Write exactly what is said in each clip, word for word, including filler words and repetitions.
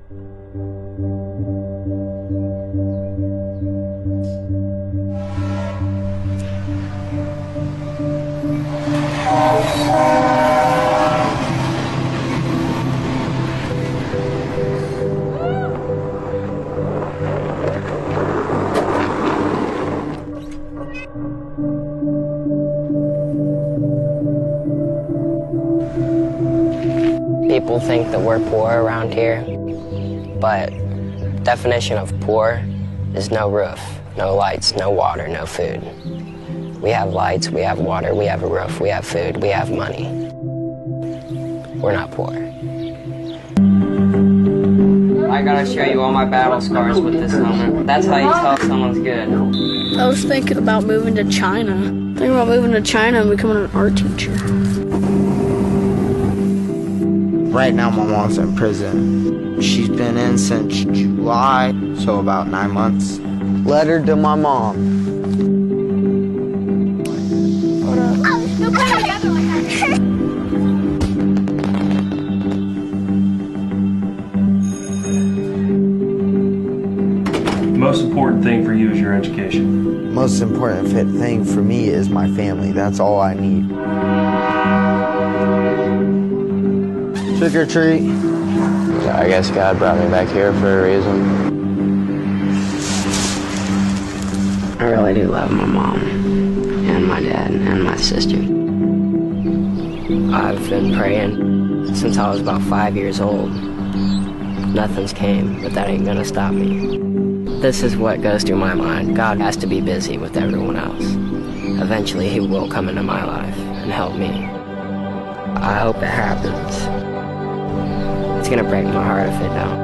People think that we're poor around here, but definition of poor is no roof, no lights, no water, no food. We have lights, we have water, we have a roof, we have food, we have money. We're not poor. I gotta show you all my battle scars with this helmet. That's how you tell someone's good. I was thinking about moving to China. Thinking about moving to China and becoming an art teacher. Right now my mom's in prison. She's been in since July, so about nine months. Letter to my mom. What up? Most important thing for you is your education. Most important thing for me is my family. That's all I need. Trick or treat. I guess God brought me back here for a reason. I really do love my mom and my dad and my sister. I've been praying since I was about five years old. Nothing's came, but that ain't gonna stop me. This is what goes through my mind. God has to be busy with everyone else. Eventually he will come into my life and help me. I hope it happens. It's gonna break my heart if it don't.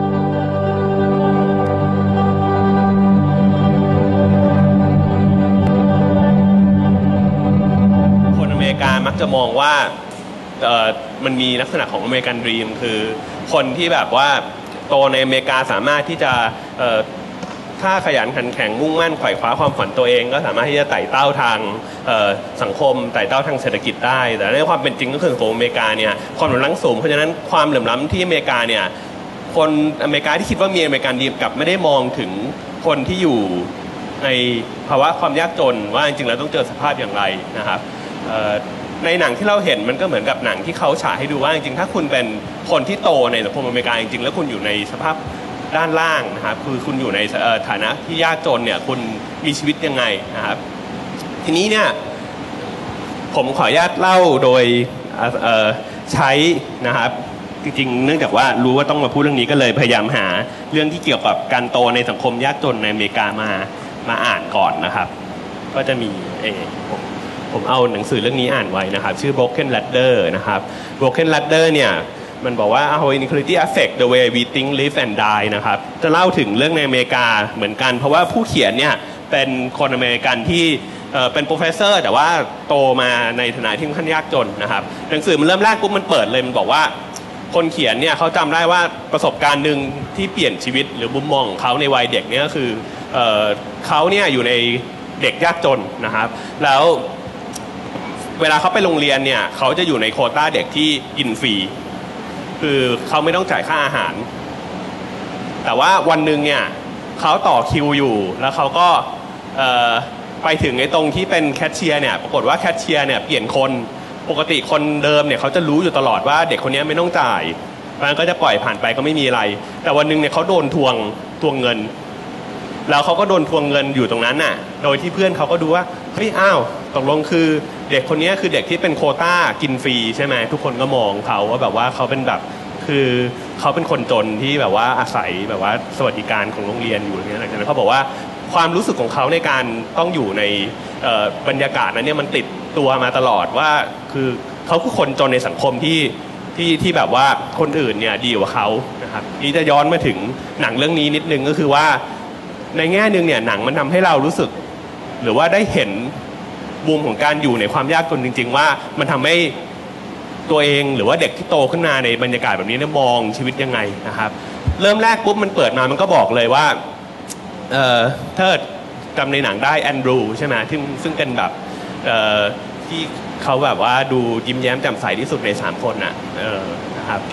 คนอเมริกามักจะมองว่าเอ่อมันมีลักษณะของอเมริกันดรีมคือคนที่แบบว่าโตในอเมริกาสามารถที่จะเอ่อถ้าขยันขันแข็งมุ่งมั่นไขว่คว้าความฝันตัวเองก็สามารถที่จะไต่เต้าทางสังคมไต่เต้าทางเศรษฐกิจได้แต่ในความเป็นจริงก็คือของอเมริกาเนี่ยความเหลื่อมล้ำสูงเพราะฉะนั้นความเหลื่อมล้ำที่อเมริกาเนี่ยคนอเมริกาที่คิดว่ามีอเมริกันดีกลับไม่ได้มองถึงคนที่อยู่ในภาวะความยากจนว่าจริงๆแล้วต้องเจอสภาพอย่างไรนะครับในหนังที่เราเห็นมันก็เหมือนกับหนังที่เขาฉายให้ดูว่าจริงๆถ้าคุณเป็นคนที่โตในสังคมอเมริกาจริงๆแล้วคุณอยู่ในสภาพด้านล่างนะครับคือคุณอยู่ในฐานะที่ยากจนเนี่ยคุณมีชีวิตยังไงนะครับทีนี้เนี่ยผมขออนุญาตเล่าโดยใช้นะครับจริงๆเนื่องจากว่ารู้ว่าต้องมาพูดเรื่องนี้ก็เลยพยายามหาเรื่องที่เกี่ยวกับการโตในสังคมยากจนในอเมริกามามาอ่านก่อนนะครับก็จะมีเอผมผมเอาหนังสือเรื่องนี้อ่านไว้นะครับชื่อ Broken Ladder นะครับ Broken Ladder เนี่ยมันบอกว่า how inequality affect the way we think, live and die นะครับจะเล่าถึงเรื่องในอเมริกาเหมือนกันเพราะว่าผู้เขียนเนี่ยเป็นคนอเมริกันที่เป็นโปรเฟสเซอร์แต่ว่าโตมาในฐานะที่ค่อนข้างยากจนนะครับหนังสือมันเริ่มแรกปุ๊บมันเปิดเลยมันบอกว่าคนเขียนเนี่ยเขาจำได้ว่าประสบการณ์หนึ่งที่เปลี่ยนชีวิตหรือมุมมองของเขาในวัยเด็กเนี่ยก็คือเขาเนี่ยอยู่ในเด็กยากจนนะครับแล้วเวลาเขาไปโรงเรียนเนี่ยเขาจะอยู่ในโควต้าเด็กที่กินฟรีคือเขาไม่ต้องจ่ายค่าอาหารแต่ว่าวันหนึ่งเนี่ยเขาต่อคิวอยู่แล้วเขาก็ไปถึงไอ้ตรงที่เป็นแคชเชียร์เนี่ยปรากฏว่าแคชเชียร์เนี่ยเปลี่ยนคนปกติคนเดิมเนี่ยเขาจะรู้อยู่ตลอดว่าเด็กคนนี้ไม่ต้องจ่ายมันก็จะปล่อยผ่านไปก็ไม่มีอะไรแต่วันหนึ่งเนี่ยเขาโดนทวงทวงเงินแล้วเขาก็โดนทวงเงินอยู่ตรงนั้นน่ะโดยที่เพื่อนเขาก็ดูว่าเฮ้ยอ้าวตกลงคือเด็กคนนี้คือเด็กที่เป็นโควต้ากินฟรีใช่ไหมทุกคนก็มองเขาว่าแบบว่าเขาเป็นแบบคือเขาเป็นคนจนที่แบบว่าอาศัยแบบว่าสวัสดิการของโรงเรียนอยู่อย่างเงี้ยหลังจากนั้นเขาบอกว่าความรู้สึกของเขาในการต้องอยู่ในบรรยากาศนั้นเนี่ยมันติดตัวมาตลอดว่าคือเขาคือคนจนในสังคมที่ที่ที่แบบว่าคนอื่นเนี่ยดีกว่าเขานะครับนี่จะย้อนมาถึงหนังเรื่องนี้นิดนึงก็คือว่าในแง่นึงเนี่ยหนังมันทำให้เรารู้สึกหรือว่าได้เห็นมุมของการอยู่ในความยากจนจริงๆว่ามันทำให้ตัวเองหรือว่าเด็กที่โตขึ้นมาในบรรยากาศแบบนี้เนี่ยมองชีวิตยังไงนะครับเริ่มแรกปุ๊บมันเปิดมามันก็บอกเลยว่าเอ่อถ้าจำในหนังได้แอนดรูใช่ไหมซึ่งซึ่งเป็นแบบเอ่อที่เขาแบบว่าดูยิ้มแย้มแจ่มใสที่สุดในสามคนน่ะเออนะครับพ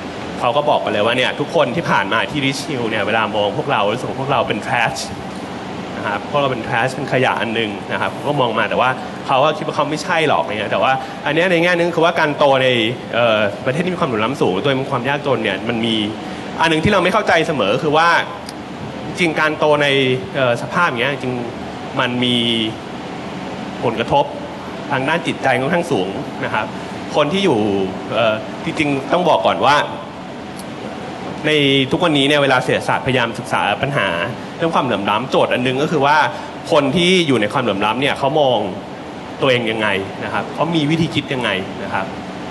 เขาก็บอกไปเลยว่าเนี่ยทุกคนที่ผ่านมาที่ริชฮิลเนี่ยเวลามองพวกเรารู้สึกพวกเราเป็น trash นะครับพวกเราเป็น trash เป็นขยะอันหนึ่งนะครับก็มองมาแต่ว่าเขาก็คิดว่าเขาไม่ใช่หรอกเนี่ยแต่ว่าอันนี้ในแง่นึงคือว่าการโตในประเทศที่มีความเหลื่อมล้ำสูงโดยมีความยากจนเนี่ยมันมีอันหนึ่งที่เราไม่เข้าใจเสมอคือว่าจริงการโตในสภาพอย่างเงี้ยจริงมันมีผลกระทบทางด้านจิตใจค่อนข้างสูงนะครับคนที่อยู่จริงๆต้องบอกก่อนว่าในทุกวันนี้เนี่ยเวลาเศรษฐศาสตร์พยายามศึกษาปัญหาเรื่องความเหลื่อมล้ำโจทย์อันนึงก็คือว่าคนที่อยู่ในความเหลื่อมล้ำเนี่ยเขามองตัวเองยังไงนะครับเขามีวิธีคิดยังไงนะครับ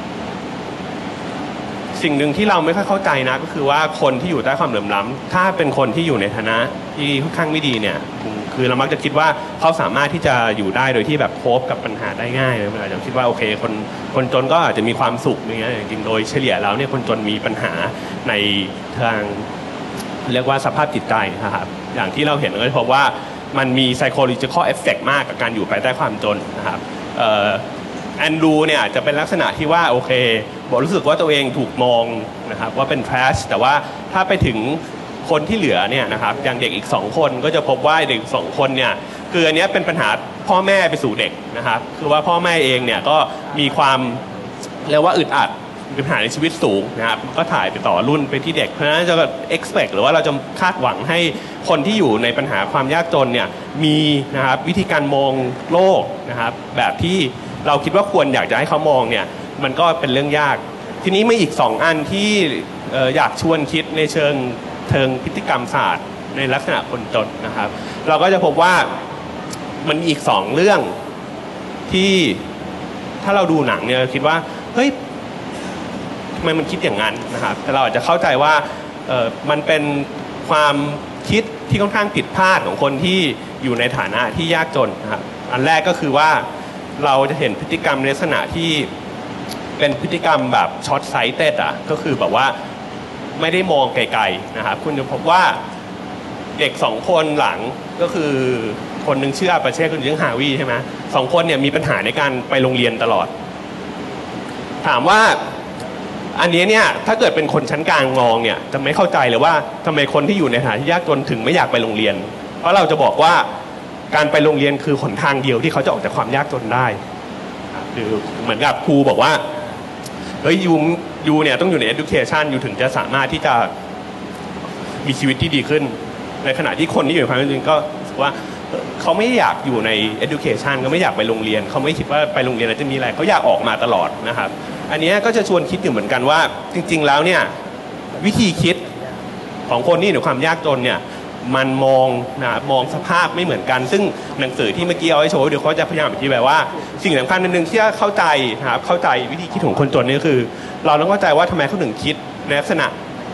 สิ่งหนึ่งที่เราไม่ค่อยเข้าใจนะก็คือว่าคนที่อยู่ใต้ความเหลื่อมล้ำถ้าเป็นคนที่อยู่ในฐานะที่ค่อนข้างไม่ดีเนี่ยคือเรามักจะคิดว่าเขาสามารถที่จะอยู่ได้โดยที่แบบโคฟกับปัญหาได้ง่ายเลยเราจะคิดว่าโอเคคนคนจนก็อาจจะมีความสุขอย่างเงี้ยจริงๆโดยเฉลี่ยแล้วเนี่ยคนจนมีปัญหาในทางเรียกว่าสภาพจิตใจนะครับอย่างที่เราเห็นก็พบว่ามันมี psychological effect มากกับการอยู่ภายใต้ความจนนะครับแอนดรูเนี่ยจะเป็นลักษณะที่ว่าโอเคบอกรู้สึกว่าตัวเองถูกมองนะครับว่าเป็น trash แต่ว่าถ้าไปถึงคนที่เหลือเนี่ยนะครับอย่างเด็กอีกสองคนก็จะพบว่าเด็กสองคนเนี่ยคืออันนี้เป็นปัญหาพ่อแม่ไปสู่เด็กนะครับคือว่าพ่อแม่เองเนี่ยก็มีความเรียกว่าอึดอัดมีปัญหาในชีวิตสูงนะครับก็ถ่ายไปต่อรุ่นไปที่เด็กเพราะฉะนั้นจะ expect หรือว่าเราจะคาดหวังให้คนที่อยู่ในปัญหาความยากจนเนี่ยมีนะครับวิธีการมองโลกนะครับแบบที่เราคิดว่าควรอยากจะให้เขามองเนี่ยมันก็เป็นเรื่องยากทีนี้มีอีกสองอันที่อยากชวนคิดในเชิงเชิงพฤติกรรมศาสตร์ในลักษณะคนจนนะครับเราก็จะพบว่ามันมีอีกสองเรื่องที่ถ้าเราดูหนังเนี่ยคิดว่าเฮ้ยทำไมมันคิดอย่างนั้นนะครับแต่เราอาจจะเข้าใจว่าเออมันเป็นความคิดที่ค่อนข้างผิดพลาดของคนที่อยู่ในฐานะที่ยากจนนะครับอันแรกก็คือว่าเราจะเห็นพฤติกรรมในลักษณะที่เป็นพฤติกรรมแบบช็อตไซต์เต็ดอ่ะก็คือแบบว่าไม่ได้มองไกลๆนะครับคุณจะพบว่าเด็กสองคนหลังก็คือคนหนึ่งชื่ออาปาเช่คนหนึ่งชื่อฮาวีใช่ไหมสองคนเนี่ยมีปัญหาในการไปโรงเรียนตลอดถามว่าอันนี้เนี่ยถ้าเกิดเป็นคนชั้นกลางมองเนี่ยจะไม่เข้าใจเลยว่าทำไมคนที่อยู่ในฐานะที่ยากจนถึงไม่อยากไปโรงเรียนเพราะเราจะบอกว่าการไปโรงเรียนคือหนทางเดียวที่เขาจะออกจากความยากจนได้คือเหมือนกับครูบอกว่าเฮ้ยยูยูเนี่ยต้องอยู่ใน education ยูถึงจะสามารถที่จะมีชีวิตที่ดีขึ้นในขณะที่คนที่อยู่ในความจริงก็รู้สึกว่าเขาไม่อยากอยู่ใน education ก็ไม่อยากไปโรงเรียนเขาไม่คิดว่าไปโรงเรียนแล้วจะมีอะไรเขาอยากออกมาตลอดนะครับอันนี้ก็จะชวนคิดอยู่เหมือนกันว่าจริงๆแล้วเนี่ยวิธีคิดของคนที่อยู่ในความยากจนเนี่ยมันมองนะมองสภาพไม่เหมือนกันซึ่งหนังสือที่เมื่อกี้เอาไว้โชว์เดี๋ยวเขาจะพยายามอธิบายว่าสิ่งสำคัญอันหนึ่งที่เข้าใจนะครับเข้าใจวิธีคิดของคนจนนี่คือเราต้องเข้าใจว่าทำไมเขาถึงคิดในลักษณะ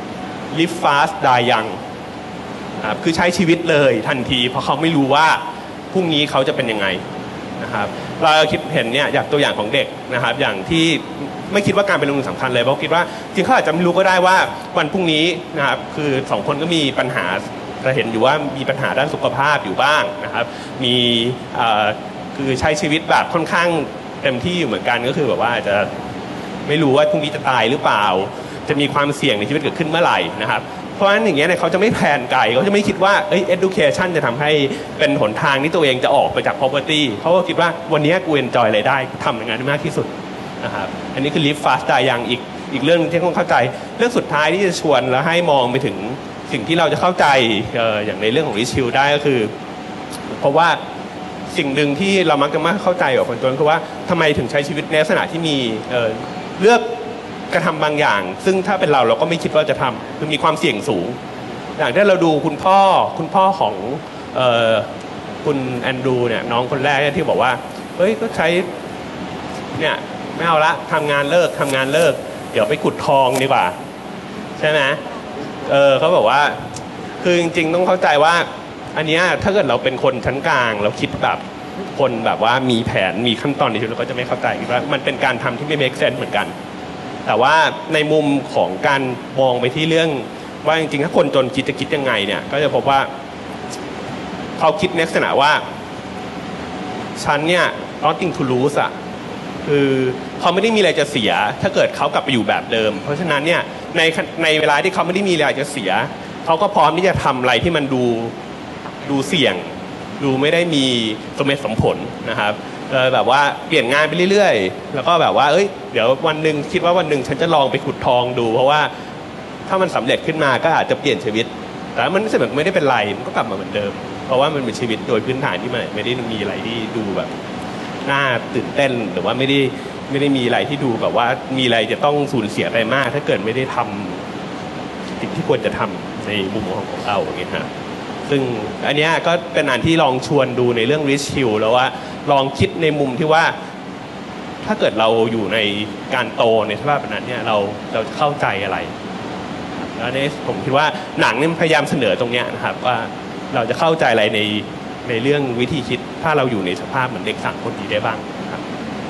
live fast die young นะครับคือใช้ชีวิตเลยทันทีเพราะเขาไม่รู้ว่าพรุ่งนี้เขาจะเป็นยังไงนะครับเราคิดเห็นเนี่ยจากตัวอย่างของเด็กนะครับอย่างที่ไม่คิดว่าการไปโรงเรียนสำคัญเลยเพราะคิดว่าจริงเขาอาจจะไม่รู้ก็ได้ว่าวันพรุ่งนี้นะครับคือสองคนก็มีปัญหาเราเห็นอยู่ว่ามีปัญหาด้านสุขภาพอยู่บ้างนะครับมีคือใช้ชีวิตแบบค่อนข้างเต็มที่อยู่เหมือนกันก็คือแบบว่าจะไม่รู้ว่าพรุ่งนี้จะตายหรือเปล่าจะมีความเสี่ยงในชีวิตเกิดขึ้นเมื่อไหร่นะครับเพราะฉะนั้นอย่างเงี้ยเนี่ยเขาจะไม่แพลนไกลเขาจะไม่คิดว่าเอ้ย education จะทำให้เป็นหนทางที่ตัวเองจะออกไปจาก poverty เขาก็คิดว่าวันนี้กู enjoy อะไรได้ทำอย่างนั้นมากที่สุดนะครับอันนี้คือ live fast die young อีกอีกเรื่องที่ต้องเข้าใจเรื่องสุดท้ายที่จะชวนแล้วให้มองไปถึงสิ่งที่เราจะเข้าใจ อ, อย่างในเรื่องของริชฮิลได้ก็คือเพราะว่าสิ่งหนึ่งที่เรามักจะไม่เข้าใจกับคนจนคือว่าทำไมถึงใช้ชีวิตในลักษณะที่มี เ, เลือกกระทำบางอย่างซึ่งถ้าเป็นเราเราก็ไม่คิดว่าจะทำคือมีความเสี่ยงสูงอย่างที่เราดูคุณพ่อคุณพ่อของเออคุณแอนดรูเนี่ยน้องคนแรกที่บอกว่าเฮ้ยก็ใช้เนี่ยไม่เอาละทำงานเลิกทำงานเลิกเดี๋ยวไปขุดทองดีกว่าใช่ไหมเออเขาบอกว่าคือจริงๆต้องเข้าใจว่าอันนี้ถ้าเกิดเราเป็นคนชั้นกลางเราคิดแบบคนแบบว่ามีแผนมีขั้นตอนในชีวิตเราก็จะไม่เข้าใจว่ามันเป็นการทำที่ไม่ make sense เหมือนกันแต่ว่าในมุมของการมองไปที่เรื่องว่าจริงๆถ้าคนจนคิดจะคิดยังไงเนี่ยก็จะพบว่าเขาคิดในลักษณะว่าฉันเนี่ย nothing to lose อ่ะคือเขาไม่ได้มีอะไรจะเสียถ้าเกิดเขากลับไปอยู่แบบเดิมเพราะฉะนั้นเนี่ยในในเวลาที่เขาไม่ได้มีอะไรจะเสียเขาก็พร้อมที่จะทำอะไรที่มันดูดูเสี่ยงดูไม่ได้มีสมเหตุสมผลนะครับเออแบบว่าเปลี่ยนงานไปเรื่อยๆแล้วก็แบบว่าเอ้ยเดี๋ยววันหนึ่งคิดว่าวันหนึ่งฉันจะลองไปขุดทองดูเพราะว่าถ้ามันสำเร็จขึ้นมาก็อาจจะเปลี่ยนชีวิตแต่มันรู้สึกแบบไม่ได้เป็นไรมันก็กลับมาเหมือนเดิมเพราะว่ามันเป็นชีวิตโดยพื้นฐานที่มันไม่ได้มีอะไรที่ดูแบบน่าตื่นเต้นหรือว่าไม่ได้ไม่ได้มีอะไรที่ดูแบบว่ามีอะไรจะต้องสูญเสียไปมากถ้าเกิดไม่ได้ทำสิ่งที่ควรจะทำในมุมมองของเราอย่างเงี้ยฮะซึ่งอันนี้ก็เป็นอันที่ลองชวนดูในเรื่อง Rich Hill แล้วว่าลองคิดในมุมที่ว่าถ้าเกิดเราอยู่ในการโตในสภาพแบบนั้นเนี่ยเราเราจะเข้าใจอะไรแล้วนี่ผมคิดว่าหนังนี่พยายามเสนอตรงเนี้ยนะครับว่าเราจะเข้าใจอะไรในในเรื่องวิธีคิดถ้าเราอยู่ในสภาพเหมือนเด็กสามคนนี้ได้บ้างครับ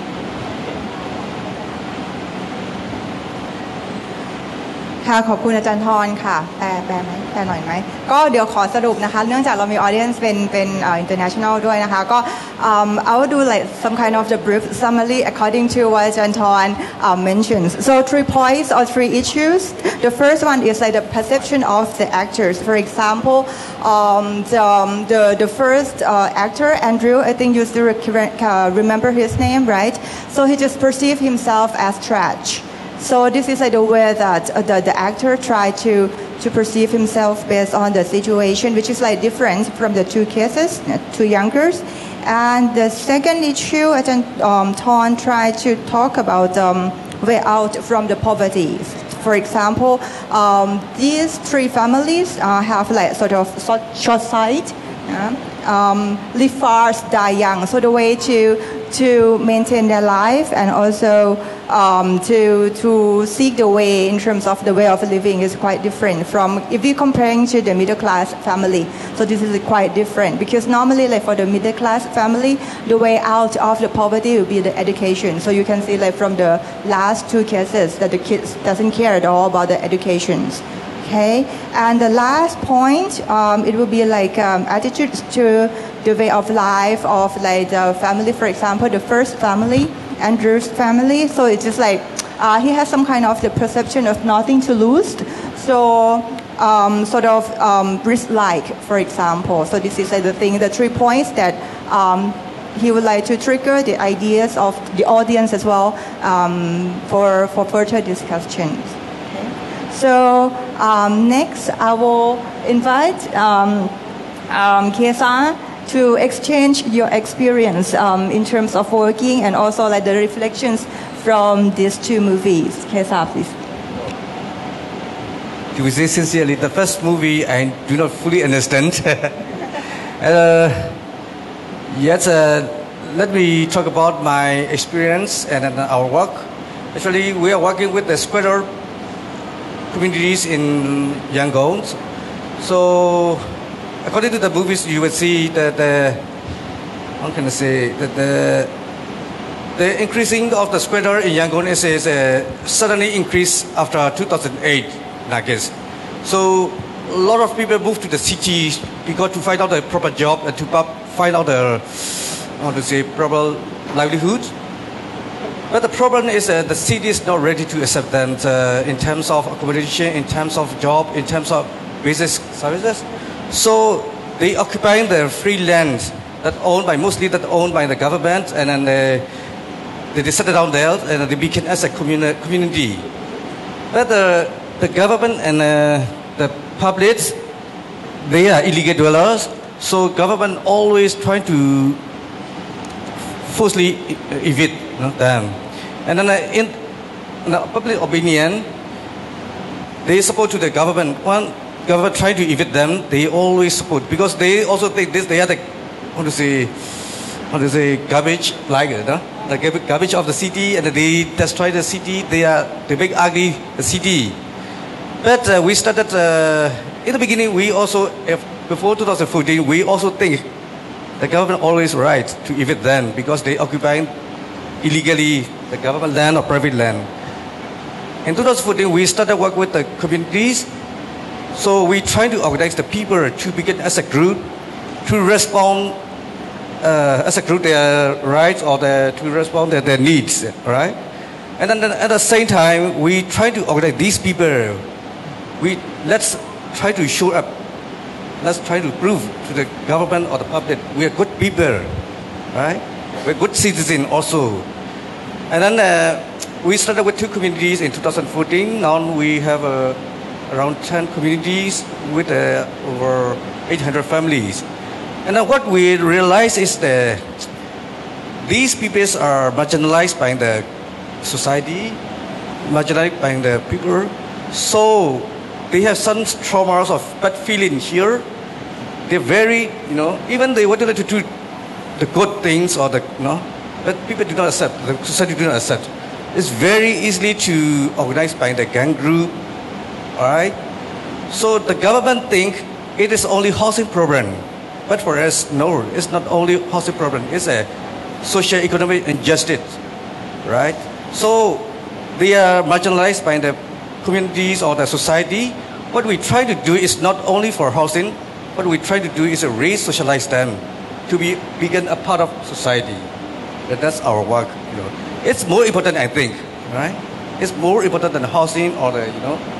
ค่ะขอบคุณอาจารย์ทรค่ะแปลแปลไหมแปลหน่อยไหมก็เดี๋ยวขอสรุปนะคะเนื่องจากเรามี audience เป็นเป็น uh, international ด้วยนะคะก็ um, I will do like some kind of the brief summary according to what อาจารย์ทร uh, mentions so three points or three issues the first one is like the perception of the actors for example um, the, um, the the first uh, actor Andrew I think you still uh, remember his name right so he just perceived himself as trash So this is like the way that uh, the, the actor tried to, to perceive himself based on the situation, which is like different from the two cases, uh, two youngers. And the second issue, Ajahn um, Thorn tried to talk about um, way out from the poverty. For example, um, these three families uh, have like sort of short, short sight, uh, um, live fast, die young. So the way to to maintain their life and also um, to to seek the way in terms of the way of living is quite different from if you're comparing to the middle class family. So this is quite different because normally like for the middle class family, the way out of the poverty will be the education. So you can see like from the last two cases that the kids doesn't care at all about the educations. Okay, and the last point, um, it will be like um, attitudes to the way of life of like the family. For example, the first family, Andrew's family. So it's just like uh, he has some kind of the perception of nothing to lose. So um, sort of um, risk-like, for example. So this is like the thing, the three points that um, he would like to trigger the ideas of the audience as well um, for for further discussions. So um, next, I will invite um, um, Kesa to exchange your experience um, in terms of working and also like the reflections from these two movies. Kesa, please. To be sincerely, the first movie I do not fully understand. uh, yet, uh, let me talk about my experience and uh, our work. Actually, we are working with the squatter communities in Yangon. So, according to the movies, you will see that the how can I say that the the increasing of the squatter in Yangon is, is uh, suddenly increased after two thousand eight, I guess. So, a lot of people move to the cities because to find out the proper job and to find out the how to say proper livelihood. But the problem is uh, the city is not ready to accept them uh, in terms of accommodation, in terms of job, in terms of basic services. So they occupy the free land that owned by mostly that owned by the government, and then they, they settle down there and they become as a communi- community. But the the government and uh, the public, they are illegal dwellers. So government always trying to forcefully evict them. And then uh, in, in the public opinion, they support to the government. One government try to evict them, they always support because they also think this they are the how to say how to say garbage like it, no? The garbage of the city, and they destroy the city. They are they make ugly the city. But uh, we started uh, in the beginning. We also if, before two thousand fourteen, we also think the government always right to evict them because they occupy illegally the government land or private land. In two thousand fourteen, we started work with the communities. So we try to organize the people to begin as a group to respond uh, as a group their rights or the, to respond to their needs, right? And then at the same time, we try to organize these people. We let's try to show up. Let's try to prove to the government or the public we are good people, right? We're good citizens also. And then uh, we started with two communities in two thousand fourteen. Now we have uh, around ten communities with uh, over eight hundred families. And then what we realize is that these people are marginalized by the society, marginalized by the people. So they have some traumas of bad feeling here. They're very, you know, even they wanted to do the good things or the, you know, but people do not accept, the society do not accept. It's very easily to organize by the gang group, all right? So the government think it is only housing problem. But for us, no, it's not only housing problem, it's a socio-economic injustice, right? So they are marginalized by the communities or the society. What we try to do is not only for housing, what we try to do is to re-socialize them to be become a part of society. That that's our work. You know, it's more important, I think, right? It's more important than housing or the, you know.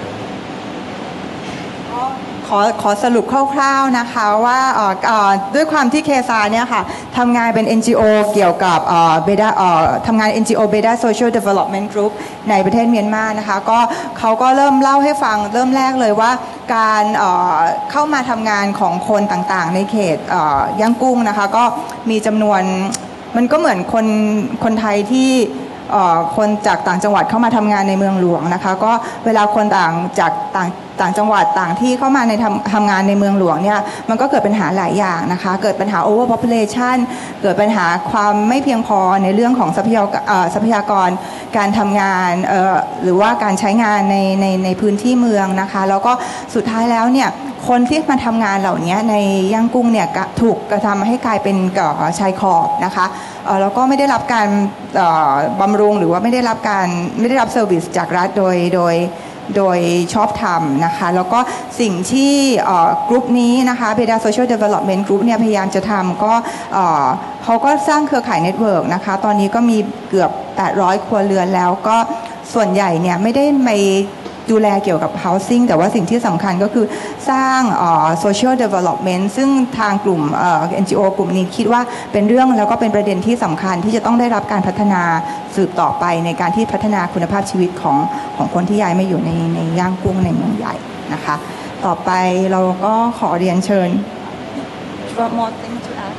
ขอขอสรุปคร่าวๆนะคะว่าด้วยความที่เคซาเนี่ยค่ะทำงานเป็น เอ็น จี โอ เกี่ยวกับเบด้าทำงาน เอ็น จี โอ Beda Social Development Group ในประเทศเมียนมานะคะก็เขาก็เริ่มเล่าให้ฟังเริ่มแรกเลยว่าการเข้ามาทำงานของคนต่างๆในเขตย่างกุ้งนะคะก็มีจำนวนมันก็เหมือนคนคนไทยที่คนจากต่างจังหวัดเข้ามาทำงานในเมืองหลวงนะคะก็เวลาคนต่างจากต่างต่างจังหวัดต่างที่เข้ามาในทำทำงานในเมืองหลวงเนี่ยมันก็เกิดปัญหาหลายอย่างนะคะเกิดปัญหา overpopulation เกิดปัญหาความไม่เพียงพอในเรื่องของทรัพยากรทรัพยากรการทำงานหรือว่าการใช้งานในในในพื้นที่เมืองนะคะแล้วก็สุดท้ายแล้วเนี่ยคนที่มาทำงานเหล่านี้ในย่างกุ้งเนี่ยถูกกระทำให้กลายเป็นชายขอบนะคะแล้วก็ไม่ได้รับการบำรุงหรือว่าไม่ได้รับการไม่ได้รับเซอร์วิสจากรัฐโดยโดยโดยชอบธรรมนะคะแล้วก็สิ่งที่กลุ่มนี้นะคะ Beda Social Development Group เนี่ยพยายามจะทำก็เขาก็สร้างเครือข่ายเน็ตเวิร์กนะคะตอนนี้ก็มีเกือบแปดร้อยครัวเรือนแล้วก็ส่วนใหญ่เนี่ยไม่ได้ไปดูแลเกี่ยวกับ housing แต่ว่าสิ่งที่สำคัญก็คือสร้าง social development ซึ่งทางกลุ่ม เอ็น จี โอ กลุ่มนี้คิดว่าเป็นเรื่องแล้วก็เป็นประเด็นที่สำคัญที่จะต้องได้รับการพัฒนาสืบต่อไปในการที่พัฒนาคุณภาพชีวิตของของคนที่ย้ายมาอยู่ในในย่างกุ้งในเมืองใหญ่นะคะต่อไปเราก็ขอเรียนเชิญ What more thing to add?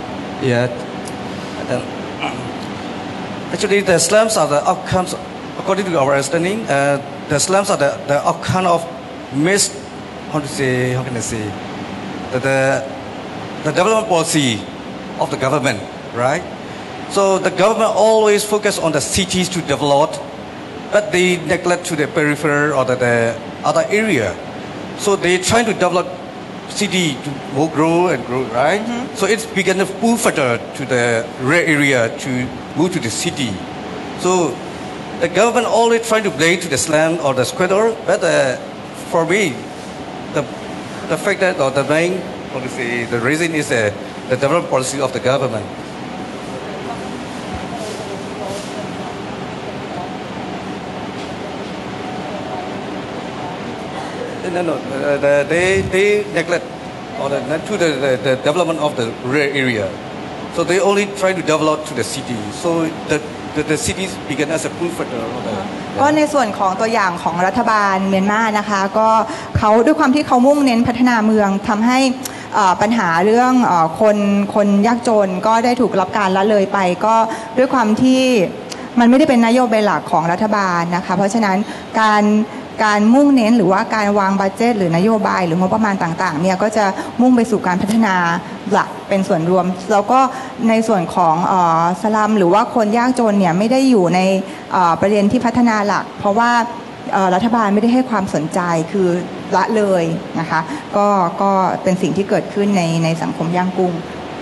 Yeah. Actually, the slums are the outcomes, according to our understanding. Uh, The slums are the, the outcome of missed, how to say, how can I say, the, the, the development policy of the government, right? So the government always focus on the cities to develop, but they neglect to the periphery or the, the other area. So they try to develop city to more grow and grow, right? Mm-hmm. So it's began to pull further to the rural area to move to the city. So the government always trying to blame to the slum or the squatter, but uh, for me, the the fact that or the main policy, the reason is uh, the development policy of the government. No, no, uh, the, they they neglect or the, to the, the, the development of the rural area, so they only try to develop to the city. So the The, the cities began as a proof factor. ก็ในส่วนของตัวอย่างของรัฐบาลเมียนมานะคะก็เขาด้วยความที่เขามุ่งเน้นพัฒนาเมืองทำให้ปัญหาเรื่องคนคนยากจนก็ได้ถูกรับการละเลยไปก็ด้วยความที่มันไม่ได้เป็นนโยบายหลักของรัฐบาลนะคะเพราะฉะนั้นการการมุ่งเน้นหรือว่าการวางบัดเจ็ตหรือนโยบายหรืองบประมาณต่างๆเนี่ยก็จะมุ่งไปสู่การพัฒนาหลักเป็นส่วนรวมแล้วก็ในส่วนของสลัมหรือว่าคนยากจนเนี่ยไม่ได้อยู่ในประเด็นที่พัฒนาหลักเพราะว่ารัฐบาลไม่ได้ให้ความสนใจคือละเลยนะคะก็ก็เป็นสิ่งที่เกิดขึ้นในในสังคมย่างกุ้ง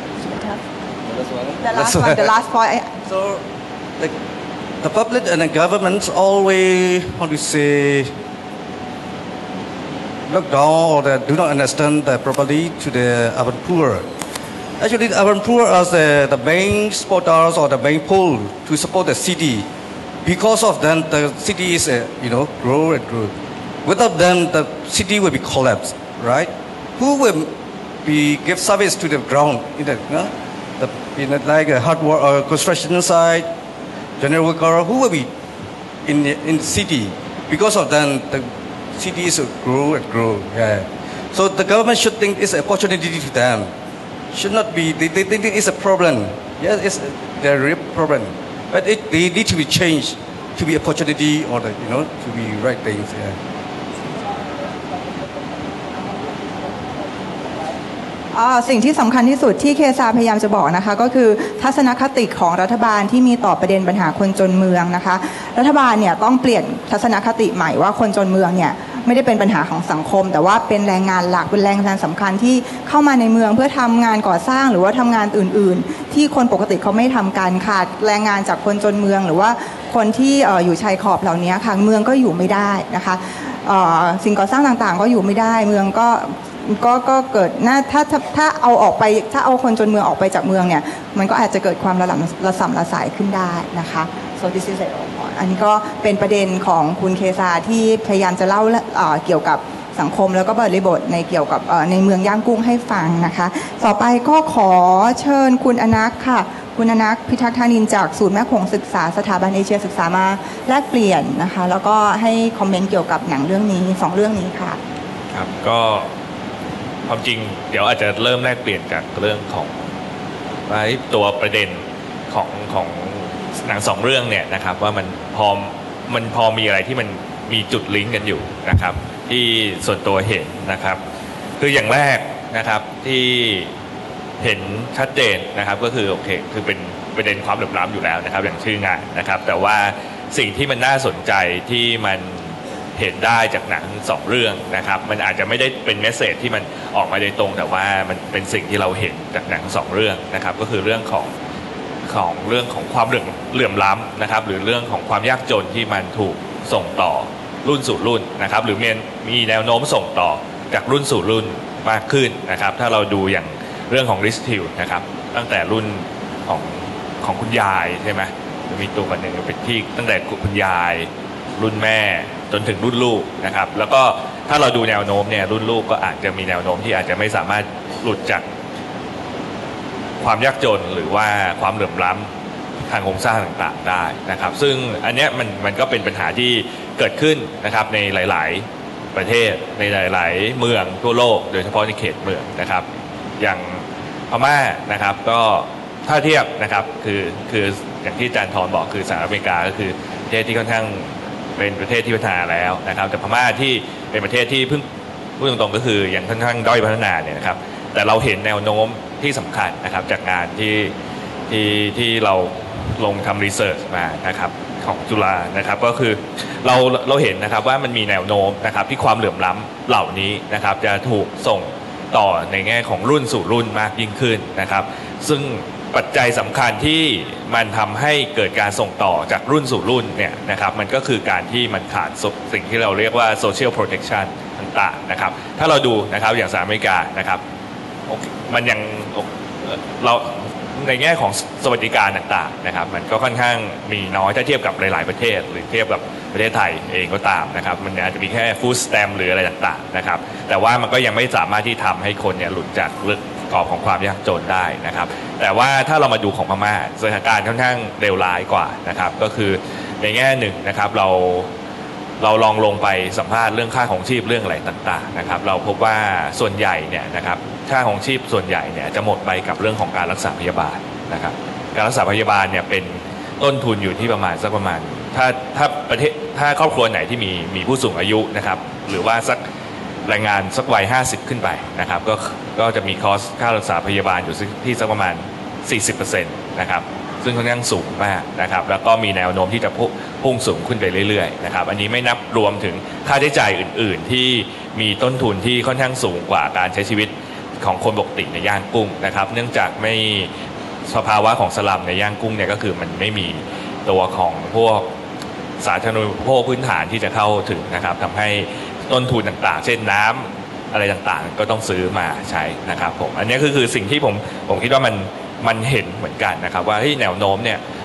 The last one, the last point. So the the public and the government always how to say look down or they do not understand that properly to the urban poor. Actually, the urban poor are the, the main supporters or the main pull to support the city because of them, the city is, uh, you know, grow and grow. Without them, the city will be collapsed, right? Who will be give service to the ground, in the, you know, the, in the, like a hard work or construction site, general worker, who will be in the, in the city? Because of them, the cities will grow and grow. Yeah. So the government should think it's an opportunity to them. Should not be, they, they think it's a problem. Yes, it's their real problem. But it, they need to be changed to be opportunity or the, you know, to be right things. Yeah. สิ่งที่สำคัญที่สุดที่เคซาพยายามจะบอกนะคะก็คือทัศนคติของรัฐบาลที่มีต่อประเด็นปัญหาคนจนเมืองนะคะรัฐบาลเนี่ยต้องเปลี่ยนทัศนคติใหม่ว่าคนจนเมืองเนี่ยไม่ได้เป็นปัญหาของสังคมแต่ว่าเป็นแรงงานหลักเป็นแรงงานสำคัญที่เข้ามาในเมืองเพื่อทำงานก่อสร้างหรือว่าทำงานอื่นๆที่คนปกติเขาไม่ทำกันขาดแรงงานจากคนจนเมืองหรือว่าคนที่อยู่ชายขอบเหล่านี้ค่ะเมืองก็อยู่ไม่ได้นะคะสิ่งก่อสร้างต่างๆก็อยู่ไม่ได้เมืองก็ก็ก็เกิดน่าถ้าถ้าเอาออกไปถ้าเอาคนจนเมืองออกไปจากเมืองเนี่ยมันก็อาจจะเกิดความระลำระส่ำระสายขึ้นได้นะคะ so this is it อันนี้ก็เป็นประเด็นของคุณเคซาที่พยายามจะเล่าเกี่ยวกับสังคมแล้วก็บริบทในเกี่ยวกับในเมืองย่างกุ้งให้ฟังนะคะต่อไปก็ขอเชิญคุณอนักค่ะคุณอนักพิทักษ์ธานินจากศูนย์แม่โขงศึกษาสถาบันเอเชียศึกษามาแลกเปลี่ยนนะคะแล้วก็ให้คอมเมนต์เกี่ยวกับหนังเรื่องนี้สองเรื่องนี้ค่ะครับก็ความจริงเดี๋ยวอาจจะเริ่มแลกเปลี่ยนจากเรื่องของไอ้ตัวประเด็นของของหนังสองเรื่องเนี่ยนะครับว่ามันพอมันพอมีอะไรที่มันมีจุดลิงก์กันอยู่นะครับที่ส่วนตัวเห็นนะครับคืออย่างแรกนะครับที่เห็นชัดเจนนะครับก็คือโอเคคือเป็นประเด็นความเหลื่อมล้ำอยู่แล้วนะครับอย่างชื่องานนะครับแต่ว่าสิ่งที่มันน่าสนใจที่มันเห็นได้จากหนังสองเรื่องนะครับมันอาจจะไม่ได้เป็นเมสเสจที่มันออกมาโดยตรงแต่ว่ามันเป็นสิ่งที่เราเห็นจากหนังสองเรื่องนะครับก็คือเรื่องของของเรื่องของความเหลื่อมเหลื่อมล้ำนะครับหรือเรื่องของความยากจนที่มันถูกส่งต่อรุ่นสู่รุ่นนะครับหรือมีมีแนวโน้มส่งต่อจากรุ่นสู่รุ่นมากขึ้นนะครับถ้าเราดูอย่างเรื่องของริสทิลนะครับตั้งแต่รุ่นของของคุณยายใช่ไหมมีตัวคนหนึ่งเป็นที่ตั้งแต่คุณยายรุ่นแม่จนถึงรุ่นลูกนะครับแล้วก็ถ้าเราดูแนวโน้มเนี่ยรุ่นลูกก็อาจจะมีแนวโน้มที่อาจจะไม่สามารถหลุดจากความยากจนหรือว่าความเหลื่อมล้ำทางโครงสร้างต่างๆได้นะครับซึ่งอันนี้มันมันก็เป็นปัญหาที่เกิดขึ้นนะครับในหลายๆประเทศในหลายๆเมืองทั่วโลกโดยเฉพาะในเขตเมืองนะครับอย่างพม่านะครับก็ถ้าเทียบนะครับคือคืออย่างที่อาจารย์ธรบอกคือสหรัฐอเมริกาก็คือประเทศที่ค่อนข้างเป็นประเทศที่พัฒนาแล้วนะครับแต่พม่าที่เป็นประเทศที่เพิ่งพูดตรงๆก็คือยังค่อนข้างด้อยพัฒนาเนี่ยนะครับแต่เราเห็นแนวโน้มที่สำคัญนะครับจากงานที่ที่ที่เราลงทำรีเสิร์ชมานะครับของจุฬานะครับก็คือเราเราเห็นนะครับว่ามันมีแนวโน้มนะครับที่ความเหลื่อมล้ำเหล่านี้นะครับจะถูกส่งต่อในแง่ของรุ่นสู่รุ่นมากยิ่งขึ้นนะครับซึ่งปัจจัยสำคัญที่มันทำให้เกิดการส่งต่อจากรุ่นสู่รุ่นเนี่ยนะครับมันก็คือการที่มันขาดสิ่งที่เราเรียกว่า social protection ต่างๆนะครับถ้าเราดูนะครับอย่างสหรัฐอเมริกานะครับมันยังเราในแง่ของสวัสดิการต่างๆนะครับมันก็ค่อนข้างมีน้อยถ้าเทียบกับหลายๆประเทศหรือเทียบกับประเทศไทยเองก็ตามนะครับมันอาจจะมีแค่ฟู้ดสแตมป์หรืออะไรต่างๆนะครับแต่ว่ามันก็ยังไม่สามารถที่ทำให้คนเนี่ยหลุดจากกรอบของความยากจนได้นะครับแต่ว่าถ้าเรามาดูของพม่าสถานการณ์ค่อนข้างเลวร้ายกว่านะครับก็คือในแง่หนึ่งนะครับเราเราลองลงไปสัมภาษณ์เรื่องค่าของชีพเรื่องอะไรต่างๆนะครับเราพบว่าส่วนใหญ่เนี่ยนะครับค่าของชีพส่วนใหญ่เนี่ยจะหมดไปกับเรื่องของการรักษาพยาบาลนะครับการรักษาพยาบาลเนี่ยเป็นต้นทุนอยู่ที่ประมาณสักประมาณถ้าถ้าประเทศถ้าครอบครัวไหนที่มีมีผู้สูงอายุนะครับหรือว่าสักแรงงานสักวัยห้าสิบขึ้นไปนะครับก็ก็จะมีคอสค่ารักษาพยาบาลอยู่ที่สักประมาณ สี่สิบเปอร์เซ็นต์ นะครับซึ่งค่อนข้างสูงมากนะครับแล้วก็มีแนวโน้มที่จะพุ่งสูงขึ้นไปเรื่อยๆนะครับอันนี้ไม่นับรวมถึงค่าใช้จ่ายอื่นๆที่มีต้นทุนที่ค่อนข้างสูงกว่าการใช้ชีวิตของคนปกติในย่างกุ้งนะครับเนื่องจากไม่สภาวะของสลัมในย่างกุ้งเนี่ยก็คือมันไม่มีตัวของพวกสาธารณูปโภคพื้นฐานที่จะเข้าถึงนะครับทำให้ต้นทุนต่างๆเช่นน้ำอะไรต่างๆก็ต้องซื้อมาใช้นะครับผมอันนี้คือคือสิ่งที่ผมผมคิดว่ามันมันเห็นเหมือนกันนะครับว่าที่แนวโน้มเนี่ย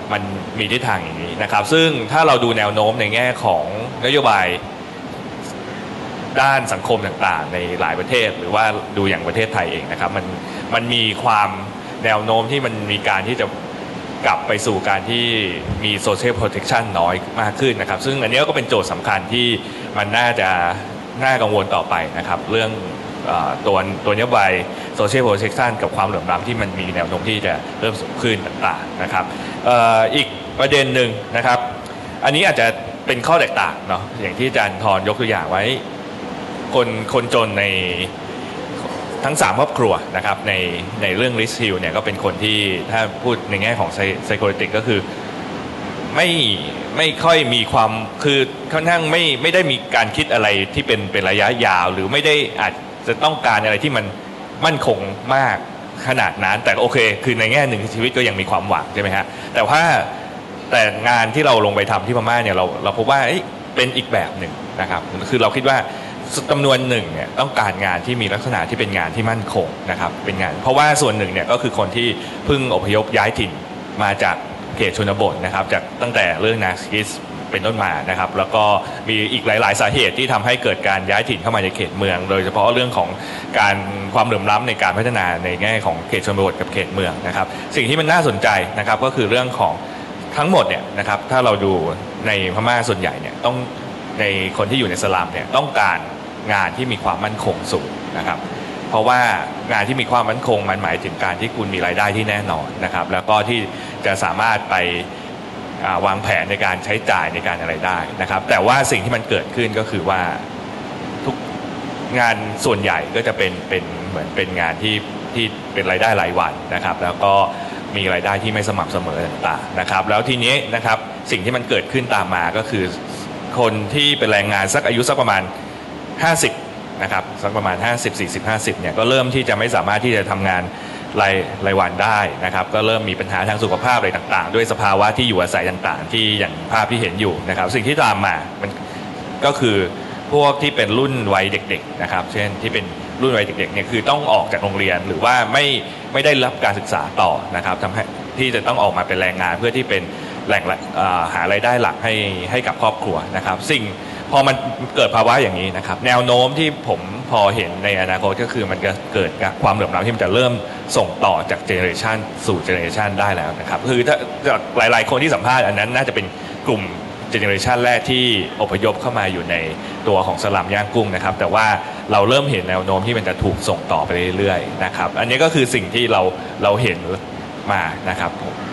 มันมีทิศทางอย่างนี้นะครับซึ่งถ้าเราดูแนวโน้มในแง่ของนโยบายด้านสังคมต่างๆในหลายประเทศหรือว่าดูอย่างประเทศไทยเองนะครับมันมันมีความแนวโน้มที่มันมีการที่จะกลับไปสู่การที่มี social protection น้อยมากขึ้นนะครับซึ่งอันนี้ก็เป็นโจทย์สำคัญที่มันน่าจะน่ากังวลต่อไปนะครับเรื่องตัวตัวนโยบาย social protection กับความเหลื่อมล้ำที่มันมีแนวโน้มที่จะเริ่มสูงขึ้นต่างๆนะครับอีกประเด็นหนึ่งนะครับอันนี้อาจจะเป็นข้อแตกต่างเนาะอย่างที่อาจารย์ธรยกตัวอย่างไว้คนคนจนในทั้งสามครอบครัวนะครับในในเรื่อง risk hill เนี่ยก็เป็นคนที่ถ้าพูดในแง่ของ psychology ก็คือไม่ไม่ค่อยมีความคือค่อนข้างไม่ไม่ได้มีการคิดอะไรที่เป็นเป็นระยะยาวหรือไม่ได้อาจจะต้องการอะไรที่มันมั่นคงมากขนาดนั้นแต่โอเคคือในแง่หนึ่งชีวิตก็ยังมีความหวังใช่ไหมฮะแต่ว่าแต่งานที่เราลงไปทำที่พม่าเนี่ยเราเราพบว่าเป็นอีกแบบหนึ่งนะครับคือเราคิดว่าจำนวนหนึ่งเนี่ยต้องการงานที่มีลักษณะที่เป็นงานที่มั่นคงนะครับเป็นงานเพราะว่าส่วนหนึ่งเนี่ยก็คือคนที่เพิ่งอพยพย้ายถิ่นมาจากเขตชนบทนะครับจากตั้งแต่เรื่องนาซิกิสเป็นต้นมานะครับแล้วก็มีอีกหลายๆสาเหตุที่ทำให้เกิดการย้ายถิ่นเข้ามาในเขตเมืองโดยเฉพาะเรื่องของการความเหลื่อมล้ำในการพัฒนาในแง่ของเขตชนบทกับเขตเมืองนะครับสิ่งที่มันน่าสนใจนะครับก็คือเรื่องของทั้งหมดเนี่ยนะครับถ้าเราดูในพม่าส่วนใหญ่เนี่ยต้องในคนที่อยู่ในสลัมเนี่ยต้องการงานที่มีความมั่นคงสูงนะครับเพราะว่างานที่มีความมั่นคงมันหมายถึงการที่คุณมีรายได้ที่แน่นอนนะครับแล้วก็ที่จะสามารถไปวางแผนในการใช้จ่ายในการอะไรได้นะครับแต่ว่าสิ่งที่มันเกิดขึ้นก็คือว่าทุกงานส่วนใหญ่ก็จะเป็นเป็นเหมือนเป็นงานที่ที่เป็นรายได้รายวันนะครับแล้วก็มีรายได้ที่ไม่สม่ำเสมอต่างๆนะครับแล้วทีนี้นะครับสิ่งที่มันเกิดขึ้นตามมาก็คือคนที่เป็นแรงงานสักอายุสักประมาณห้าสิบนะครับสักประมาณห้าสิบ สี่สิบ ห้าสิบเนี่ยก็เริ่มที่จะไม่สามารถที่จะทำงานรายรายวันได้นะครับก็เริ่มมีปัญหาทางสุขภาพอะไรต่างๆด้วยสภาวะที่อยู่อาศัยต่างๆที่อย่างภาพที่เห็นอยู่นะครับสิ่งที่ตามมามันก็คือพวกที่เป็นรุ่นวัยเด็กๆนะครับเช่นที่เป็นรุ่นวัยเด็กๆเนี่ยคือต้องออกจากโรงเรียนหรือว่าไม่ไม่ได้รับการศึกษาต่อนะครับทำให้ที่จะต้องออกมาเป็นแรงงานเพื่อที่เป็นแหล่งหารายได้หลักให้ให้กับครอบครัวนะครับสิ่งพอมันเกิดภาวะอย่างนี้นะครับแนวโน้มที่ผมพอเห็นในอนาคตก็คือมันจะเกิดความเหลื่อมล้ำที่มันจะเริ่มส่งต่อจากเจเนอเรชันสู่เจเนอเรชันได้แล้วนะครับคือถ้าหลายๆคนที่สัมภาษณ์อันนั้นน่าจะเป็นกลุ่มเจเนอเรชันแรกที่อพยพเข้ามาอยู่ในตัวของสลัมย่างกุ้งนะครับแต่ว่าเราเริ่มเห็นแนวโน้มที่มันจะถูกส่งต่อไปเรื่อยๆนะครับอันนี้ก็คือสิ่งที่เราเราเห็นมานะครับ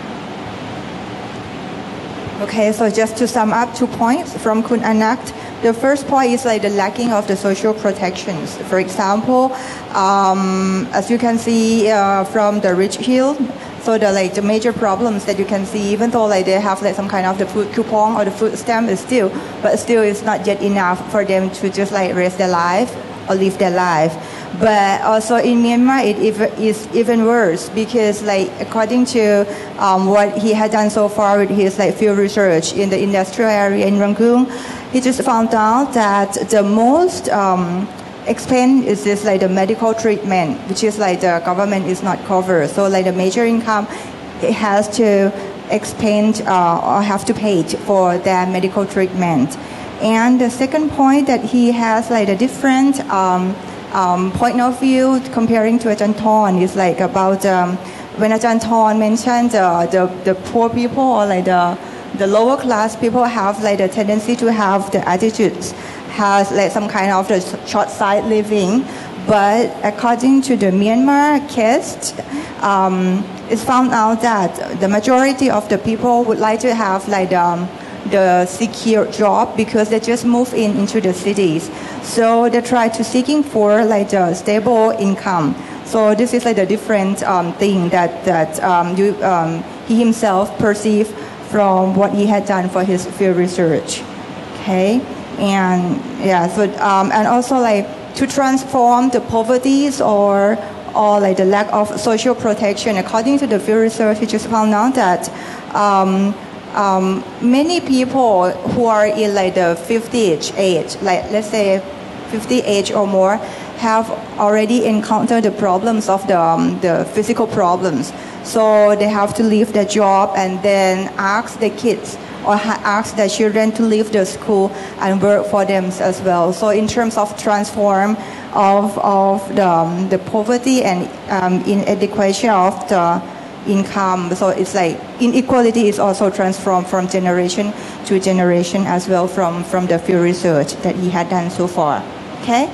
Okay, so just to sum up two points from Kun Anakt. The first point is like the lacking of the social protections. For example, um, as you can see uh, from the Rich Hill, so the like the major problems that you can see, even though like they have like some kind of the food coupon or the food stamp, is still, but still it's not yet enough for them to just like raise their life or live their life. But also in Myanmar, it is even worse because, like, according to um, what he had done so far with his like field research in the industrial area in Rangoon, he just found out that the most um, expense is this like the medical treatment, which is like the government is not covered. So like the major income, it has to expend uh, or have to pay for their medical treatment. And the second point that he has like a different um, um, point of view comparing to Ajahn Thorn is like about um, when Ajahn Thorn mentioned uh, the the poor people or like the the lower class people have like the tendency to have the attitudes has like some kind of the short side living. But according to the Myanmar case, um, it's found out that the majority of the people would like to have like the um, the secure job because they just move in into the cities. So they try to seeking for like the stable income. So this is like the different um, thing that that um, you, um, he himself perceived from what he had done for his field research. Okay, and yeah, so um, and also like to transform the poverties or or like the lack of social protection. According to the field research, he just found out that. Um, Um, many people who are in like the fifty age, like let's say fifty age or more, have already encountered the problems of the um, the physical problems, so they have to leave their job and then ask the kids or ask their children to leave the school and work for them as well. So in terms of transform of of the um, the poverty and um, inadequacy of the income, so it's like inequality is also transformed from generation to generation as well from from the field research that he had done so far. Okay,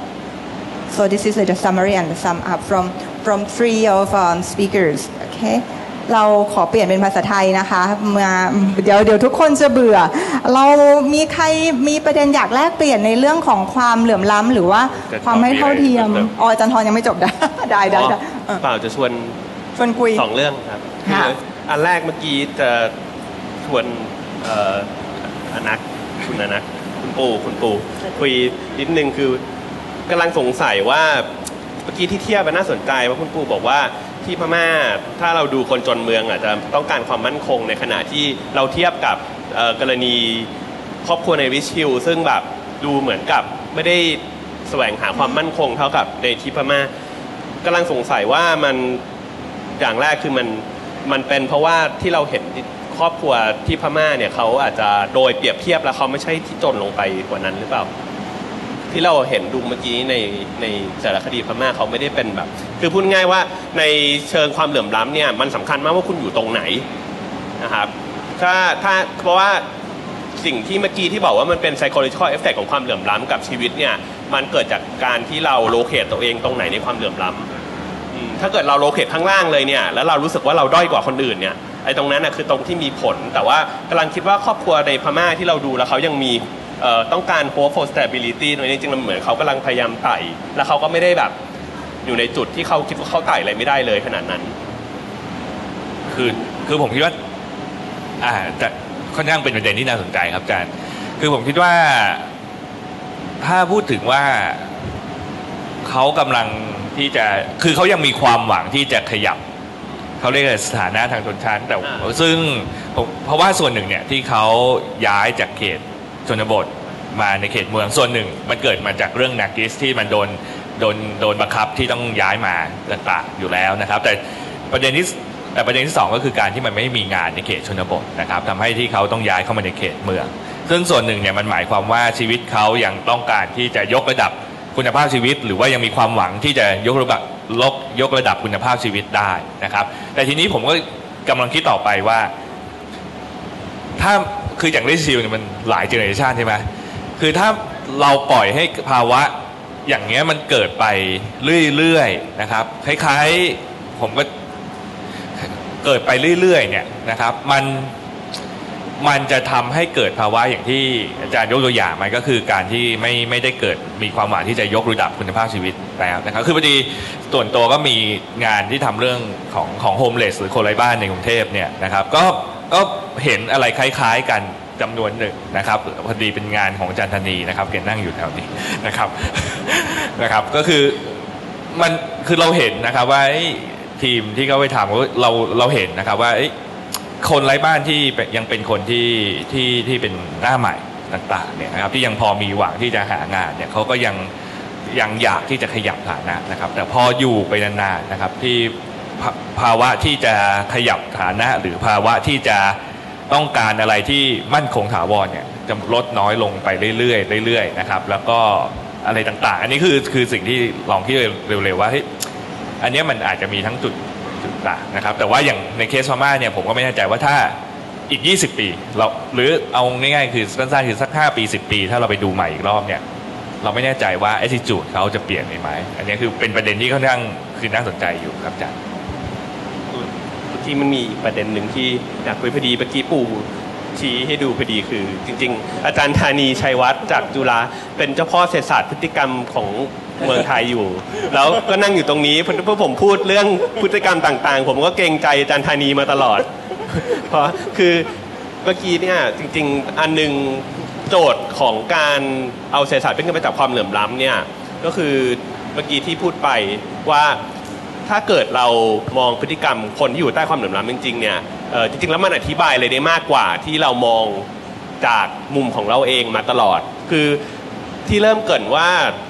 so this is like the summary and the sum up from from three of um, speakers. Okay, เราขอเปลี่ยนเป็นภาษาไทยนะคะมาเดี๋ยวเดี๋ยวทุกคนจะเบื่อเรามีใครมีประเด็นอยากแลกเปลี่ยนในเรื่องของความเหลื่อมล้ำหรือว่าความไม่เท่าเทียมอ๋ออาจารย์ทรยังไม่จบได้ได้ได้เปล่าจะชวนชวนคุยสองเรื่องครับอันแรกเมื่อกี้จะชวนอนักคุณอนักคุณปู่คุณปู่คุยนิดนึงคือกำลังสงสัยว่าเมื่อกี้ที่เทียบน่าสนใจว่าคุณปู่บอกว่าที่พม่าถ้าเราดูคนจนเมืองอาจจะต้องการความมั่นคงในขณะที่เราเทียบกับกรณีครอบครัวในริชฮิลซึ่งแบบดูเหมือนกับไม่ได้แสวงหาความมั่นคงเท่ากับในที่พม่ากำลังสงสัยว่ามันอย่างแรกคือมันมันเป็นเพราะว่าที่เราเห็นครอบครัวที่พม่าเนี่ยเขาอาจจะโดยเปรียบเทียบแล้วเขาไม่ใช่ที่จนลงไปกว่านั้นหรือเปล่าที่เราเห็นดูเมื่อกี้ในในสารคดีพม่าเขาไม่ได้เป็นแบบคือพูดง่ายว่าในเชิงความเหลื่อมล้ำเนี่ยมันสำคัญมากว่าคุณอยู่ตรงไหนนะครับถ้าถ้าเพราะว่าสิ่งที่เมื่อกี้ที่บอกว่ามันเป็น psychological effect ของความเหลื่อมล้ำกับชีวิตเนี่ยมันเกิดจากการที่เราโลเคตตัวเองตรงไหนในความเหลื่อมล้ำถ้าเกิดเราโลเคตข้างล่างเลยเนี่ยแล้วเรารู้สึกว่าเราด้อยกว่าคนอื่นเนี่ยไอ้ตรงนั้นนะคือตรงที่มีผลแต่ว่ากำลังคิดว่าครอบครัวในพม่าที่เราดูแล้วเขายังมีต้องการ hope for stability ตรงนี้จริงๆมันเหมือนเขากำลังพยายามไต่แล้วเขาก็ไม่ได้แบบอยู่ในจุดที่เขาคิดว่าเขาไต่อะไรไม่ได้เลยขนาดนั้นคือคือผมคิดว่าอ่าจะค่อนข้างเป็นประเด็นที่น่าสนใจครับอาจารย์คือผมคิดว่าถ้าพูดถึงว่าเขากำลังที่จะคือเขายังมีความหวังที่จะขยับเขาเรียกสถานะทางชนชั้นแต่ซึ่งเพราะว่าส่วนหนึ่งเนี่ยที่เขาย้ายจากเขตชนบทมาในเขตเมืองส่วนหนึ่งมันเกิดมาจากเรื่องนากิสที่มันโดนโดนโดนบังคับที่ต้องย้ายมาต่างๆอยู่แล้วนะครับแต่ประเด็นที่แต่ประเด็นที่สองก็คือการที่มันไม่มีงานในเขตชนบทนะครับทำให้ที่เขาต้องย้ายเข้ามาในเขตเมืองซึ่งส่วนหนึ่งเนี่ยมันหมายความว่าชีวิตเขายังต้องการที่จะยกระดับคุณภาพชีวิตหรือว่ายังมีความหวังที่จะยกระดับลดยกระดับคุณภาพชีวิตได้นะครับแต่ทีนี้ผมก็กำลังคิดต่อไปว่าถ้าคืออย่างเรซิลเนี่ยมันหลายเจเนอเรชันใช่ไหมคือถ้าเราปล่อยให้ภาวะอย่างเงี้ยมันเกิดไปเรื่อยๆนะครับคล้ายๆผมก็เกิดไปเรื่อยๆเนี่ยนะครับมันมันจะทำให้เกิดภาวะอย่างที่อาจารย์ยกตัวอย่างมันก็คือการที่ไม่ไม่ได้เกิดมีความหวังที่จะยกระดับคุณภาพชีวิตแล้วนะครับคือพอดีส่วนตัวก็มีงานที่ทำเรื่องของของโฮมเลสหรือคนไร้บ้านในกรุงเทพเนี่ยนะครับก็ก็เห็นอะไรคล้ายๆกันจำนวนหนึ่งนะครับพอดีเป็นงานของอาจารย์ธนีนะครับแกนั่งอยู่แถวนี้นะครับนะครับก็คือมันคือเราเห็นนะครับว่าทีมที่เขาไปทำเราเราเห็นนะครับว่าคนไร้บ้านที่ยังเป็นคนที่ที่ที่เป็นหน้าใหม่ต่างๆเนี่ยนะครับที่ยังพอมีหวังที่จะหางานเนี่ยเขาก็ยังยังอยากที่จะขยับฐานะนะครับแต่พออยู่ไปนานๆนะครับที่ภาวะที่จะขยับฐานะหรือภาวะที่จะต้องการอะไรที่มั่นคงถาวรเนี่ยจะลดน้อยลงไปเรื่อยๆเรื่อยๆนะครับแล้วก็อะไรต่างๆอันนี้คือคือสิ่งที่ลองคิดเร็วๆว่าเฮ้ยอันนี้มันอาจจะมีทั้งจุดจุดต่างนะครับแต่ว่าอย่างในเคสพม่าเนี่ยผมก็ไม่แน่ใจว่าถ้าอีกยี่สิบปีเราหรือเอาง่ายๆคือสั้นๆคือสักห้าปีสิบปีถ้าเราไปดูใหม่อีกรอบเนี่ยเราไม่แน่ใจว่า attitude เขาจะเปลี่ยนไหมอันนี้คือเป็นประเด็นที่ค่อนข้างคือน่าสนใจอยู่ครับอาจารย์ที่มันมีประเด็นหนึ่งที่อยากคุยพอดีเมื่อกี้ปู่ชี้ให้ดูพอดีคือจริงๆอาจารย์ธานีชัยวัฒน์จากจุฬาเป็นเจ้าพ่อเศรษฐศาสตร์พฤติกรรมของเมืองไทยอยู่แล้วก็นั่งอยู่ตรงนี้เพราะผมพูดเรื่องพฤติกรรมต่างๆผมก็เกรงใจอาจารย์ธานีมาตลอดเพราะคือเมื่อกี้เนี่ยจริงๆอันนึงโจทย์ของการเอาเศรษฐศาสตร์เป็นการไปจับความเหลื่อมล้ำเนี่ยก็คือเมื่อกี้ที่พูดไปว่าถ้าเกิดเรามองพฤติกรรมคนที่อยู่ใต้ความเหลื่อมล้ำจริงๆเนี่ยจริงๆแล้วมันอธิบายเลยได้มากกว่าที่เรามองจากมุมของเราเองมาตลอดคือที่เริ่มเกิดว่า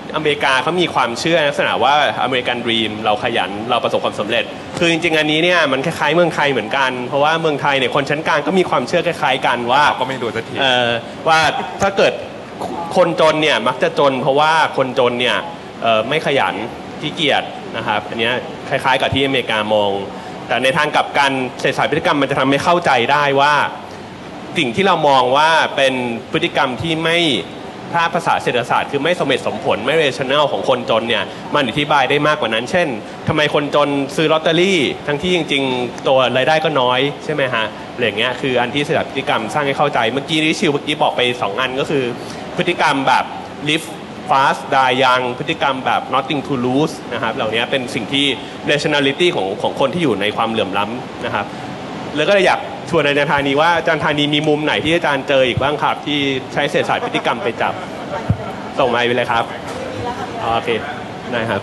อเมริกาเขามีความเชื่อลักษณะว่าอเมริกันดรีมเราขยันเราประสบความสำเร็จคือจริงๆอันนี้เนี่ยมันคล้ายๆเมืองไทยเหมือนกันเพราะว่าเมืองไทยเนี่ยคนชั้นกลางก็มีความเชื่อคล้ายๆกันว่าก็ไม่ดูสักทีว่าถ้าเกิดคนจนเนี่ยมักจะจนเพราะว่าคนจนเนี่ยไม่ขยันขี้เกียจนะครับอันนี้คล้ายๆกับที่อเมริกามองแต่ในทางกลับกันเศรษฐศาสตร์พฤติกรรมมันจะทำให้เข้าใจได้ว่าสิ่งที่เรามองว่าเป็นพฤติกรรมที่ไม่ถ้าภาษาเศรษฐศาสตร์คือไม่สมเหตุสมผลไม่เรชั่นแนลของคนจนเนี่ยมันอธิบายได้มากกว่านั้นเช่นทำไมคนจนซื้อลอตเตอรี่ทั้งที่จริงๆตัวรายได้ก็น้อยใช่ไหมฮะอะไรอย่างเงี้ยคืออันที่เศรษฐศาสตร์พฤติกรรมสร้างให้เข้าใจเมื่อกี้นี้ชิวเมื่อกี้บอกไปสองอันก็คือพฤติกรรมแบบ live fast die young พฤติกรรมแบบ nothing to lose นะครับเหล่านี้เป็นสิ่งที่ nationality ของของคนที่อยู่ในความเหลื่อมล้ำนะครับแล้วก็เลยอยากชวนอาจารย์ธานีว่าอาจารย์ธานีมีมุมไหนที่อาจารย์เจออีกบ้างครับที่ใช้เศรษฐศาสตร์พฤติกรรมไปจับส่งมาไปเลยครับโอเคได้ครับ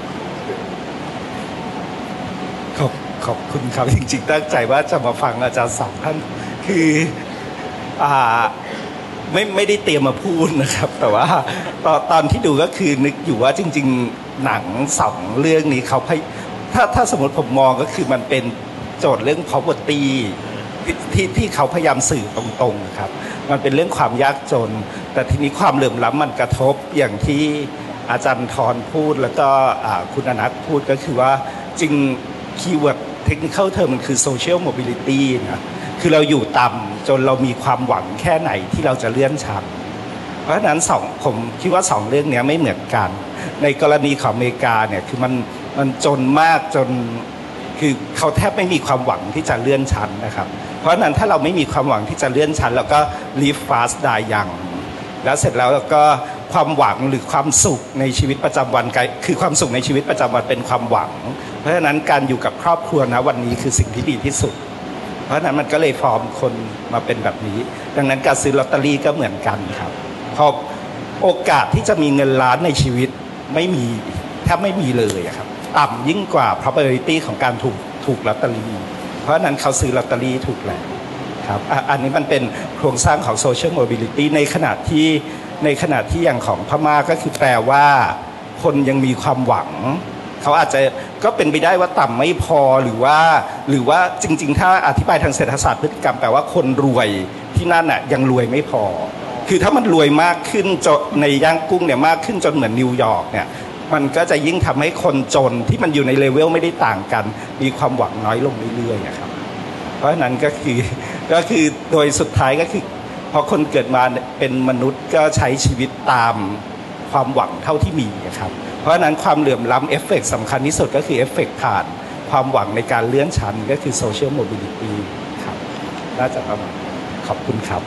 ขอบขอบคุณครับจริงๆตั้งใจว่าจะมาฟังอาจารย์สองท่านคืออ่าไม่ไม่ได้เตรียมมาพูดนะครับแต่ว่าตอนตอนที่ดูก็คือนึกอยู่ว่าจริงๆหนังสองเรื่องนี้เขาถ้าถ้าสมมติผมมองก็คือมันเป็นโจทย์เรื่อง poverty ที่ที่เขาพยายามสื่อตรงๆครับมันเป็นเรื่องความยากจนแต่ทีนี้ความเหลื่อมล้ำมันกระทบอย่างที่อาจารย์ธรพูดแล้วก็คุณอนัทพูดก็คือว่าจริงคีย์เวิร์ดเทคนิคเทอมมันคือ social mobility นะคือเราอยู่ต่ำจนเรามีความหวังแค่ไหนที่เราจะเลื่อนชั้นเพราะฉะนั้นสองผมคิดว่าสองเรื่องนี้ไม่เหมือนกันในกรณีของอเมริกาเนี่ยคือมันมันจนมากจนคือเขาแทบไม่มีความหวังที่จะเลื่อนชั้นนะครับเพราะฉะนั้นถ้าเราไม่มีความหวังที่จะเลื่อนชั้นเราก็ live fast die young แล้วเสร็จแล้วก็ความหวังหรือความสุขในชีวิตประจำวันคือความสุขในชีวิตประจำวันเป็นความหวังเพราะฉะนั้นการอยู่กับครอบครัวนะวันนี้คือสิ่งที่ดีที่สุดเพราะฉะนั้นมันก็เลยฟอร์มคนมาเป็นแบบนี้ดังนั้นการซื้อลอตเตอรี่ก็เหมือนกันครับเพราะโอกาสที่จะมีเงินล้านในชีวิตไม่มีแทบไม่มีเลยครับต่ำยิ่งกว่า probability ของการถูกถูกลอตเตอรี่เพราะฉะนั้นเขาซื้อลอตเตอรี่ถูกแล้วครับอันนี้มันเป็นโครงสร้างของ social mobility ในขณะที่ในขณะที่อย่างของพม่าก็คือแปลว่าคนยังมีความหวังเขาอาจจะก็เป็นไปได้ว่าต่ำไม่พอหรือว่าหรือว่าจริงๆถ้าอธิบายทางเศรษฐศาสตร์พฤติกรรมแปลว่าคนรวยที่นั่นน่ะยังรวยไม่พอคือถ้ามันรวยมากขึ้นจนในย่างกุ้งเนี่ยมากขึ้นจนเหมือนนิวยอร์กเนี่ยมันก็จะยิ่งทำให้คนจนที่มันอยู่ในเลเวลไม่ได้ต่างกันมีความหวังน้อยลงเรื่อยๆนะครับเพราะฉะนั้นก็คือก็คือโดยสุดท้ายก็คือพอคนเกิดมาเป็นมนุษย์ก็ใช้ชีวิตตามความหวังเท่าที่มีครับเพราะฉะนั้นความเหลื่อมล้ำเอฟเฟกต์สำคัญที่สุดก็คือเอฟเฟกต์ผ่านความหวังในการเลื่อนชั้นก็คือ social mobility ครับน่าจะประมาณขอบคุณครับ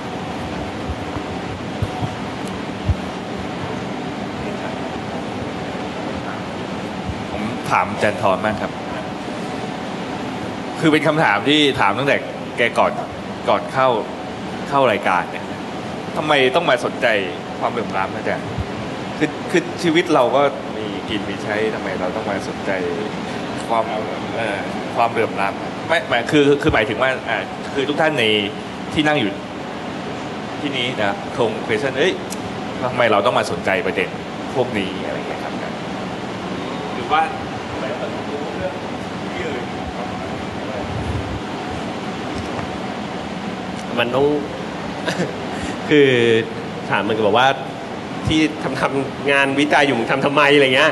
ผมถามอาจารย์ธรบ้างครับคือเป็นคำถามที่ถามตั้งแต่แกก่อนก่อนเข้าเข้ารายการเนี่ยทำไมต้องมาสนใจความเหลื่อมล้ำอาจารย์คือคือชีวิตเราก็มีกินมีใช้ทำไมเราต้องมาสนใจความเอ่อความเหลื่อมล้ำไม่หมายคือคือหมายถึงว่าอ่าคือทุกท่านในที่นั่งอยู่ที่นี้นะคงเควชั่นเอ้ยทำไมเราต้องมาสนใจประเด็นพวกนี้อะไรอย่างเงี้ยครับหรือว่ามันต้อง คือถามมันก็บอกว่าที่ทำทำงานวิจัยอยู่ทำทำไมอะไรเงี้ย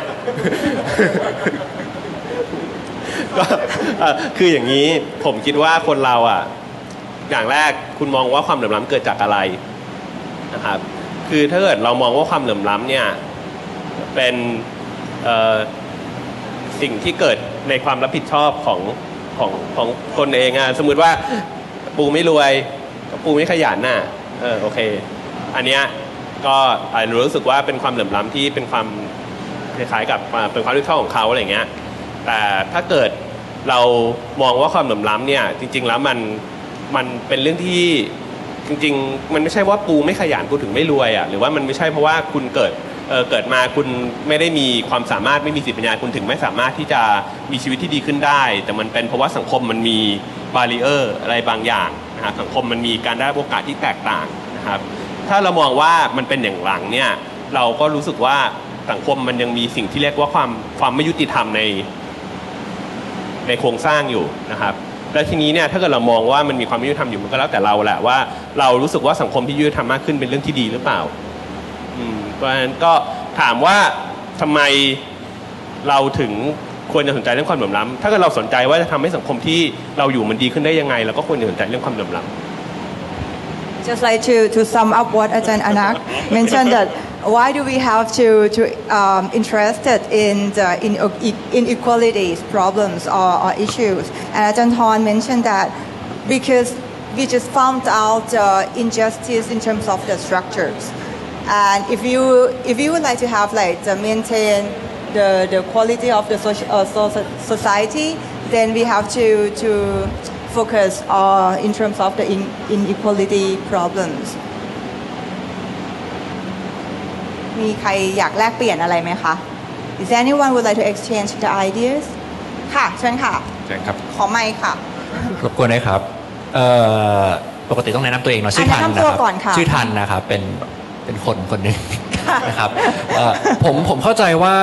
ก็คืออย่างนี้ผมคิดว่าคนเราอ่ะอย่างแรกคุณมองว่าความเหลื่อมล้ำเกิดจากอะไรนะครับคือถ้าเกิดเรามองว่าความเหลื่อมล้ำเนี่ยเป็นสิ่งที่เกิดในความรับผิดชอบของของของคนเองอ่ะสมมุติว่าปูไม่รวยปูไม่ขยันน่ะเออโอเคอันเนี้ยก็รู้สึกว่าเป็นความเหลื่อมล้ำที่เป็นความคล้ายๆกับเป็นความรับผิดชอบของเขาอะไรเงี้ยแต่ถ้าเกิดเรามองว่าความเหลื่อมล้ำเนี่ยจริงๆแล้วมันมันเป็นเรื่องที่จริงๆมันไม่ใช่ว่าปูไม่ขยันปูถึงไม่รวยอ่ะหรือว่ามันไม่ใช่เพราะว่าคุณเกิดเออเกิดมาคุณไม่ได้มีความสามารถไม่มีสติปัญญาคุณถึงไม่สามารถที่จะมีชีวิตที่ดีขึ้นได้แต่มันเป็นเพราะว่าสังคมมันมีบาริเออร์อะไรบางอย่างนะครับสังคมมันมีการได้โอกาสที่แตกต่างนะครับถ้าเรามองว่ามันเป็นอย่างหลังเนี่ยเราก็รู้สึกว่าสังคมมันยังมีสิ่งที่เรียกว่าความความไม่ยุติธรรมในในโครงสร้างอยู่นะครับและทีนี้เนี่ยถ้าเกิดเรามองว่ามันมีความไม่ยุติธรรมอยู่มันก็แล้วแต่เราแหละว่าเรารู้สึกว่าสังคมที่ยุติธรรมมากขึ้นเป็นเรื่องที่ดีหรือเปล่าอืมเพราะฉะนั้นก็ถามว่าทำไมเราถึงควรจะสนใจเรื่องความเหลื่อมล้ำถ้าเกิดเราสนใจว่าจะทำให้สังคมที่เราอยู่มันดีขึ้นได้ยังไงเราก็ควรจะสนใจเรื่องความเหลื่อมล้ำ Just like to to sum up what Ajahn Anak mentioned that why do we have to to um, interested in the in inequalities problems or, or issues and Ajahn Thorn mentioned that because we just found out uh, injustice in terms of the structures and if you if you would like to have like the maintain the the quality of the social, uh, society then we have to to focus uh, in terms of the in, inequality problems มีใครอยากแลกเปลี่ยนอะไรไหมคะ Is there anyone would like to exchange the ideas ค่ะเชิญค่ะเชิญครับขอไมค์ค่ะรบกวนนะครับเอ่อปกติต้องแนะนำตัวเองเนาะชื่อทันนะครับชื่อทันนะครับเป็นเป็นคนคนหนึ่งนะครับผมผมเข้าใจว่า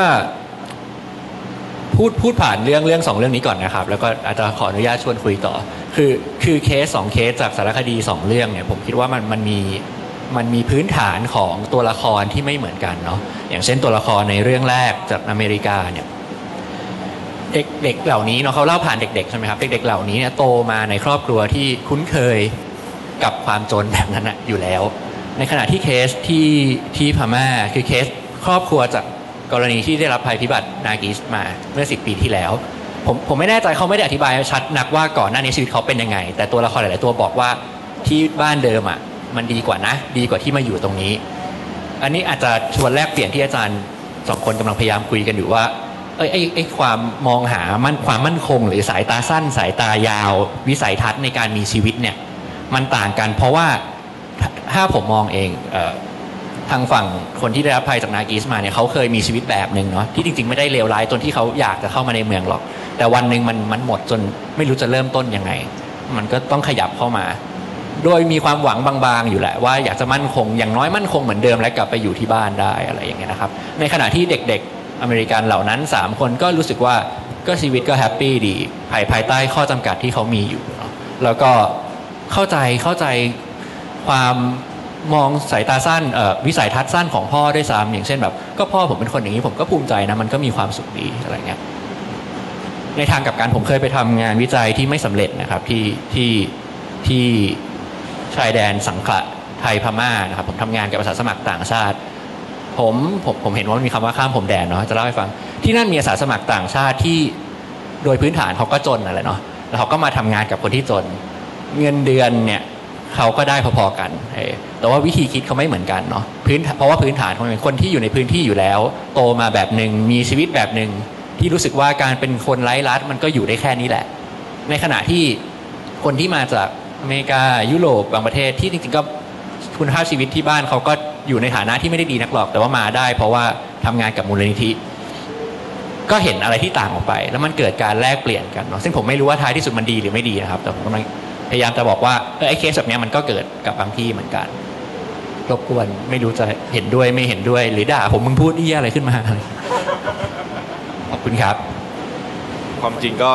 พูดพูดผ่านเรื่องเรื่องสองเรื่องนี้ก่อนนะครับแล้วก็อาจจะขออนุญาตชวนคุยต่อคือคือเคสสองเคสจากสารคดีสองเรื่องเนี่ยผมคิดว่ามันมันมีมันมีพื้นฐานของตัวละครที่ไม่เหมือนกันเนาะอย่างเช่นตัวละครในเรื่องแรกจากอเมริกาเนี่ยเด็กเด็กเหล่านี้เนาะเขาเล่าผ่านเด็กๆใช่ไหมครับเด็กๆเหล่านี้เนี่ยโตมาในครอบครัวที่คุ้นเคยกับความจนแบบนั้นนะอยู่แล้วในขณะที่เคสที่ที่พม่าคือเคสครอบครัวจากกรณีที่ได้รับภัยพิบัตินากิสมาเมื่อสิบปีที่แล้วผมผมไม่แน่ใจเขาไม่ได้อธิบายชัดนักว่าก่อนหน้านี้ชีวิตเขาเป็นยังไงแต่ตัวละครหลายๆตัวบอกว่าที่บ้านเดิมอ่ะมันดีกว่านะดีกว่าที่มาอยู่ตรงนี้อันนี้อาจจะชวนแลกเปลี่ยนที่อาจารย์สองคนกำลังพยายามคุยกันอยู่ว่าเอ้ยไอ้ไอ้ความมองหามั่นความมั่นคงหรือสายตาสั้นสายตายาววิสัยทัศน์ในการมีชีวิตเนี่ยมันต่างกันเพราะว่าถ้าผมมองเองเอ่อทางฝั่งคนที่ได้รับภัยจากนากิสมาเนี่ยเขาเคยมีชีวิตแบบหนึ่งเนาะที่จริงๆไม่ได้เลวร้ายจนที่เขาอยากจะเข้ามาในเมืองหรอกแต่วันหนึ่งมันมันหมดจนไม่รู้จะเริ่มต้นยังไงมันก็ต้องขยับเข้ามาโดยมีความหวังบางๆอยู่แหละว่าอยากจะมั่นคงอย่างน้อยมั่นคงเหมือนเดิมและกลับไปอยู่ที่บ้านได้อะไรอย่างเงี้ยนะครับในขณะที่เด็กๆอเมริกันเหล่านั้นสามคนก็รู้สึกว่าก็ชีวิตก็แฮปปี้ดีภายภายใต้ข้อจำกัดที่เขามีอยู่เนาะแล้วก็เข้าใจเข้าใจความมองสายตาสั้นวิสัยทัศน์สั้นของพ่อด้วยซ้ำอย่างเช่นแบบก็พ่อผมเป็นคนอย่างนี้ผมก็ภูมิใจนะมันก็มีความสุขดีอะไรเงี้ยในทางกลับกันผมเคยไปทำงานวิจัยที่ไม่สำเร็จนะครับที่ที่ที่ชายแดนสังขละไทยพม่านะครับผมทำงานกับอาสาสมัครต่างชาติผมผมผมเห็นว่ามันมีคำว่าข้ามผมแดนเนาะจะเล่าให้ฟังที่นั่นมีอาสาสมัครต่างชาติที่โดยพื้นฐานเขาก็จนอะไรเนาะแล้วเขาก็มาทำงานกับคนที่จนเงินเดือนเนี่ยเขาก็ได้พอๆกันแต่ว่าวิธีคิดเขาไม่เหมือนกันเนาะพื้นเพราะว่าพื้นฐานของคนที่อยู่ในพื้นที่อยู่แล้วโตมาแบบหนึ่งมีชีวิตแบบหนึ่งที่รู้สึกว่าการเป็นคนไร้รัฐมันก็อยู่ได้แค่นี้แหละในขณะที่คนที่มาจากอเมริกายุโรปบางประเทศที่จริงๆก็คุณภาพชีวิตที่บ้านเขาก็อยู่ในฐานะที่ไม่ได้ดีนักหรอกแต่ว่ามาได้เพราะว่าทำงานกับมูลนิธิก็เห็นอะไรที่ต่างออกไปแล้วมันเกิดการแลกเปลี่ยนกันเนาะซึ่งผมไม่รู้ว่าท้ายที่สุดมันดีหรือไม่ดีนะครับแต่ผมกำลังพยายามจะบอกว่าไอ้เคสแบบนี้มันก็เกิดกับบางที่เหมือนกันรบกวนไม่รู้จะเห็นด้วยไม่เห็นด้วยหรือด่าผมมึงพูดอี้อะไรขึ้นมาขอบคุณครับความจริงก็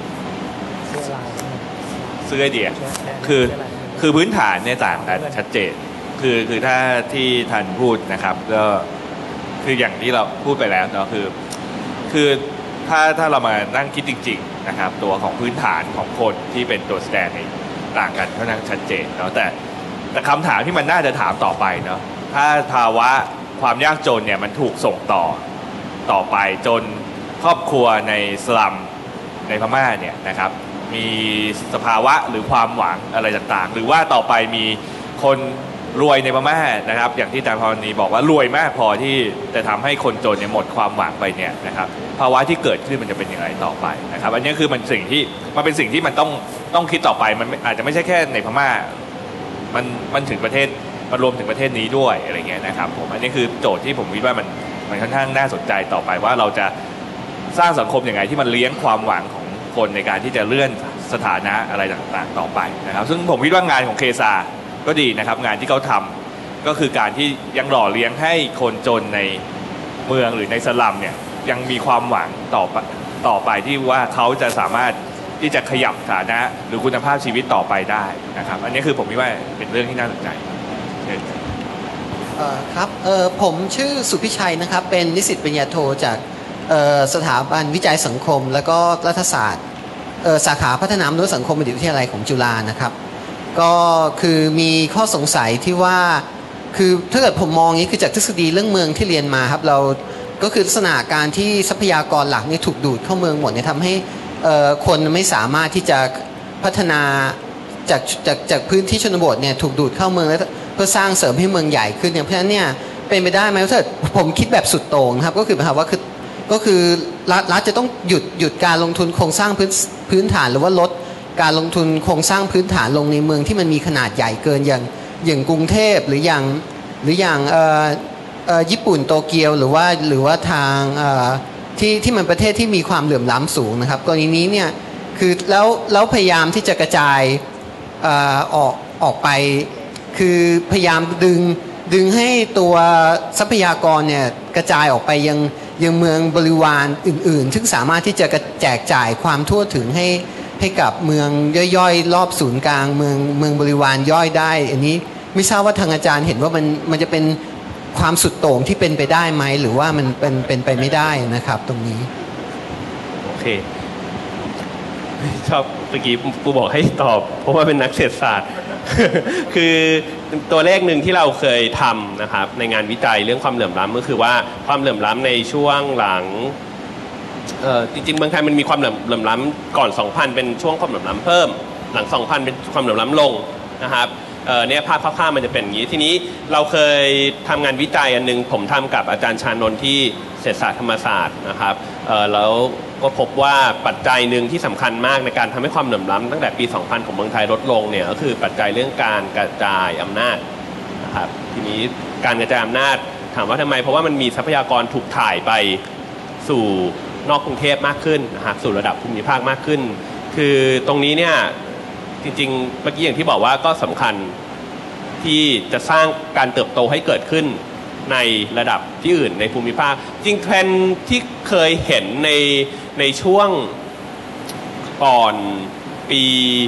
ซื้อไอเดียคือคือพื้นฐานเนี่ยต่างกันชัดเจนคือคือถ้าที่ท่านพูดนะครับก็คืออย่างที่เราพูดไปแล้วเนาะคือคือถ้าถ้าเรามานั่งคิดจริงๆนะครับตัวของพื้นฐานของคนที่เป็นตัวแสดงนี่ต่างกันค่อนข้างชัดเจนเนาะแต่แต่คำถามที่มันน่าจะถามต่อไปเนาะถ้าภาวะความยากจนเนี่ยมันถูกส่งต่อต่อไปจนครอบครัวในสลัมในพม่าเนี่ยนะครับมีสภาวะหรือความหวังอะไรต่างๆหรือว่าต่อไปมีคนรวยในพม่านะครับอย่างที่อาจารย์พรณีบอกว่ารวยมากพอที่จะทำให้คนจนเนี่ยหมดความหวังไปเนี่ยนะครับภาวะที่เกิดขึ้นมันจะเป็นอย่างไรต่อไปนะครับอันนี้คือมันสิ่งที่มันเป็นสิ่งที่มันต้องต้องคิดต่อไปมันอาจจะไม่ใช่แค่ในพม่ามันมันถึงประเทศมันรวมถึงประเทศนี้ด้วยอะไรเงี้ยนะครับผมอันนี้คือโจทย์ที่ผมคิดว่ามันมันค่อนข้างน่าสนใจต่อไปว่าเราจะสร้างสังคมอย่างไรที่มันเลี้ยงความหวังของคนในการที่จะเลื่อนสถานะอะไรต่างๆต่อไปนะครับซึ่งผมคิดว่างานของเคซาก็ดีนะครับงานที่เขาทำก็คือการที่ยังหล่อเลี้ยงให้คนจนในเมืองหรือในสลัมเนี่ยยังมีความหวังต่อไปต่อไปที่ว่าเขาจะสามารถที่จะขยับฐานะหรือคุณภาพชีวิตต่อไปได้นะครับอันนี้คือผมคิดว่าเป็นเรื่องที่น่าสนใจครับผมชื่อสุพิชัยนะครับเป็นนิสิตปริญญาโทจากสถาบันวิจัยสังคมและก็รัฐศาสตร์สาขาพัฒนามนุษยสังคมมหาวิทยาลัยของจุฬานะครับก็คือมีข้อสงสัยที่ว่าคือถ้าเกิดผมมองนี้คือจากทฤษฎีเรื่องเมืองที่เรียนมาครับเราก็คือลักษณะการที่ทรัพยากรหลักนี่ถูกดูดเข้าเมืองหมดเนี่ยทำให้คนไม่สามารถที่จะพัฒนาจากจากจากพื้นที่ชนบทเนี่ยถูกดูดเข้าเมืองแล้วเพื่อสร้างเสริมให้เมืองใหญ่ขึ้นเนี่ยเพราะฉะนั้นเนี่ยเป็นไปได้ไหมถ้าผมคิดแบบสุดโต่งครับก็คือหมายความว่าคือก็คือรัฐรัฐจะต้องหยุดหยุดการลงทุนโครงสร้างพื้นพื้นฐานหรือว่าลดการลงทุนโครงสร้างพื้นฐานลงในเมืองที่มันมีขนาดใหญ่เกินอย่างอย่างกรุงเทพหรืออย่างหรืออย่างญี่ปุ่นโตเกียวหรือว่าหรือว่าทางที่ที่มันประเทศที่มีความเหลื่อมล้ำสูงนะครับกรณีนี้เนี่ยคือแล้วแล้วพยายามที่จะกระจายออกออกไปคือพยายามดึงดึงให้ตัวทรัพยากรเนี่ยกระจายออกไปยังยังเมืองบริวารอื่นๆซึ่งสามารถที่จะแจกจ่ายความทั่วถึงให้ให้กับเมืองย่อยๆรอบศูนย์กลางเมืองเมืองบริวารย่อยได้อันนี้ไม่ทราบว่าทางอาจารย์เห็นว่ามันมันจะเป็นความสุดโต่งที่เป็นไปได้ไหมหรือว่ามันเป็นเป็นไปไม่ได้นะครับตรงนี้โอเคชอบเมื่อกี้ปูบอกให้ตอบเพราะว่าเป็นนักเศรษฐศาสตร์ คือตัวเลขหนึ่งที่เราเคยทำนะครับในงานวิจัยเรื่องความเหลื่อมล้ำก็คือว่าความเหลื่อมล้ำในช่วงหลังจริงๆเมืองไทยมันมีความเหลื่อมล้ำก่อน สองพัน เป็นช่วงความเหลื่อมล้ำเพิ่มหลัง สองพัน เป็นความเหลื่อมล้ำลงนะครับเนี่ยภาพคร่าวๆมันจะเป็นอย่างนี้ทีนี้เราเคยทำงานวิจัยอันนึงผมทำกับอาจารย์ชานนท์ที่เศรษฐศาสตร์ธรรมศาสตร์นะครับแล้วก็พบว่าปัจจัยหนึ่งที่สำคัญมากในการทำให้ความเหลื่อมล้ำตั้งแต่ปี สองพัน ของเมืองไทยลดลงเนี่ยก็คือปัจจัยเรื่องการกระจายอำนาจนะครับทีนี้การกระจายอำนาจถามว่าทำไมเพราะว่ามันมีทรัพยากรถูกถ่ายไปสู่นอกกรุงเทพมากขึ้นนะครับสู่ระดับภูมิภาคมากขึ้นคือตรงนี้เนี่ยจริงๆเมื่อกี้อย่างที่บอกว่าก็สำคัญที่จะสร้างการเติบโตให้เกิดขึ้นในระดับที่อื่นในภูมิภาคจริงเทรนด์ที่เคยเห็นในในช่วงก่อนปี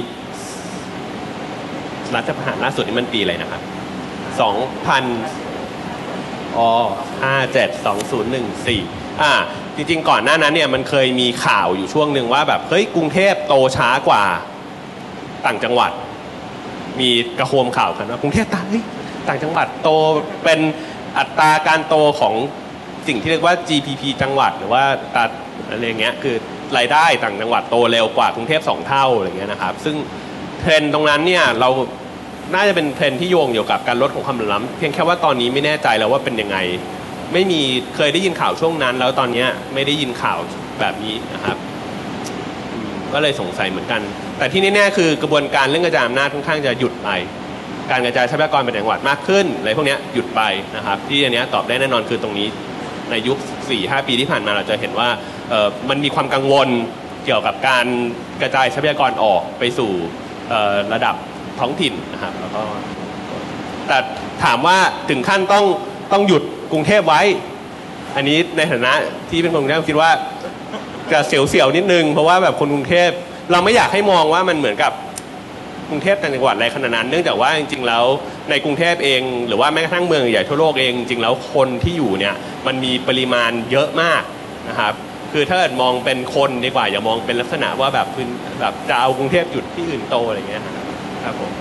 รัฐประหารล่าสุดนี่มันปีอะไรนะครับสองพันอ๋อห้าเจ็ดสองศูนย์หนึ่งสี่อ่าจริงๆก่อนหน้านั้นเนี่ยมันเคยมีข่าวอยู่ช่วงหนึ่งว่าแบบเฮ้ยกรุงเทพโตช้ากว่าต่างจังหวัดมีกระโคมข่าวกันว่ากรุงเทพต่างต่างจังหวัดโตเป็นอัตราการโตของสิ่งที่เรียกว่า จี พี พี จังหวัดหรือว่าตัดอะไรเงี้ยคือรายได้ต่างจังหวัดโตเร็วกว่ากรุงเทพสองเท่าอะไรเงี้ยนะครับซึ่งเทรนด์ตรงนั้นเนี่ยเราน่าจะเป็นเทรนด์ที่โยงเกี่ยวกับการลดของความเหลื่อมล้ำเพียงแค่ว่าตอนนี้ไม่แน่ใจแล้วว่าเป็นยังไงไม่มีเคยได้ยินข่าวช่วงนั้นแล้วตอนนี้ไม่ได้ยินข่าวแบบนี้นะครับก็เลยสงสัยเหมือนกันแต่ที่แน่ๆคือกระบวนการเรื่องกระจายอำนาจค่อนข้างจะหยุดไปการกระจายทรัพยากรเป็นจังหวัดมากขึ้นอะไรพวกนี้หยุดไปนะครับที่อันนี้ตอบได้แน่นอนคือตรงนี้ในยุค สี่ห้า ปีที่ผ่านมาเราจะเห็นว่ามันมีความกังวลเกี่ยวกับการกระจายทรัพยากรออกไปสู่ระดับท้องถิ่นนะครับแล้วก็แต่ถามว่าถึงขั้นต้องต้องหยุดกรุงเทพไว้อันนี้ในฐานะที่เป็นคนกรุงเทพคิดว่าจะเสียวๆนิดนึงเพราะว่าแบบคนกรุงเทพเราไม่อยากให้มองว่ามันเหมือนกับกรุงเทพต่างจังหวัดอะไรขนาดนั้นเนื่องจากว่าจริงๆแล้วในกรุงเทพเองหรือว่าแม้กระทั่งเมืองใหญ่ทั่วโลกเองจริงๆแล้วคนที่อยู่เนี่ยมันมีปริมาณเยอะมากนะครับคือถ้าเกิดมองเป็นคนดีกว่าอย่ามองเป็นลักษณะว่าแบบพื้นแบบจะเอากรุงเทพหยุดที่อื่นโตอะไรเงี้ยครับผม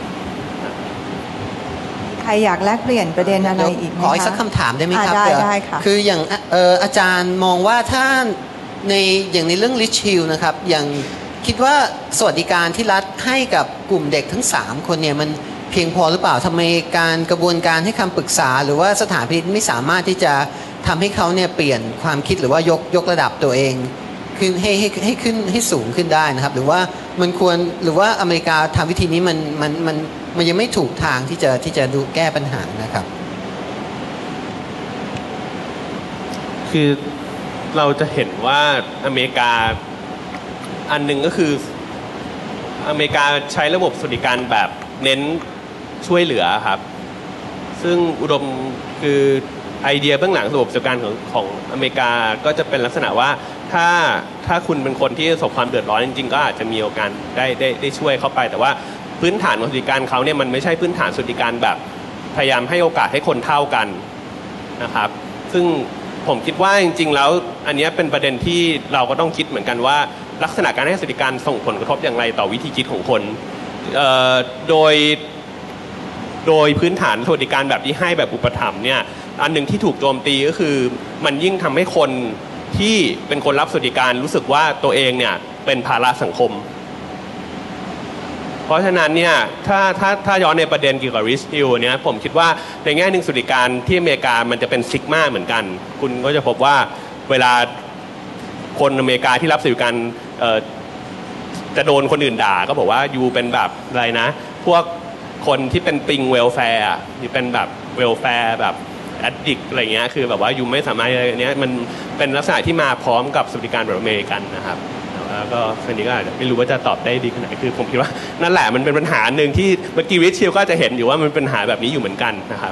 ใครอยากแลกเปลี่ยนประเด็นอะไรอีกไหมคะขออีกสักคำถามได้ไหมครับได้ได้ค่ะคืออย่างอาจารย์มองว่าถ้าในอย่างในเรื่อง Rich Hill นะครับอย่างคิดว่าสวัสดิการที่รัฐให้กับกลุ่มเด็กทั้งสามคนเนี่ยมันเพียงพอหรือเปล่าทำไมการกระบวนการให้คำปรึกษาหรือว่าสถานพินิจไม่สามารถที่จะทำให้เขาเนี่ยเปลี่ยนความคิดหรือว่ายกยกระดับตัวเองขึ้นให้ให้ให้ขึ้นให้สูงขึ้นได้นะครับหรือว่ามันควรหรือว่าอเมริกาทำวิธีนี้มันมันมันมันยังไม่ถูกทางที่จะที่จะดูแก้ปัญหานะครับคือเราจะเห็นว่าอเมริกาอันหนึ่งก็คืออเมริกาใช้ระบบสวัสดิการแบบเน้นช่วยเหลือครับซึ่งอุดมคือไอเดียเบื้องหลังระบบสวัสดิการของของอเมริกาก็จะเป็นลักษณะว่าถ้าถ้าคุณเป็นคนที่ประสบความเดือดร้อนจริงๆก็อาจจะมีโอกาสได้ได้ได้ช่วยเข้าไปแต่ว่าพื้นฐานของสวัสดิการเขาเนี่ยมันไม่ใช่พื้นฐานสวัสดิการแบบพยายามให้โอกาสให้คนเท่ากันนะครับซึ่งผมคิดว่าจริงๆแล้วอันนี้เป็นประเด็นที่เราก็ต้องคิดเหมือนกันว่าลักษณะการให้สวัสดิการส่งผลกระทบอย่างไรต่อวิธีคิดของคนโดยโดยพื้นฐานสวัสดิการแบบที่ให้แบบอุปถัมภ์เนี่ยอันหนึ่งที่ถูกโจมตีก็คือมันยิ่งทำให้คนที่เป็นคนรับสวัสดิการรู้สึกว่าตัวเองเนี่ยเป็นภาระสังคมเพราะฉะนั้นเนี่ยถ้าถ้าถ้าย้อนในประเด็นเกี่ยวกับ risk view เนี่ยผมคิดว่าในแง่หนึ่งสวัสดิการที่อเมริกามันจะเป็นซิกมาเหมือนกันคุณก็จะพบว่าเวลาคนอเมริกาที่รับสวัสดิการจะโดนคนอื่นด่าก็บอกว่ายูเป็นแบบอะไรนะพวกคนที่เป็นปิงเวลแฟร์นี่เป็นแบบเวลแฟร์แบบแอดดิกอะไรเงี้ยคือแบบว่ายูไม่สามารถอะไรเนี้ยมันเป็นลักษณะที่มาพร้อมกับสวัสดิการแบบอเมริกันนะครับแล้วก็คนนี้ก็อาจจะไม่รู้ว่าจะตอบได้ดีขนาดไหนคือผมคิดว่านั่นแหละมันเป็นปัญหาหนึ่งที่เมื่อกี้วิชิลก็จะเห็นอยู่ว่ามันเป็นปัญหาแบบนี้อยู่เหมือนกันนะครับ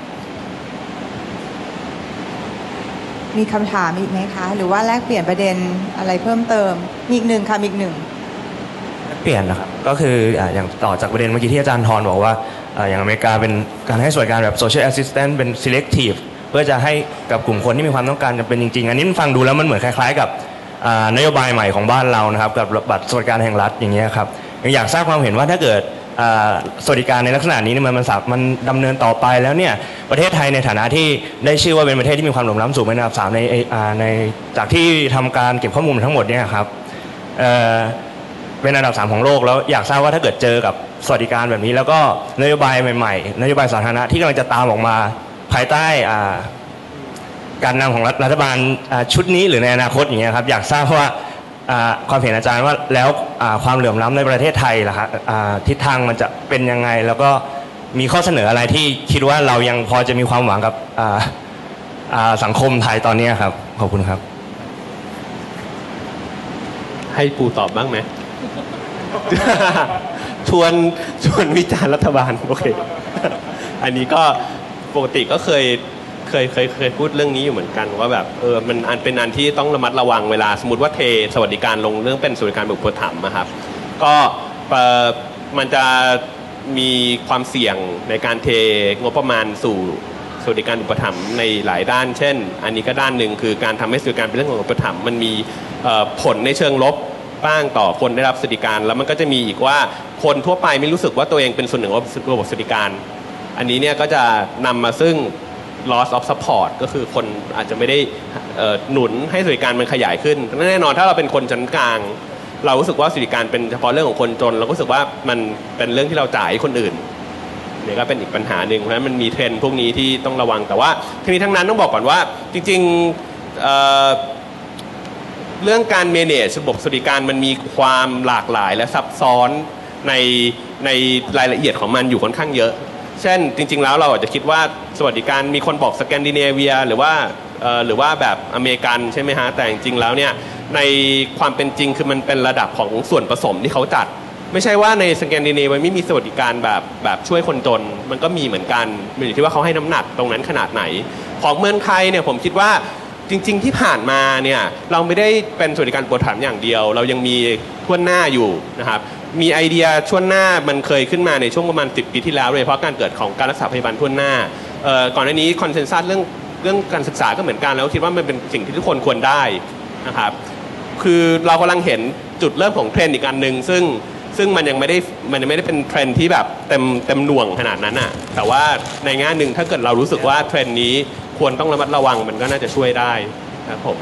มีคำถามอีกไหมคะหรือว่าแลกเปลี่ยนประเด็นอะไรเพิ่มเติมมีอีกหนึ่งค่ะมีอีกหนึ่งเปลี่ยนนะครับก็คืออย่างต่อจากประเด็นเมื่อกี้ที่อาจารย์ทรบอกว่าอย่างอเมริกาเป็นการให้สวัสดิการแบบ social assistance เป็น selective เพื่อจะให้กับกลุ่มคนที่มีความต้องการจำเป็นจริงๆอันนี้มันฟังดูแล้วมันเหมือนคล้ายๆกับนโยบายใหม่ของบ้านเรานะครับกับบัตรสวัสดิการแห่งรัฐอย่างเงี้ยครับอยากทราบความเห็นว่าถ้าเกิดสวัสดิการในลักษณะนี้มันมันมันดำเนินต่อไปแล้วเนี่ยประเทศไทยในฐานะที่ได้ชื่อว่าเป็นประเทศที่มีความเหลื่อมล้ำสูงเป็นอันดับสามในในจากที่ทำการเก็บข้อมูลทั้งหมดเนี่ยครับเป็นอันดับสามของโลกแล้วอยากทราบว่าถ้าเกิดเจอกับสวัสดิการแบบนี้แล้วก็นโยบายใหม่ๆนโยบายสาธารณะที่กำลังจะตามออกมาภายใต้การนำของรัฐบาลชุดนี้หรือในอนาคตอย่างเงี้ยครับอยากทราบว่าความเห็นอาจารย์ว่าแล้วความเหลื่อมล้ำในประเทศไทยล่ะครับทิศทางมันจะเป็นยังไงแล้วก็มีข้อเสนออะไรที่คิดว่าเรายังพอจะมีความหวังกับสังคมไทยตอนนี้ครับขอบคุณครับให้ปูตอบบ้างไหม ชวนชวนวิจารณ์รัฐบาลโอเค อันนี้ก็ปกติก็เคยเคยเคยเคยพูดเรื่องนี้อยู่เหมือนกันว่าแบบเออมันอันเป็นอันที่ต้องระมัดระวังเวลาสมมติว่าเทสวัสดิการลงเรื่องเป็นสวัสดิการแบบอุปถัมภ์นะครับก็มันจะมีความเสี่ยงในการเทงบประมาณสู่สวัสดิการอุปถัมภ์ในหลายด้านเช่นอันนี้ก็ด้านหนึ่งคือการทำให้สวัสดิการเป็นเรื่องของอุปถัมภ์มันมีผลในเชิงลบบ้างต่อคนได้รับสวัสดิการแล้วมันก็จะมีอีกว่าคนทั่วไปไม่รู้สึกว่าตัวเองเป็นส่วนหนึ่งของระบบสวัสดิการอันนี้เนี่ยก็จะนำมาซึ่งloss of support ก็คือคนอาจจะไม่ได้หนุนให้สวัสดิการมันขยายขึ้นแน่นอนถ้าเราเป็นคนชั้นกลางเรารู้สึกว่าสวัสดิการเป็นเฉพาะเรื่องของคนจนเราก็รู้สึกว่ามันเป็นเรื่องที่เราจ่ายให้คนอื่นเนี่ยก็เป็นอีกปัญหาหนึ่งเพราะฉะนั้นมันมีเทรนด์พวกนี้ที่ต้องระวังแต่ว่าทั้งนี้ทั้งนั้นต้องบอกก่อนว่าจริงๆ เ, เรื่องการ manage ระบบสวัสดิการมันมีความหลากหลายและซับซ้อนในในรายละเอียดของมันอยู่ค่อนข้างเยอะเช่นจริงๆแล้วเราอาจจะคิดว่าสวัสดิการมีคนบอกสแกนดิเนเวียหรือว่าหรือว่าแบบอเมริกันใช่ไหมฮะแต่จริงๆแล้วเนี่ยในความเป็นจริงคือมันเป็นระดับของส่วนผสมที่เขาจัดไม่ใช่ว่าในสแกนดิเนเวียไม่มีสวัสดิการแบบแบบช่วยคนจนมันก็มีเหมือนกันมันอยู่ที่ว่าเขาให้น้ำหนักตรงนั้นขนาดไหนของเมืองไทยเนี่ยผมคิดว่าจริงๆที่ผ่านมาเนี่ยเราไม่ได้เป็นสวัสดิการอุปถัมภ์อย่างเดียวเรายังมีทั่วหน้าอยู่นะครับมีไอเดียช่วงหน้ามันเคยขึ้นมาในช่วงประมาณสิบปีที่แล้วเลยเพราะการเกิดของการรักษาพยาบาลทั่วหน้าก่อนหน้านี้คอนเซนแซสเรื่องเรื่องการศึกษาก็เหมือนกันแล้วคิดว่ามันเป็นสิ่งที่ทุกคนควรได้นะครับคือเรากำลังเห็นจุดเริ่มของเทรนด์อีกอันหนึ่งซึ่งซึ่งมันยังไม่ได้มันยังไม่ได้เป็นเทรนด์ที่แบบเต็มเต็มหน่วงขนาดนั้นอ่ะแต่ว่าในแง่หนึ่งถ้าเกิดเรารู้สึกว่าเทรนด์นี้ควรต้องระมัดระวังมันก็น่าจะช่วยได้ครับผม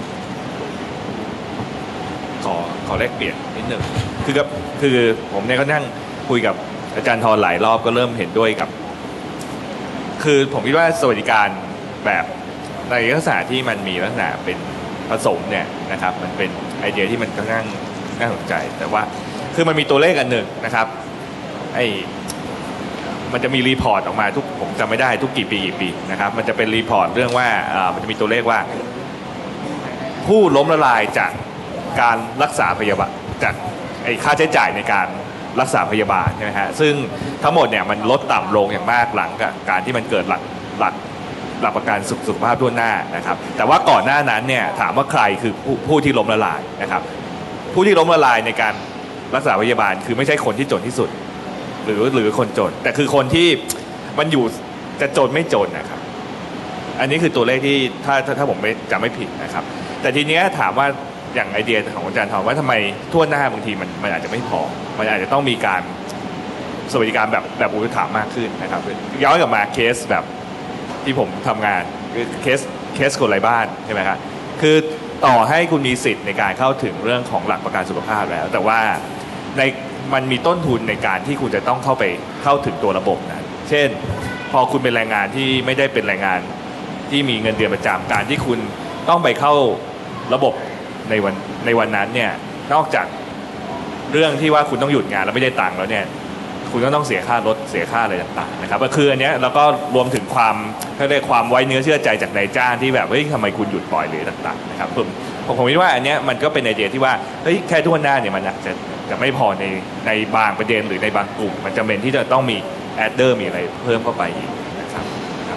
ขอขอแลกเปลี่ยนนิดหนึ่งคือกับคือผมเนี่ยก็นั่งคุยกับอาจารย์ทรหลายรอบก็เริ่มเห็นด้วยกับคือผมคิดว่าสวัสดิการแบบในลักษณะที่มันมีลักษณะเป็นผสมเนี่ยนะครับมันเป็นไอเดียที่มันค่อนข้างน่าสนใจแต่ว่าคือมันมีตัวเลขอันหนึ่งนะครับไอมันจะมีรีพอร์ตออกมาทุกผมจำไม่ได้ทุกกี่ปีกี่ปีนะครับมันจะเป็นรีพอร์ตเรื่องว่าอ่ามันจะมีตัวเลขว่าผู้ล้มละลายจากการรักษาพยาบาลจากไอ้ค่าใช้จ่ายในการรักษาพยาบาลใช่ไหมฮะซึ่งทั้งหมดเนี่ยมันลดต่ำลงอย่างมากหลังกับการที่มันเกิดหลักหลักหลักประกันสุขภาพทั่วหน้านะครับแต่ว่าก่อนหน้านั้นเนี่ยถามว่าใครคือผู้ผู้ที่ล้มละลายนะครับผู้ที่ล้มละลายในการรักษาพยาบาลคือไม่ใช่คนที่จนที่สุดหรือหรือคนจนแต่คือคนที่มันอยู่จะจนไม่จนนะครับอันนี้คือตัวเลขที่ถ้าถ้าถ้าผมไม่จำไม่ผิดนะครับแต่ทีเนี้ยถามว่าอย่างไอเดียของอาจารย์ทองว่าทำไมทั่วหน้าบางทีมันมันอาจจะไม่พอมันอาจจะต้องมีการสวัสดิการแบบแบบอุปถัมภ์มากขึ้นนะครับย้อนกลับมาเคสแบบที่ผมทำงานคือเคสเคสคนไร้บ้านใช่ไหมครับคือต่อให้คุณมีสิทธิ์ในการเข้าถึงเรื่องของหลักประกันสุขภาพแล้วแต่ว่าในมันมีต้นทุนในการที่คุณจะต้องเข้าไปเข้าถึงตัวระบบนั้นเช่นพอคุณเป็นแรงงานที่ไม่ได้เป็นแรงงานที่มีเงินเดือนประจำการที่คุณต้องไปเข้าระบบในวันในวันนั้นเนี่ยนอกจากเรื่องที่ว่าคุณต้องหยุดงานแล้วไม่ได้ตังค์แล้วเนี่ยคุณก็ต้องเสียค่ารถเสียค่าอะไรต่างๆนะครับก็คืออันนี้แล้วก็รวมถึงความเขาเรียกความไว้เนื้อเชื่อใจจากนายจ้างที่แบบเฮ้ยทำไมคุณหยุดปล่อยเลยต่างๆนะครับผมผมคิดว่าอันนี้มันก็เป็นไอเดียที่ว่าเฮ้ยแค่ทั่วหน้าเนี่ยมันอาจจะจะไม่พอในในบางประเด็นหรือในบางกลุ่มมันจำเป็นที่จะต้องมีแอดเดอร์มีอะไรเพิ่มเข้าไปอีกนะครับ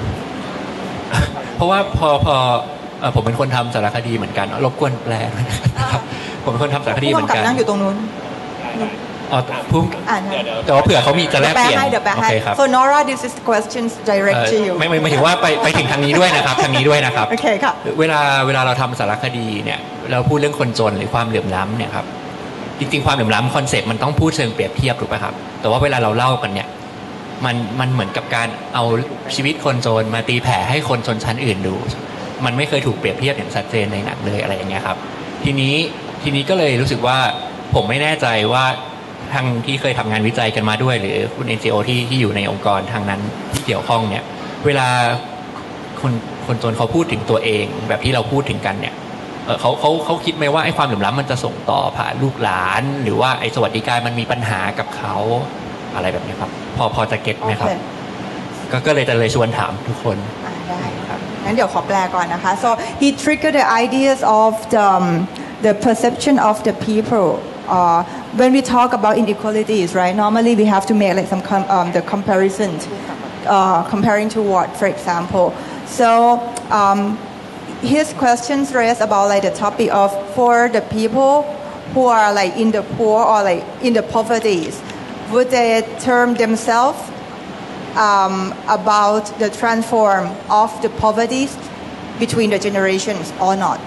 เพราะว่าพอพอผมเป็นคนทำสารคดีเหมือนกันรบกวนแปลนะครับผมเป็นคนทำสารคดีเหมือนกันนั่งอยู่ตรงนู้นอ๋อพุ่งแต่ว่าเผื่อเขามีจะแลกเปลี่ยนโอเคครับ so Nora this is questions direct to you ไม่ไม่ไม่ถึงว่าไปไปถึงทางนี้ด้วยนะครับทางนี้ด้วยนะครับโอเคครับเวลาเวลาเราทำสารคดีเนี่ยเราพูดเรื่องคนจนหรือความเหลื่อมล้ำเนี่ยครับจริงๆความเหลื่อมล้ำคอนเซ็ปต์มันต้องพูดเชิงเปรียบเทียบถูกไหมครับแต่ว่าเวลาเราเล่ากันเนี่ยมันมันเหมือนกับการเอาชีวิตคนจนมาตีแผ่ให้คนชนชั้นอื่นดูมันไม่เคยถูกเปรียบเทียบอย่างชัดเจนในหนังเลยอะไรอย่างเงี้ยครับทีนี้ทีนี้ก็เลยรู้สึกว่าผมไม่แน่ใจว่าทางที่เคยทำงานวิจัยกันมาด้วยหรือคุณ เอ็น จี โอ ที่ที่อยู่ในองค์กรทางนั้นที่เกี่ยวข้องเนี่ยเวลาคนคนจนเขาพูดถึงตัวเองแบบที่เราพูดถึงกันเนี่ยเออเขาเขาเขาคิดไหมว่าไอ้ความเหลื่อมล้ำมันจะส่งต่อผ่านลูกหลานหรือว่าไอ้สวัสดิการมันมีปัญหากับเขาอะไรแบบนี้ครับพอพอจะเก็ตไหมครับก็ก็เลยจะเลยชวนถามทุกคนได้ครับงั้นเดี๋ยวขอแปลก่อนนะคะ so he triggered the ideas of the um, the perception of the people uh, when we talk about inequalities right normally we have to make like some com, um, the comparisons uh, comparing to what for example so um, his questions raised about like the topic of for the people who are like in the poor or like in the poverties would they term themselves um, about the transform of the poverties between the generations or not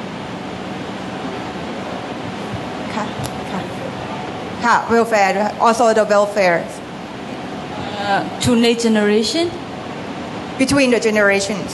ค่ะค่ะค่ะ welfare also the welfare uh, to next generation between the generations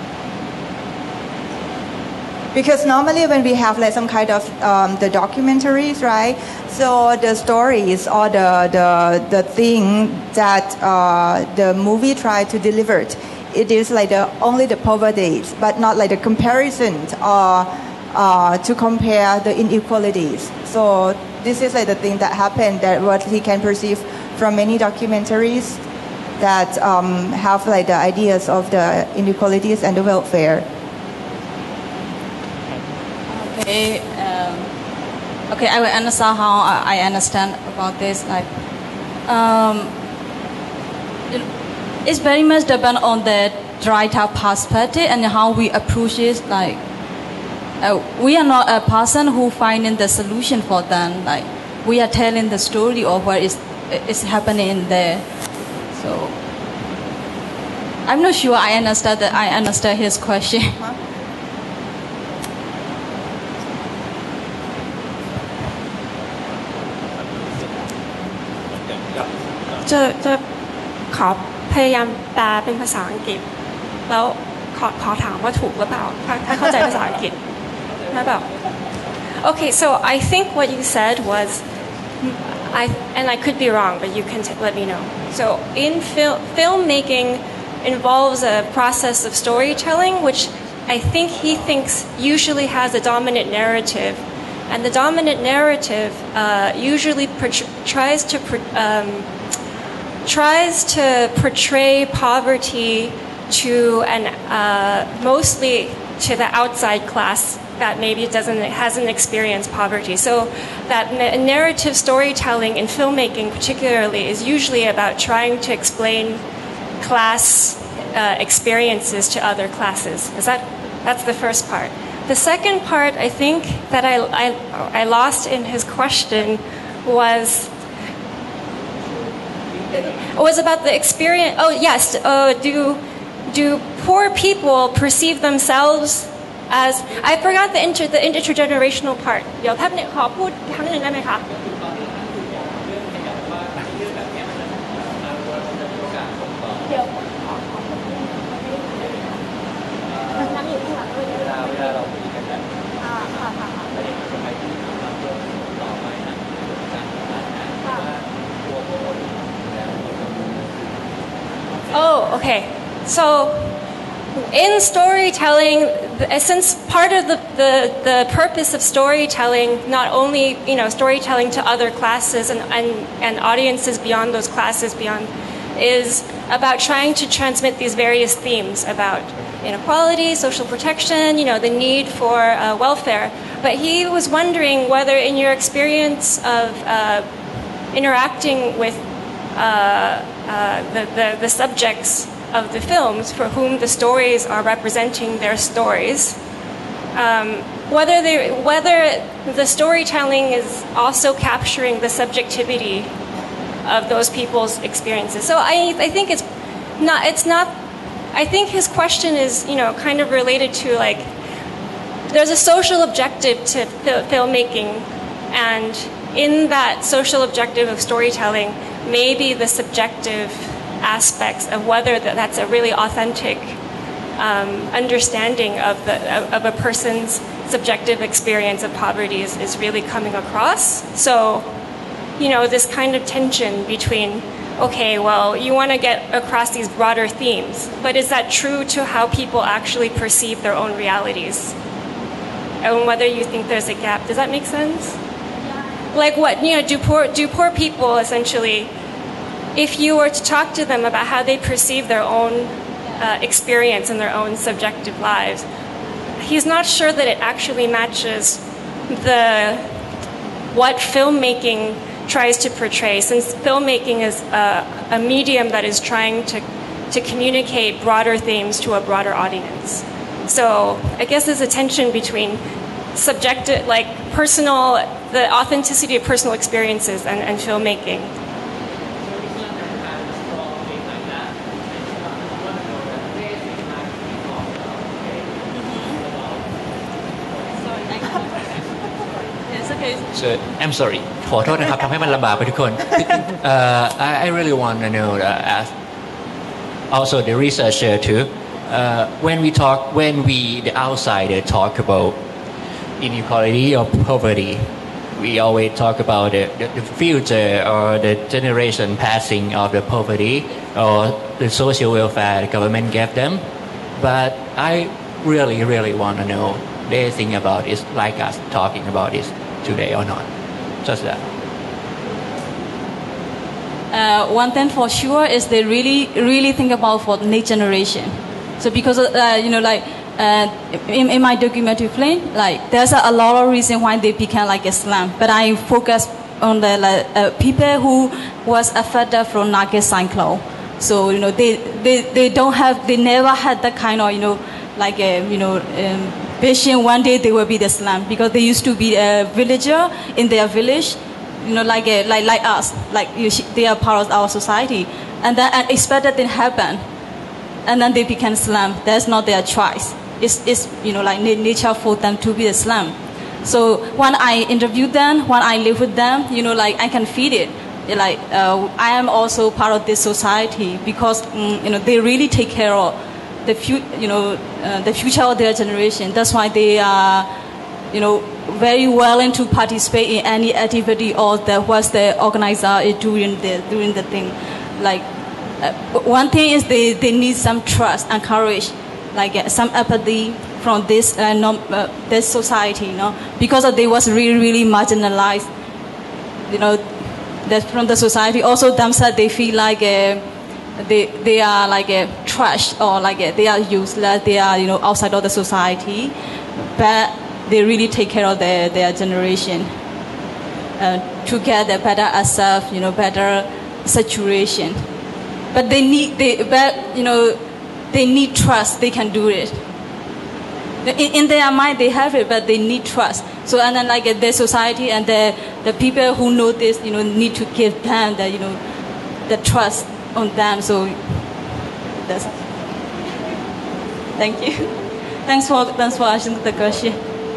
because normally when we have like some kind of um, the documentaries right so the stories or the the the thing that uh, the movie try to deliver it is like the only the poverties but not like the comparisons or uh, to compare the inequalities so this is like the thing that happened that what he can perceive from many documentaries that um, have like the ideas of the inequalities and the welfare Okay, um, okay, I will understand how I understand about this. Like, um, it, it's very much depend on the writer perspective and how we approach it. Like, uh, we are not a person who finding the solution for them. Like, we are telling the story of what is is happening there. So, I'm not sure I understand that. I understand his question. Huh? จะจะขอพยายามแปลเป็นภาษาอังกฤษแล้วขอขอถามว่าถูกหรือเปล่าถ้าเข้าใจภาษาอังกฤษแล้วแบบ Okay so I think what you said was I and I could be wrong but you can t- let me know so in fil- filmmaking involves a process of storytelling which I think he thinks usually has a dominant narrative and the dominant narrative uh, usually port- tries to pr- um, tries to portray poverty to an uh, mostly to the outside class that maybe doesn't hasn't experienced poverty. So that na- narrative storytelling in filmmaking particularly is usually about trying to explain class uh, experiences to other classes. Is that that's the first part. The second part, I think that I I, I lost in his question was was about the experience. Oh yes, uh, do do poor people perceive themselves as I forgot the inter the intergenerational part. เดี๋ยวแป๊บนึงขอพูดครั้งหนึ่งได้ไหมคะ Oh, okay. So in storytelling, since part of the, the, the purpose of storytelling, not only, you know, storytelling to other classes and, and, and audiences beyond those classes beyond, is about trying to transmit these various themes about inequality, social protection, you know, the need for uh, welfare. But he was wondering whether in your experience of uh, interacting with uh, uh, the, the, the subjects of the films for whom the stories are representing their stories, um, whether, they, whether the storytelling is also capturing the subjectivity of those people's experiences. So I, I think it's not, it's not, I think his question is, you know, kind of related to like, there's a social objective to fil filmmaking, and in that social objective of storytelling, maybe the subjective aspects of whether that, that's a really authentic um, understanding of, the, of, of a person's subjective experience of poverty is, is really coming across. So, you know, this kind of tension between, okay, well, you want to get across these broader themes, but is that true to how people actually perceive their own realities? And whether you think there's a gap. Does that make sense? Yeah. Like what, you know, do poor, do poor people essentially, if you were to talk to them about how they perceive their own uh, experience and their own subjective lives, he's not sure that it actually matches the what filmmaking tries to portray, since filmmaking is a, a medium that is trying to, to communicate broader themes to a broader audience. So I guess there's a tension between subjective, like personal, the authenticity of personal experiences and, and filmmaking. So I'm sorry ขอโทษนะครับทำให้มันลำบากไปทุกคน uh, I, I really want to know uh, as also the researcher too uh, when we talk when we the outsider talk about inequality or poverty we always talk about the, the, the future or the generation passing of the poverty or the social welfare the government gave them, but I really really want to know they think about it like us talking about this today or not. Just that. Uh, one thing for sure is they really, really think about for the next generation. So because uh, you know, like uh, in, in my documentary film, like there's a, a lot of reason why they became like Islam. But I focus on the like, uh, people who was affected from Naga cyclone. So you know, they, they they don't have, they never had that kind of you know, like a you know. Um, vision one day they will be the Islam, because they used to be a villager in their village, you know, like a, like like us, like you, they are part of our society, and then and expect that didn't happen, and then they became Islam. That's not their choice. It's it's you know like nature for them to be Islam. So when I interview them, when I live with them, you know, like I can feel it. Like uh, I am also part of this society, because um, you know they really take care of the fu- you know uh, the future of their generation. That's why they are you know very willing to participate in any activity or the what the organizer is doing the doing the thing. Like uh, one thing is they, they need some trust and courage, like uh, some empathy from this uh, non, uh, this society, you know, because they was really really marginalized, you know, that from the society. Also themselves they feel like a They they are like a trash, or like a, they are useless. They are you know outside of the society, but they really take care of their their generation uh, to get a better self, you know, better situation. But they need they but you know they need trust. They can do it. In, in their mind, they have it, but they need trust. So and then like their society and the the people who know this, you know, need to give them the you know the trust on them. So that's. Thank you. Thanks for thanks for asking the question.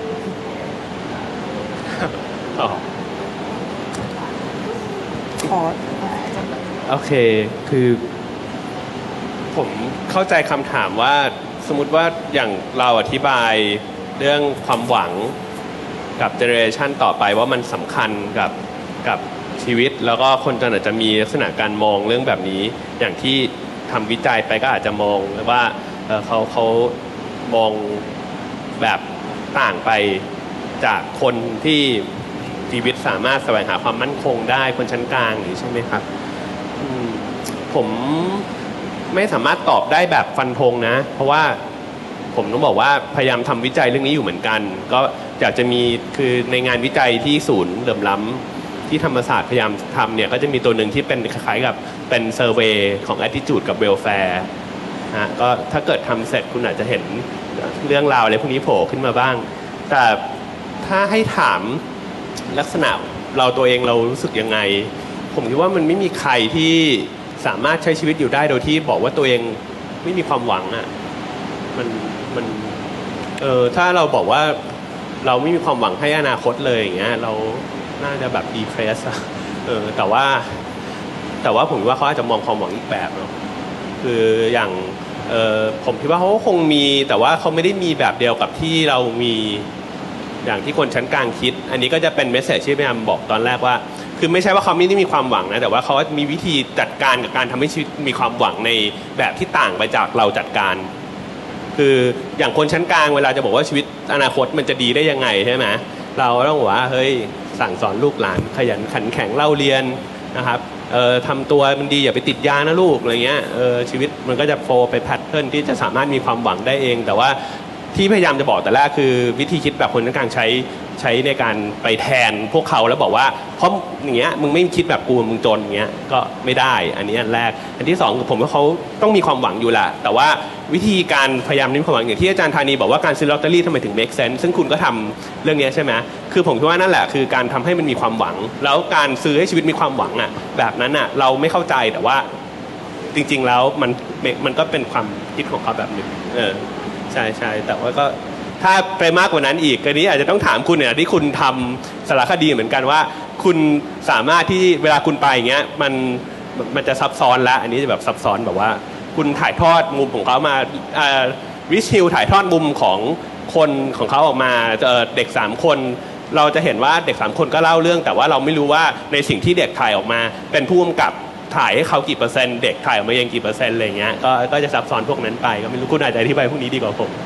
โอเคคือผมเข้าใจคำถามว่าสมมติว่าอย่างเราอธิบายเรื่องความหวังกับเจเนอเรชันต่อไปว่ามันสำคัญกับกับชีวิตแล้วก็คนจะอาจจะมีลักษณะการมองเรื่องแบบนี้อย่างที่ทำวิจัยไปก็อาจจะมองว่าเขาเขามองแบบต่างไปจากคนที่ชีวิตสามารถแสวงหาความมั่นคงได้คนชั้นกลางอย่างนี้ใช่ไหมครับผมไม่สามารถตอบได้แบบฟันธงนะเพราะว่าผมต้องบอกว่าพยายามทำวิจัยเรื่องนี้อยู่เหมือนกันก็อยากจะมีคือในงานวิจัยที่ศูนย์เหลื่อมล้ำที่ธรรมศาสตร์พยายามทำเนี่ยก็จะมีตัวหนึ่งที่เป็นคล้ายๆกับเป็นเซอร์เวย์ของ attitude กับ welfare ฮะก็ถ้าเกิดทำเสร็จคุณอาจจะเห็นเรื่องราวอะไรพวกนี้โผล่ขึ้นมาบ้างแต่ถ้าให้ถามลักษณะเราตัวเองเรารู้สึกยังไงผมคิดว่ามันไม่มีใครที่สามารถใช้ชีวิตอยู่ได้โดยที่บอกว่าตัวเองไม่มีความหวังอ่ะมันมันเออถ้าเราบอกว่าเราไม่มีความหวังให้อนาคตเลยอย่างเงี้ยเราน่าจะแบบ depress อ่ะเออแต่ว่าแต่ว่าผมว่าเขาอาจจะมองความหวังอีกแบบเนาะคืออย่างเออผมคิดว่าเขาคงมีแต่ว่าเขาไม่ได้มีแบบเดียวกับที่เรามีอย่างที่คนชั้นกลางคิดอันนี้ก็จะเป็นเมสเสจที่พยายามบอกตอนแรกว่าคือไม่ใช่ว่าเขาไม่ได้มีความหวังนะแต่ว่าเขามีวิธีจัดการกับการทำให้ชีวิตมีความหวังในแบบที่ต่างไปจากเราจัดการคืออย่างคนชั้นกลางเวลาจะบอกว่าชีวิตอนาคตมันจะดีได้ยังไงใช่ไหมเราต้องบอกว่าเฮ้ยสั่งสอนลูกหลานขยันขันแข็งเล่าเรียนนะครับเอ่อทำตัวมันดีอย่าไปติดยานะลูกอะไรเงี้ยเออชีวิตมันก็จะโฟไปแพทเทิร์นที่จะสามารถมีความหวังได้เองแต่ว่าที่พยายามจะบอกแต่แรกคือวิธีคิดแบบคนชั้นกลางใช้ใช้ในการไปแทนพวกเขาแล้วบอกว่าเพราะอย่างเงี้ยมึงไม่คิดแบบกูมึงจนอย่างเงี้ยก็ไม่ได้อันนี้อันแรกอันที่สองผมว่าเขาต้องมีความหวังอยู่แหละแต่ว่าวิธีการพยายามมีความหวังอย่างที่อาจารย์ธานีบอกว่าการซื้อลอตเตอรี่ทำไมถึง make sense ซึ่งคุณก็ทำเรื่องนี้ใช่ไหมคือผมคิดว่านั่นแหละคือการทำให้มันมีความหวังแล้วการซื้อให้ชีวิตมีความหวังอ่ะแบบนั้นอ่ะเราไม่เข้าใจแต่ว่าจริงๆแล้วมันมันก็เป็นความคิดของเขาแบบนึงเออใช่ใช่แต่ว่าก็ถ้าไปมากกว่านั้นอีกอันนี้อาจจะต้องถามคุณเนี่ยที่คุณทำสารคดีเหมือนกันว่าคุณสามารถที่เวลาคุณไปอย่างเงี้ยมันมันจะซับซ้อนละอันนี้จะแบบซับซ้อนแบบว่าคุณถ่ายทอดมุมของเขามาวิชฮิลถ่ายทอดมุมของคนของเขาออกมาเด็กสามคนเราจะเห็นว่าเด็กสามคนก็เล่าเรื่องแต่ว่าเราไม่รู้ว่าในสิ่งที่เด็กถ่ายออกมาเป็นผู้กำกับถ่ายให้เขากี่เปอร์เซ็นต์เด็กถ่ายออกมาเองกี่เปอร์เซ็นต์อะไรเงี้ยก็ก็จะซับซ้อนพวกนั้นไปก็ไม่รู้คุณอาจจะอธิบายพวกนี้ดีกว่าผม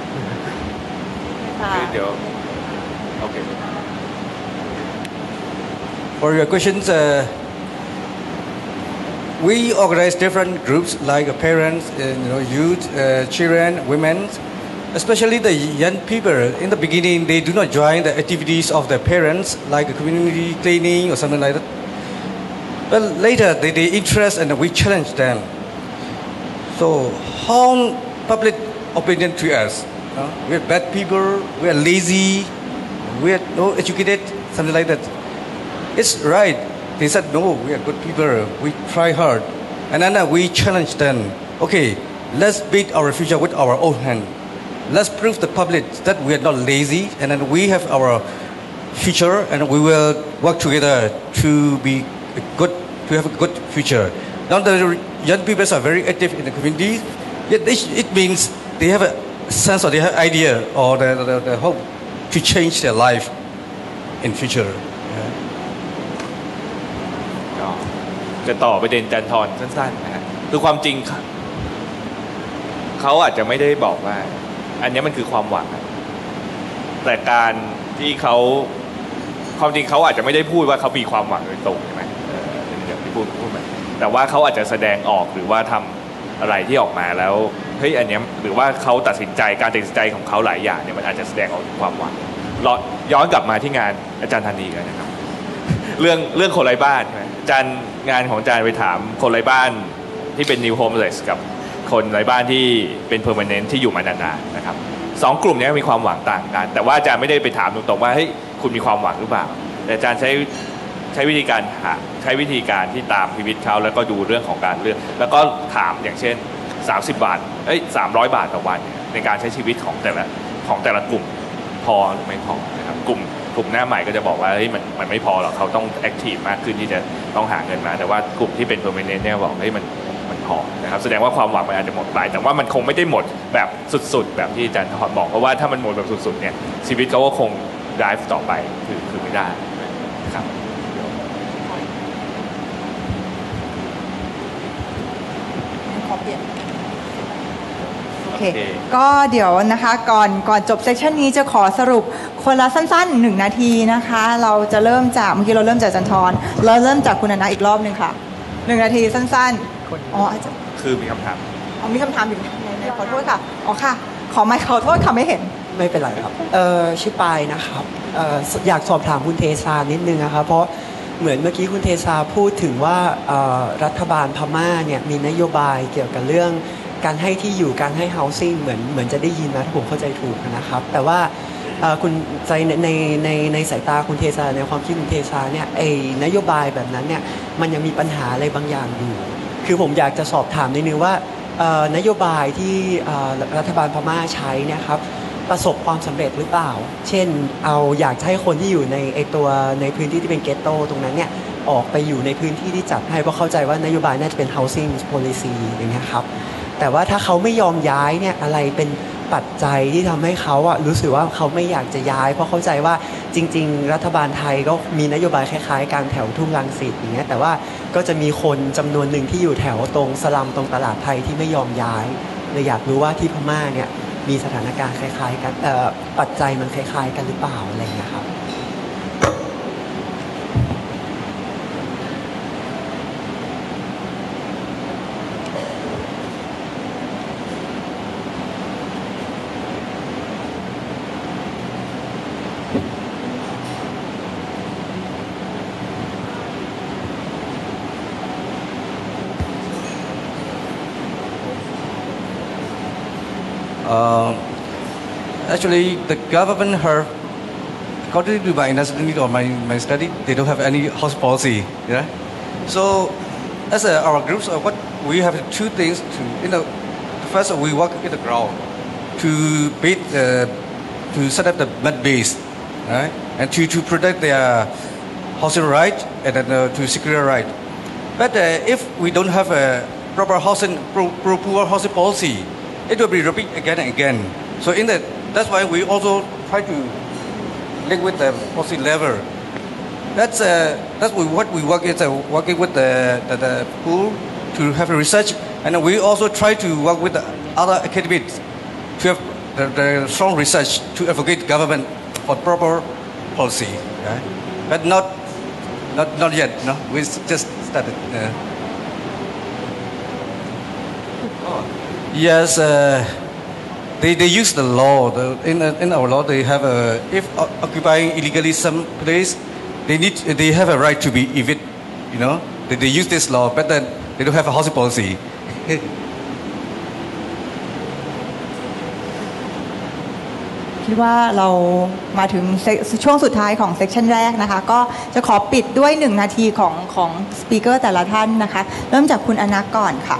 เดี๋ยวโอเค For your questions, uh, we organize different groups like parents, uh, you know, youth, uh, children, women, especially the young people. In the beginning, they do not join the activities of their parents, like community cleaning or something like that. But later, they, they interest and we challenge them. So, how public opinion to us? Uh, we are bad people, we are lazy, we are no educated, something like that. It's right. They said, no, we are good people, we try hard. And then uh, we challenge them. Okay, let's build our future with our own hand. Let's prove the public that we are not lazy and then we have our future and we will work together to be good, to have a good future. Now the young people are very active in the community. Yet it means they have a sense or they have idea or the, the, the hope to change their life in future. จะต่อประเด็นจันทร์สั้นๆนะฮะคือความจริงเขาอาจจะไม่ได้บอกว่าอันนี้มันคือความหวังแต่การที่เขาความจริงเขาอาจจะไม่ได้พูดว่าเขามีความหวังโดยตรงใช่ไหมอย่างที่พูดพูดมาแต่ว่าเขาอาจจะแสดงออกหรือว่าทำอะไรที่ออกมาแล้วเฮ้ยอันนี้หรือว่าเขาตัดสินใจการตัดสินใจของเขาหลายอย่างเนี่ยมันอาจจะแสดงออกถึงความหวังย้อนกลับมาที่งานอาจารย์ธานีกันนะครับเรื่องเรื่องคนไร้บ้านอาจารย์งานของอาจารย์ไปถามคนไร้บ้านที่เป็น New Homeless กับคนไร้บ้านที่เป็น permanent ที่อยู่มานานๆนะครับสองกลุ่มนี้มีความหวังต่างกันแต่ว่าอาจารย์ไม่ได้ไปถามตรงๆว่าเฮ้ยคุณมีความหวังหรือเปล่าแต่อาจารย์ใช้ใช้วิธีการหาใช้วิธีการที่ตามชีวิตเขาแล้วก็ดูเรื่องของการเลือกแล้วก็ถามอย่างเช่นสามสิบบาทเอ้ยสามร้อยบาทต่อวันในการใช้ชีวิตของแต่ละของแต่ละกลุ่มพอหรือไม่พอนะครับกลุ่มกลุ่มหน้าใหม่ก็จะบอกว่าเฮ้ยมันมันไม่พอหรอกเขาต้องแอคทีฟมากขึ้นที่จะต้องหาเงินมาแต่ว่ากลุ่มที่เป็น permanent เนี่ยบอกเฮ้ยมันมันพอนะครับแสดงว่าความหวังมันอาจจะหมดไปแต่ว่ามันคงไม่ได้หมดแบบสุดๆแบบที่อาจารย์บอกเพราะว่าถ้ามันหมดแบบสุดๆเนี่ยชีวิตเขาก็คง drive ต่อไปคือคือไม่ได้นะครับขอเปลี่ยนโอเคก็เดี๋ยวนะคะก่อนก่อนจบเซสชันนี้จะขอสรุปคนละสั้นๆหนึ่งนาทีนะคะเราจะเริ่มจากเมื่อกี้เราเริ่มจากจันทร์เราเริ่มจากคุณอนันต์อีกรอบหนึ่งค่ะหนึ่งนาทีสั้นๆอ๋อคือมีคำถามอ๋อมีคำถามอยู่ในขอโทษค่ะอ๋อค่ะขอไม่ขอโทษค่ะไม่เห็นไม่เป็นไรครับเออชื่อปายนะครับเอออยากสอบถามคุณเทซานิดนึงนะครับเพราะเหมือนเมื่อกี้คุณเทซาพูดถึงว่ารัฐบาลพม่าเนี่ยมีนโยบายเกี่ยวกับเรื่องการให้ที่อยู่การให้ housing เหมือนเหมือนจะได้ยินนะถ้าผมเข้าใจถูกนะครับแต่ว่าคุณใจในในในในสายตาคุณเทซาในความคิดคุณเทซาเนี่ยไอ้นโยบายแบบนั้นเนี่ยมันยังมีปัญหาอะไรบางอย่างอยู่คือผมอยากจะสอบถามนิดนึงว่านโยบายที่รัฐบาลพม่าใช้เนี่ยครับประสบความสำเร็จหรือเปล่าเช่นเอาอยากให้คนที่อยู่ในไอตัวในพื้นที่ที่เป็นเกตโตตรงนั้นเนี่ยออกไปอยู่ในพื้นที่ที่จัดให้เพราะเข้าใจว่านโยบายน่าจะเป็น housing policy อย่างเงี้ยครับแต่ว่าถ้าเขาไม่ยอมย้ายเนี่ยอะไรเป็นปัจจัยที่ทำให้เขาอะรู้สึกว่าเขาไม่อยากจะย้ายเพราะเข้าใจว่าจริงๆรัฐบาลไทยก็มีนโยบายคล้ายๆการแถวทุ่งรังสิตอย่างเงี้ยแต่ว่าก็จะมีคนจำนวนหนึ่งที่อยู่แถวตรงสลัมตรงตลาดไทยที่ไม่ยอมย้ายเลยอยากรู้ว่าที่พม่าเนี่ยมีสถานการณ์คล้ายๆกันปัจจัยมันคล้ายๆกันหรือเปล่าอะไรอย่างเงี้ยครับ Uh, actually, the government have, according to my understanding or my, my study, they don't have any house policy. Yeah. So, as a, our groups, uh, what we have two things to, you know, first we work in the ground to build, uh, to set up the mud base, right, and to, to protect their housing right and then, uh, to secure right. But uh, if we don't have a proper housing, pro, pro poor housing policy, it will be repeat again and again. So in that, that's why we also try to link with the policy level. That's uh, that's what we work is uh, working with the, the the pool to have a research, and we also try to work with the other academics to have the, the strong research to advocate government for proper policy. Right? But not not not yet. No, we just started. Uh, Yes, uh, they, they use the law. The, in, in our law, they have a, if occupying illegally some place, they need they have a right to be evict. You know, they, they use this law, but then they don't have a housing policy. คิดว่าเรามาถึงช่วงสุดท้ายของเซสชันแรกนะคะก็จะขอปิดด้วยหนึ่งนาทีของของสปีกเกอร์แต่ละท่านนะคะเริ่มจากคุณอนักก่อนค่ะ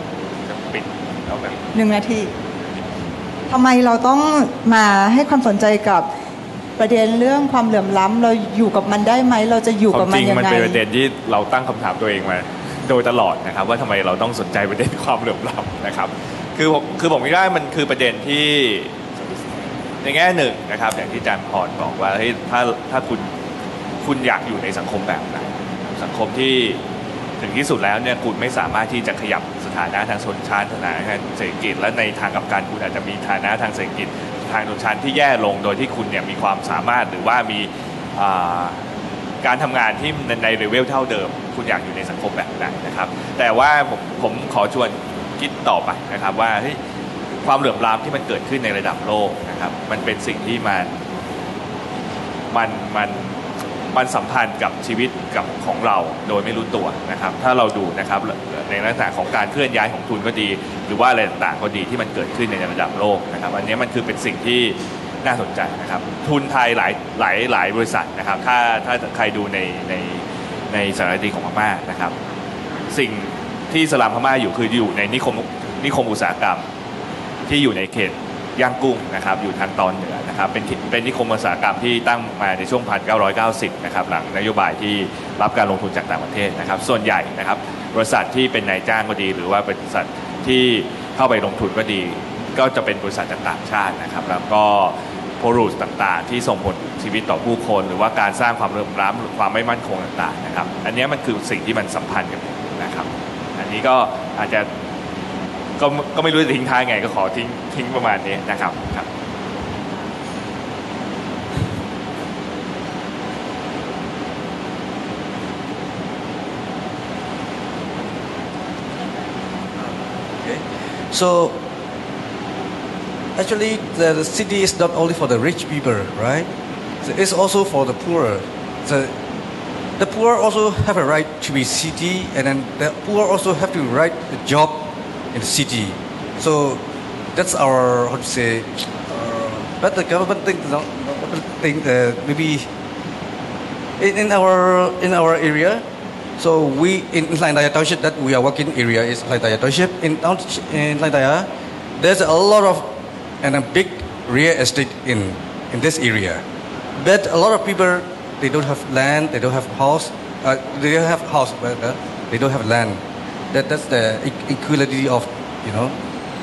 หนึ่งนาทีทำไมเราต้องมาให้ความสนใจกับประเด็นเรื่องความเหลื่อมล้ำเราอยู่กับมันได้ไหมเราจะอยู่กับมันยังไงมันเป็นประเด็นที่เราตั้งคำถามตัวเองมาโดยตลอดนะครับว่าทำไมเราต้องสนใจประเด็นความเหลื่อมล้ำนะครับคือคือผมคิดว่ามันคือประเด็นที่ในแง่หนึ่งนะครับอย่างที่อาจารย์พรบอกว่าเฮ้ยถ้าถ้าคุณคุณอยากอยู่ในสังคมแบบไหนสังคมที่ถึงที่สุดแล้วเนี่ยคุณไม่สามารถที่จะขยับสถานะทางชนชั้นฐานะทางเศรษฐกิจและในทางกลับกันคุณอาจจะมีฐานะทางเศรษฐกิจทางชนชั้นที่แย่ลงโดยที่คุณเนี่ยมีความสามารถหรือว่ามีการทำงานที่ในเลเวลเท่าเดิมคุณอยากอยู่ในสังคมแบบไหนนะครับแต่ว่าผมผมขอชวนคิดต่อไปนะครับว่าเฮ้ยความเหลื่อมล้ำที่มันเกิดขึ้นในระดับโลกนะครับมันเป็นสิ่งที่มันมันมันมันสัมพันธ์กับชีวิตกับของเราโดยไม่รู้ตัวนะครับถ้าเราดูนะครับในลักษณะของการเคลื่อนย้ายของทุนก็ดีหรือว่าอะไรต่างๆก็ดีที่มันเกิดขึ้นในระดับโลกนะครับอันนี้มันคือเป็นสิ่งที่น่าสนใจนะครับทุนไทยหลายหลายหลายบริษัทนะครับถ้าถ้าใครดูในในในสารคดีของพม่านะครับสิ่งที่สลามพม่าอยู่คืออยู่ในนิคมนิคมอุตสาหกรรมที่อยู่ในเขตย่างกุ้งนะครับอยู่ทางตอนเหนือนะครับเป็นเป็นนิคมอุตสาหกรรมที่ตั้งมาในช่วง หนึ่งพันเก้าร้อยเก้าสิบ นะครับหลังนโยบายที่รับการลงทุนจากต่างประเทศนะครับส่วนใหญ่นะครับบริษัทที่เป็นนายจ้างก็ดีหรือว่าบริษัทที่เข้าไปลงทุนก็ดีก็จะเป็นบริษัทจากต่างชาตินะครับแล้วก็โปรดักต์ต่างๆที่ส่งผลชีวิตต่อผู้คนหรือว่าการสร้างความเหลื่อมล้ำหรือความไม่มั่นคงต่างๆนะครับอันนี้มันคือสิ่งที่มันสัมพันธ์กันนะครับอันนี้ก็อาจจะก็ก็ไม่รู้จะทิ้งท้ายไงก็ขอทิ้งทิ้งประมาณนี้นะครับครับ Okay. So actually the, the city is not only for the rich people, right? So it's also for the poor. So the poor also have a right to be city, and then the poor also have to right a job in the city. So that's our how to say. Uh, but the government think not think uh, maybe in, in our in our area. So we in Laindaya Township that we are working area is Laindaya Township. In in Laindaya, there's a lot of and a big real estate in in this area. But a lot of people they don't have land, they don't have house, uh, they don't have house, but uh, they don't have land. That that's the equality of you know.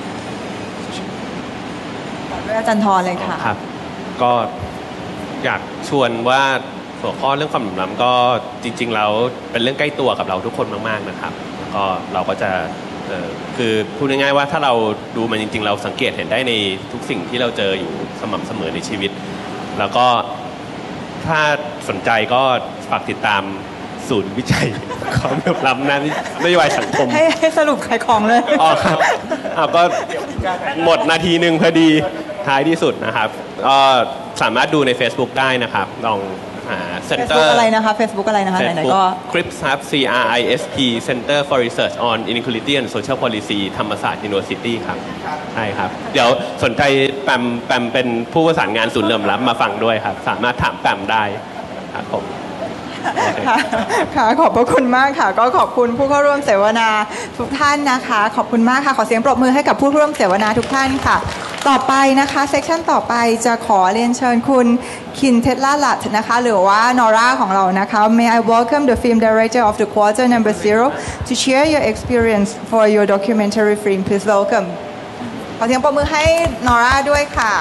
อาจารย์ทรเลยค่ะครับก็อยากชวนว่าหัวข้อเรื่องความเหลื่อมล้ำก็จริงๆแล้วเป็นเรื่องใกล้ตัวกับเราทุกคนมากๆนะครับก็เราก็จะคือพูดง่ายๆว่าถ้าเราดูมันจริงๆเราสังเกตเห็นได้ในทุกสิ่งที่เราเจออยู่สม่ำเสมอในชีวิตแล้วก็ถ้าสนใจก็ฝากติดตามศูนย์วิจัยความเหลื่อมล้ำนั้นนโยบายสังคมให้ให้สรุปขายของเลยอ๋อครับอ้าวก็หมดนาทีหนึ่งพอดีท้ายที่สุดนะครับก็สามารถดูใน Facebook ได้นะครับลองหา Center อะไรนะคะ Facebook อะไรนะคะไหนๆก็คริปส์ครับ C R I S P Center for Research on Inequality and Social Policy ธรรมศาสตร์ University ครับใช่ครับเดี๋ยวสนใจแปมแปมเป็นผู้ประสานงานศูนย์เหลื่อมล้ำมาฟังด้วยครับสามารถถามแปมได้ครับผมค่ะขอบพระคุณมากค่ะก็ขอบคุณผู้เข้าร่วมเสวนาทุกท่านนะคะขอบคุณมากค่ะขอเสียงปรบมือให้กับผู้ร่วมเสวนาทุกท่านค่ะต่อไปนะคะเซสชันต่อไปจะขอเรียนเชิญคุณคินเทสลาลัตนะคะหรือว่านอร่าของเรานะคะ May I welcome the film director of the quarter number zero to share your experience for your documentary film please welcome ขอเสียงปรบมือให้นอร่าด้วยค่ะ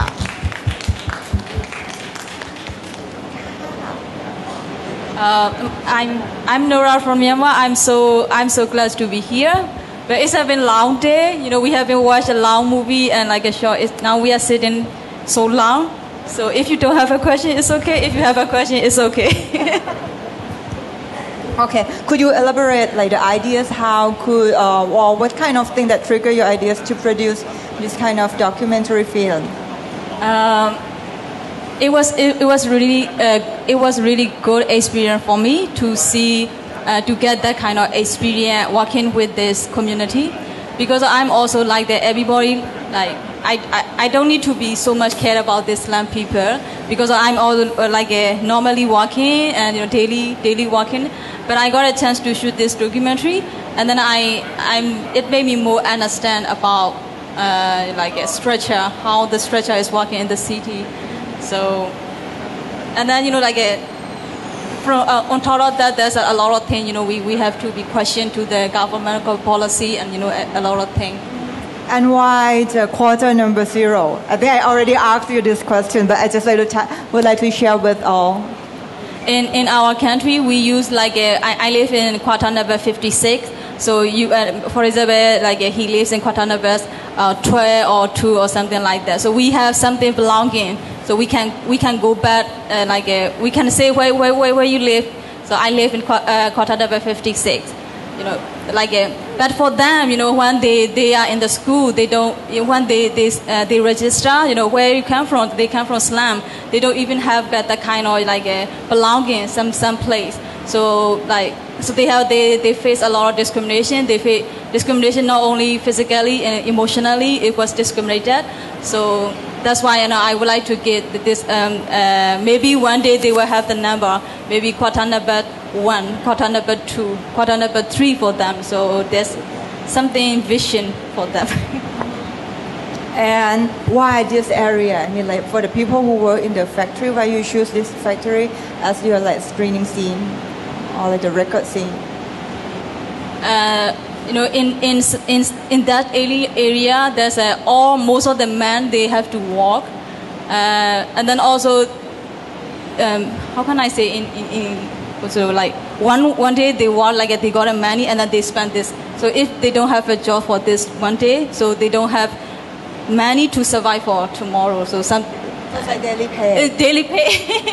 Uh, I'm I'm Nora from Myanmar. I'm so I'm so glad to be here. But it's a been long day. You know, we have been watched a long movie and like a short. It's, now we are sitting so long. So if you don't have a question, it's okay. If you have a question, it's okay. Okay. Could you elaborate like the ideas? How could uh, or what kind of thing that trigger your ideas to produce this kind of documentary film? Um, It was it, it was really uh, it was really good experience for me to see uh, to get that kind of experience working with this community because I'm also like that everybody like I, I, I don't need to be so much care about this Islam people because I'm all uh, like a normally working and you know daily daily working but I got a chance to shoot this documentary and then I I'm it made me more understand about uh, like a structure how the structure is working in the city. So, and then you know, like a, from uh, on top of that, there's a, a lot of things. You know, we, we have to be questioned to the governmental policy, and you know, a, a lot of things. And why the quarter number zero? I think I already asked you this question, but I just like to ta- would like to share with all. In in our country, we use like a. I, I live in quarter number fifty-six. So you, uh, for example, like uh, he lives in quarter number uh, twelve or two or something like that. So we have something belonging. So we can we can go back uh, like uh, we can say where, where where where you live. So I live in uh, quarter number fifty-six. you know, like a, but for them, you know, when they, they are in the school, they don't, when they they, uh, they register, you know, where you come from, they come from slum, they don't even have that, that kind of like a belonging some some place. So like, so they have they, they face a lot of discrimination. They face discrimination not only physically and emotionally, it was discriminated. So that's why, you know, I would like to get this. Um, uh, maybe one day they will have the number, maybe quarter number one, quarter number two, quarter number three for them. So there's something vision for them. And why this area? I mean, like for the people who work in the factory, why you choose this factory as your like screening scene or like the record scene? Uh, you know, in in in in that area, there's a, all most of the men they have to walk, uh, and then also, um, how can I say in in. in So like one one day they walk like they got a money and then they spend this. So if they don't have a job for this one day, so they don't have money to survive for tomorrow. So some it's like daily pay. Uh, daily pay.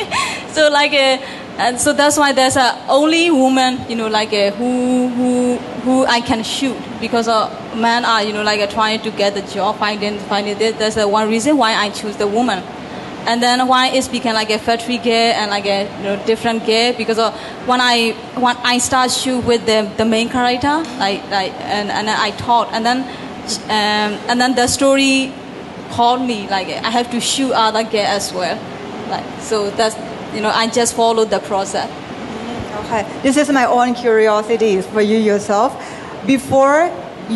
So like a, and so that's why there's a only woman, you know, like a, who who who I can shoot because uh, men are, you know, like a, trying to get the job, finding finding it. That's the one reason why I choose the woman. And then why it's became like a factory gear and like a, you know, different gear because uh, when I when I start shoot with the the main character like like and and I taught and then um, and then the story called me like I have to shoot other gear as well, like so that's, you know, I just follow the process. Okay, this is my own curiosity for you yourself. Before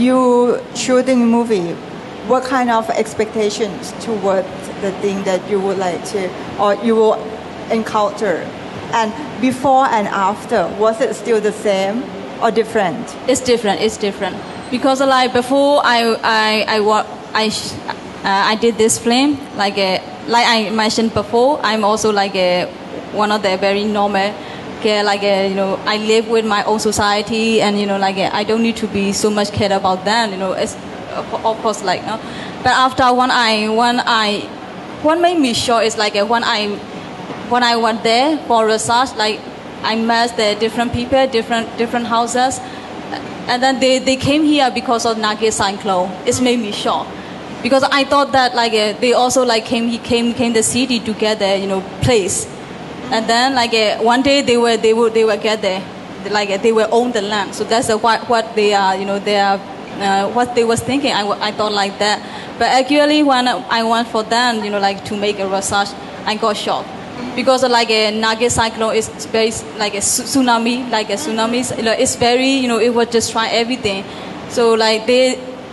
you shooting movie, what kind of expectations toward the thing that you would like to, or you will encounter, and before and after, was it still the same or different? It's different. It's different because like before I I I what I uh, I did this film like a, like I mentioned before. I'm also like a one of the very normal. Okay, like a, you know, I live with my own society, and you know, like a, I don't need to be so much cared about them. You know, it's of course like no, but after when I when I what made me sure is like when I when I went there for research, like I met the different people, different different houses, and then they, they came here because of Nage cyclone. It's made me sure because I thought that like uh, they also like came he came came the city together, you know, place, and then like uh, one day they were they would they were get there, like uh, they will own the land. So that's uh, what what they are, you know, they are. Uh, what they was thinking, I, I thought like that. But actually, when I went for them, you know, like to make a research, I got shocked because uh, like a Nage cyclone is very like a tsunami, like a tsunami. You know, it's very, you know, it would destroy everything. So like they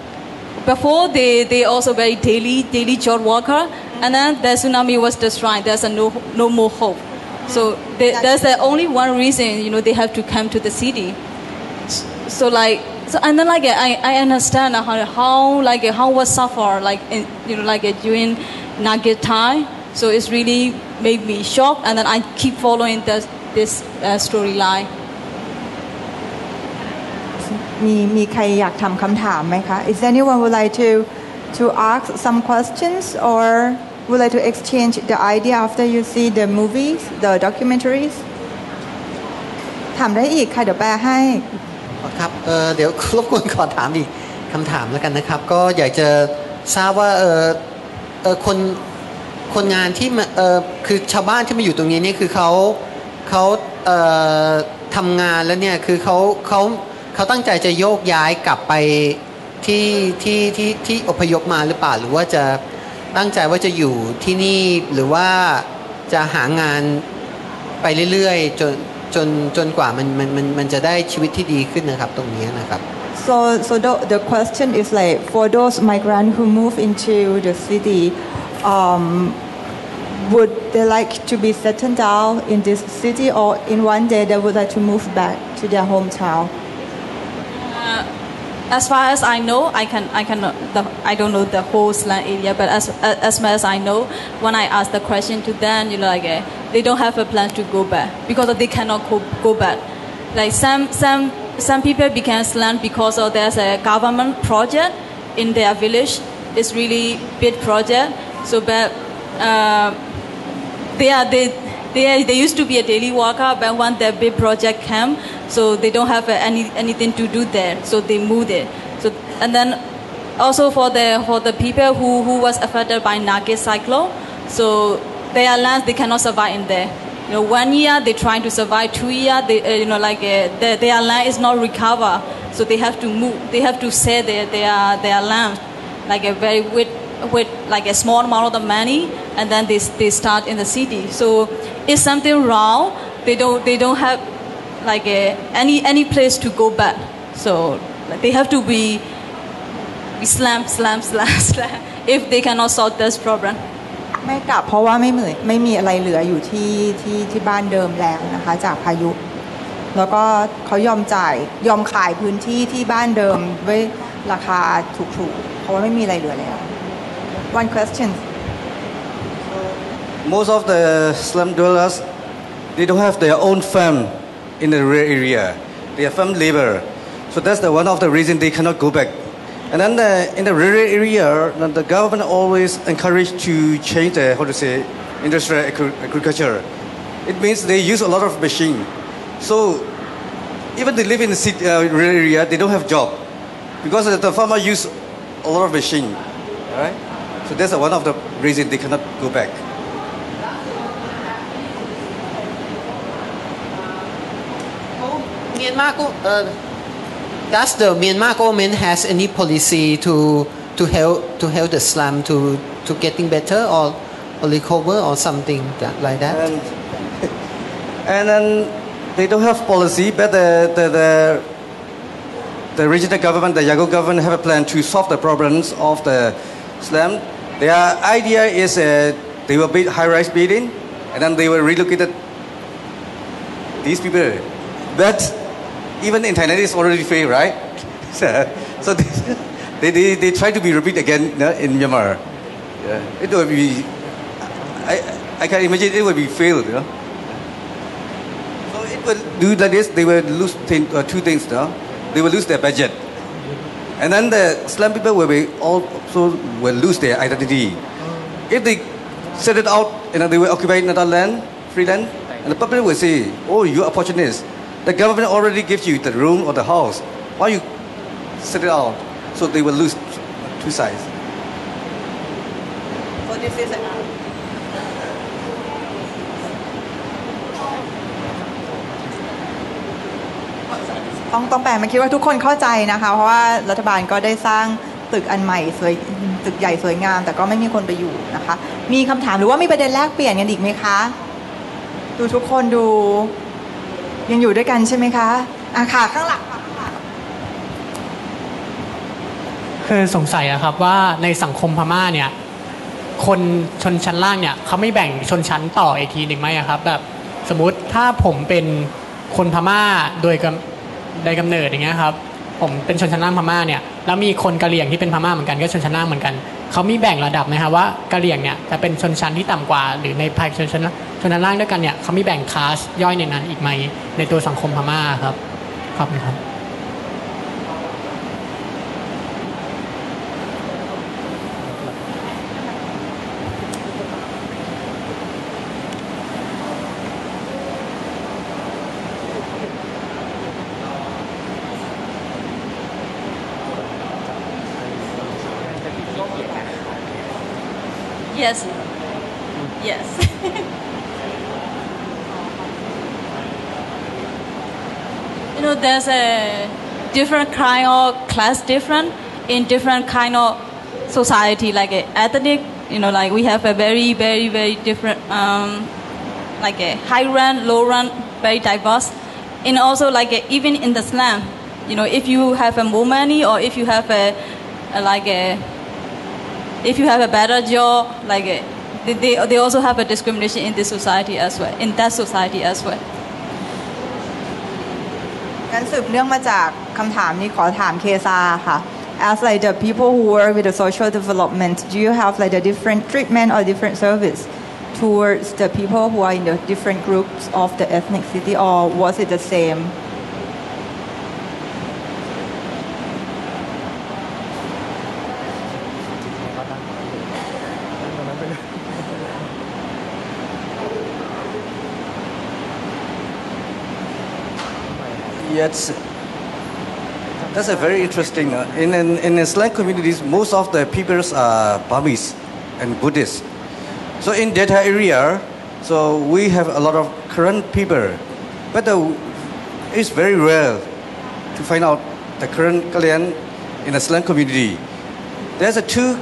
before they they also very daily daily job worker, and then the tsunami was destroyed. There's a no no more hope. So they, that's the only one reason, you know, they have to come to the city. So like. So and then like I, I understand how, how like how was suffer like in, you know, like during Nage time. So it's really made me shocked, and then I keep following this this uh, storyline. มีมีใครอยากถามคำถามไหมคะ Is anyone would like to to ask some questions or would like to exchange the idea after you see the movies, the documentaries? ถามได้อีกค่ะเดี๋ยวแปลให้ครับเอ่อเดี๋ยวรบกวนขอถามอีกคำถามแล้วกันนะครับก็อยากจะทราบว่าเออเออคนคนงานที่เออคือชาวบ้านที่มาอยู่ตรงนี้นี่คือเขาเขาเอ่อทำงานแล้วเนี่ยคือเขาเขาเขาตั้งใจจะโยกย้ายกลับไปที่ที่ที่ที่อพยพมาหรือเปล่าหรือว่าจะตั้งใจว่าจะอยู่ที่นี่หรือว่าจะหางานไปเรื่อยๆจนจนจนกว่ามันมันมันมันจะได้ชีวิตที่ดีขึ้นนะครับตรงนี้นะครับ So so the, the question is like for those migrants who move into the city, um, would they like to be settled down in this city, or in one day they would like to move back to their hometown? Uh, as far as I know, I can I can the, I don't know the whole slang area, but as as much as I know, when I ask the question to them, you know, like uh, they don't have a plan to go back because they cannot go, go back. Like some some some people became slant because of there's a government project in their village. It's really big project. So but uh, they are they they they used to be a daily worker, but when the big project came, so they don't have any anything to do there, so they moved there. So and then also for the for the people who who was affected by Nagin cyclone, so their lands they cannot survive in there. You know, one year they trying to survive, two year they uh, you know like uh, the, their land is not recover, so they have to move, they have to sell their their their land, like a very with with like a small amount of money, and then they they start in the city. So if something wrong, they don't they don't have like a, any any place to go back. So like, they have to be, be slam slam slam slam if they cannot solve this problem. ไม่กลับเพราะว่าไม่เหมือนไม่มีอะไรเหลืออยู่ที่ที่ที่บ้านเดิมแล้วนะคะจากพายุแล้วก็เขายอมจ่ายยอมขายพื้นที่ที่บ้านเดิมด้วยราคาถูกๆเพราะว่าไม่มีอะไรเหลือแล้ว One question. Most of the slum dwellers, they don't have their own farm in the rural area. They are farm labor, so that's the one of the reason they cannot go back. And then the, in the rural area, the government always encourage to change the how to say industrial agriculture. It means they use a lot of machine. So even they live in the city, uh, rural area, they don't have job because the farmer use a lot of machine. All right. So that's one of the reasons they cannot go back. Myanmar, uh, does the Myanmar government has any policy to to help to help the slum to to getting better or, or recover or something that, like that? And, and then they don't have policy, but the the, the the regional government, the Yangon government, have a plan to solve the problems of the slum. Their idea is uh, they will build high-rise building, and then they will relocate these people. But even in Thailand, it's already failed, right? So, so they, they, they, they try to be repeat again you know, in Myanmar. Yeah. It will be, I, I can imagine it will be failed. You know? So it will do like this, they will lose thing, uh, two things. You know? They will lose their budget. And then the slum people will be also will lose their identity. If they set it out, you know, they will occupy another land, free land, and the public will say, "Oh, you're opportunist. The government already gives you the room or the house. Why you set it out?" So they will lose two sides. So this is anต้องต้องแปลมาคิดว่าทุกคนเข้าใจนะคะเพราะว่ารัฐบาลก็ได้สร้างตึกอันใหม่สวยตึกใหญ่สวยงามแต่ก็ไม่มีคนไปอยู่นะคะมีคำถามหรือว่ามีประเด็นแลกเปลี่ยนกันอีกไหมคะดูทุกคนดูยังอยู่ด้วยกันใช่ไหมคะอ่ะค่ะข้างหลังคือสงสัยอะครับว่าในสังคมพม่าเนี่ยคนชนชั้นล่างเนี่ยเขาไม่แบ่งชนชั้นต่ออีกทีหนึ่งไหมอะครับแบบสมมุติถ้าผมเป็นคนพม่าโดยโดยกำเนิดอย่างเงี้ยครับผมเป็นชนชั้นล่างพม่าเนี่ยแล้วมีคนกะเหรี่ยงที่เป็นพม่าเหมือนกันก็ชนชั้นล่างเหมือนกันเขามีแบ่งระดับไหมครับว่ากะเหรี่ยงเนี่ยจะเป็นชนชั้นที่ต่ำกว่าหรือในภายชนชั้นชนชั้นล่างด้วยกันเนี่ยเขามีแบ่งคลาสย่อยในนั้นอีกไหมในตัวสังคมพม่าครับขอบคุณครับ Yes. Yes. You know, there's a different kind of class different in different kind of society, like a ethnic, you know, like we have a very, very, very different, um, like a high rank, low rank, very diverse. And also like a, even in the slum, you know, if you have a more money or if you have a, a like a, if you have a better job, like a, they, they also have a discrimination in this society as well, in that society as well. งั้นสืบเนื่องมาจากคำถามนี้ขอถามเคซาค่ะ As like the people who work with the social development, do you have like a different treatment or different service towards the people who are in the different groups of the ethnicity, or was it the same? Yes, that's a very interesting. Uh, in, in in Islam communities, most of the peoples are Burmese and Buddhists. So in that area, so we have a lot of Korean people, but uh, it's very rare to find out the Korean Kalian in the Islam community. There's a two,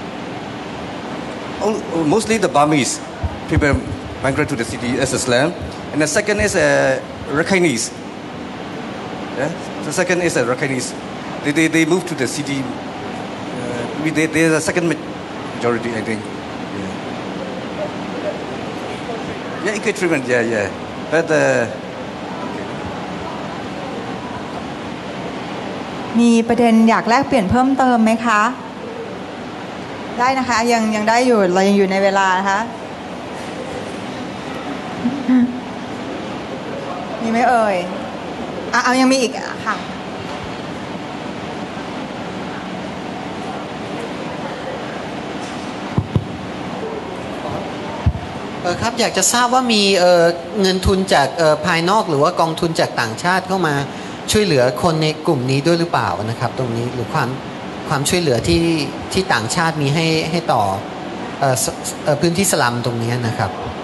mostly the Burmese people migrate to the city as Islam, and the second is a uh, Rakhinis. Yeah? The second is a Rakhinis. They, they, they move to the city. Uh, we, they, they're the second majority, I think. Yeah, yeah, equal treatment. Yeah, yeah. But uh, มีประเด็นอยากแลกเปลี่ยนเพิ่มเติมไหมคะ ได้นะคะยังยังได้อยู่เรายังอยู่ในเวลานะคะมีไหมเอ่ยอ่ะเอายังมีอีกค่ะเออครับอยากจะทราบว่ามีเออเงินทุนจากเออภายนอกหรือว่ากองทุนจากต่างชาติเข้ามาช่วยเหลือคนในกลุ่มนี้ด้วยหรือเปล่านะครับตรงนี้หรือความความช่วยเหลือที่ที่ต่างชาติมีให้ให้ต่อเออเออพื้นที่สลัมตรงนี้นะครับ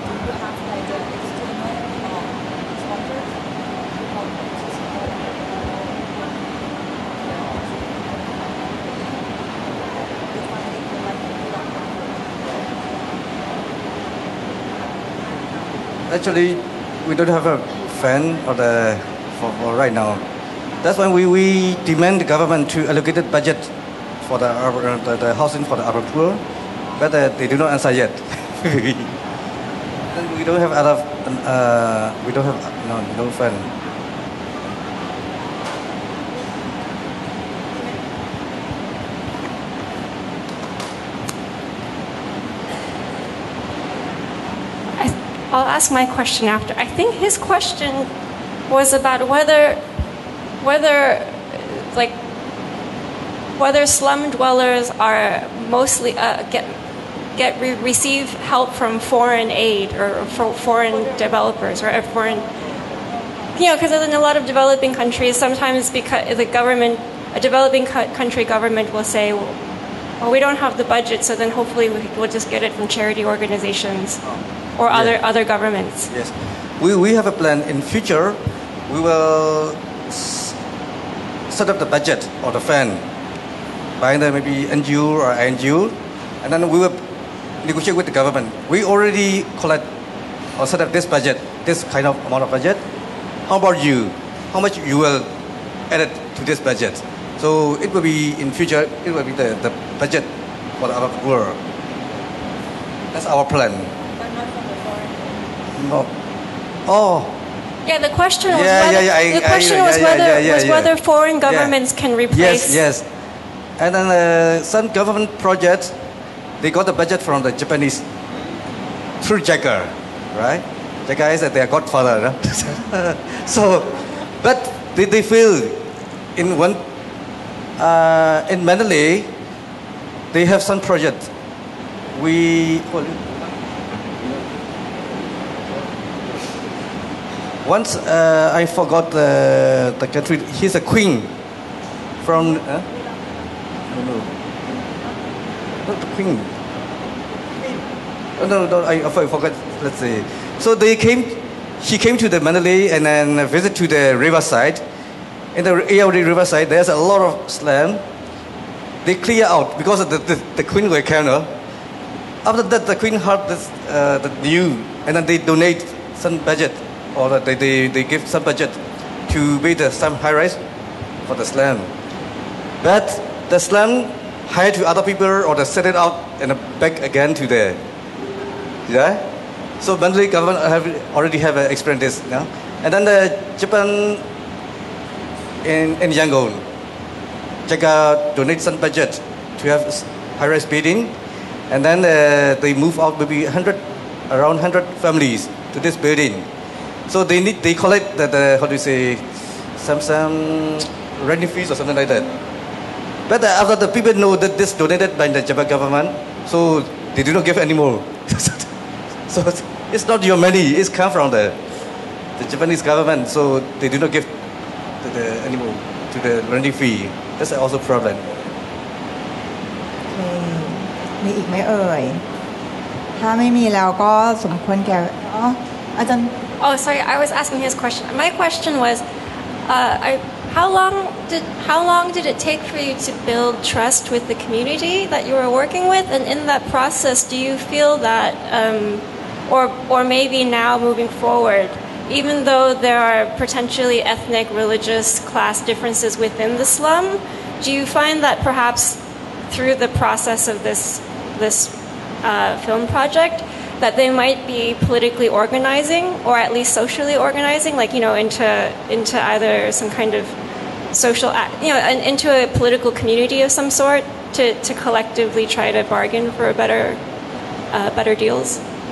Actually, we don't have a fan or the for, for right now. That's why we, we demand the government to allocate budget for the, uh, the, the housing for the urban poor, but uh, they do not answer yet. And we don't have other, uh, we don't have no no fan. I'll ask my question after. I think his question was about whether, whether, like, whether slum dwellers are mostly uh, get get re- receive help from foreign aid or from foreign developers or foreign, you know, because in a lot of developing countries, sometimes because the government, a developing co- country government will say, well, well, we don't have the budget, so then hopefully we'll just get it from charity organizations. Or other yeah. other governments. Yes, we, we have a plan. In future, we will s- set up the budget or the fund by the maybe N G O or I N G O, and then we will negotiate with the government. We already collect or set up this budget, this kind of amount of budget. How about you? How much you will add it to this budget? So it will be in future. It will be the, the budget for the Arab world. That's our plan. No. Oh. Yeah, the question was yeah, whether, yeah, yeah, the question I, was yeah, whether yeah, yeah, was yeah. whether foreign governments yeah. can replace. Yes, yes. And then uh, some government projects, they got the budget from the Japanese through JICA, right? JICA is their godfather. Right? So, but they, they feel in one uh, in Mandalay, they have some project. We. Once uh, I forgot the, the country. He's a queen from. Uh, no, no, not the queen. Oh, no, no, I, I forgot. Let's see. So they came. She came to the Mandalay and then visit to the riverside. In the A L D riverside, there's a lot of slum. They clear out because of the the, the queen were camera. After that, the queen heard this, uh, the news, and then they donate some budget. Or they, they, they give some budget to build some high rise for the slum. But the slum hired to other people or they set it out and back again to the, yeah? So Mandalay government have already have experienced this, you know? And then the Japan in, in Yangon, JICA donate some budget to have high rise building. And then uh, they move out maybe one hundred, around one hundred families to this building. So they need they collect the, the how do you say some some renting fees or something like that. But uh, after the people know that this donated by the Japan government, so they do not give any more. So it's not your money; it's come from the the Japanese government. So they do not give to the animal to the running free. That's also a problem. มีอีกไหมเอ่ยถ้าไม่มีแล้วก็สมควรแก่อ๋ออาจารย์ Oh, sorry. I was asking his question. My question was, uh, I, how long did how long did it take for you to build trust with the community that you were working with? And in that process, do you feel that, um, or or maybe now moving forward, even though there are potentially ethnic, religious, class differences within the slum, do you find that perhaps through the process of this this uh, film project, that they might be politically organizing or at least socially organizing, like, you know, into into either some kind of social, you know, into a political community of some sort to, to collectively try to bargain for better uh, better deals?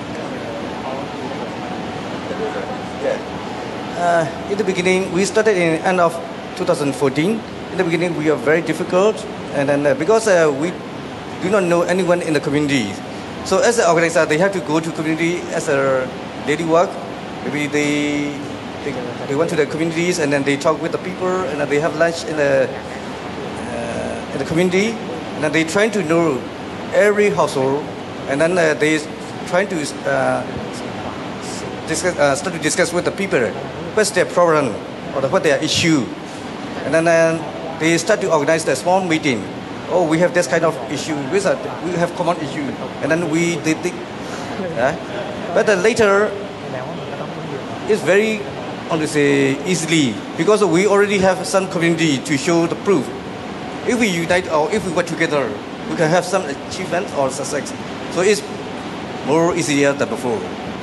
Uh, in the beginning, we started in end of two thousand fourteen. In the beginning, we are very difficult, and then uh, because uh, we do not know anyone in the community. So as an organizer, they have to go to community as a daily work. Maybe they, they they went to the communities and then they talk with the people and then they have lunch in the uh, in the community and then they trying to know every household and then uh, they trying to uh, discuss, uh, start to discuss with the people what's their problem or what their issue, and then uh, they start to organize the small meeting. Oh, we have this kind of issue. We have common issue, and then we did it. Uh, but then later, it's very, how to say, easily because we already have some community to show the proof. If we unite or if we work together, we can have some achievement or success. So it's more easier than before.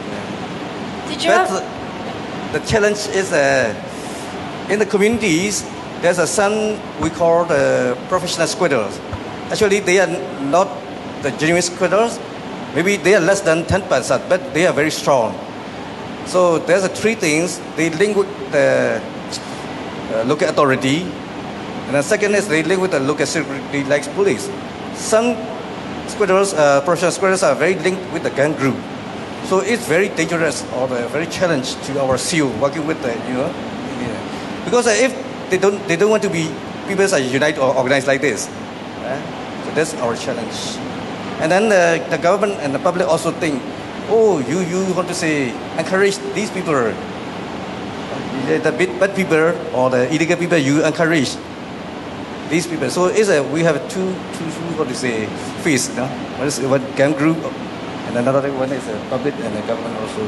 Did you? But Have... the, the challenge is uh, in the communities. There's a some we call the professional squatters. Actually, they are not the genuine squatters. Maybe they are less than ten percent, but they are very strong. So there's a three things. They link with the uh, local authority, and the second is they link with the local security like police. Some squatters, uh, professional squatters, are very linked with the gang group. So it's very dangerous or uh, very challenge to our seal working with the you know, yeah. Because uh, if They don't. They don't want to be people that unite or organize like this. Uh, so that's our challenge. And then the, the government and the public also think, oh, you you want to say encourage these people, the bad people or the illegal people. You encourage these people. So it's a we have two two, two what to say phase. No? One is one gang group, and another one is the public and the government also.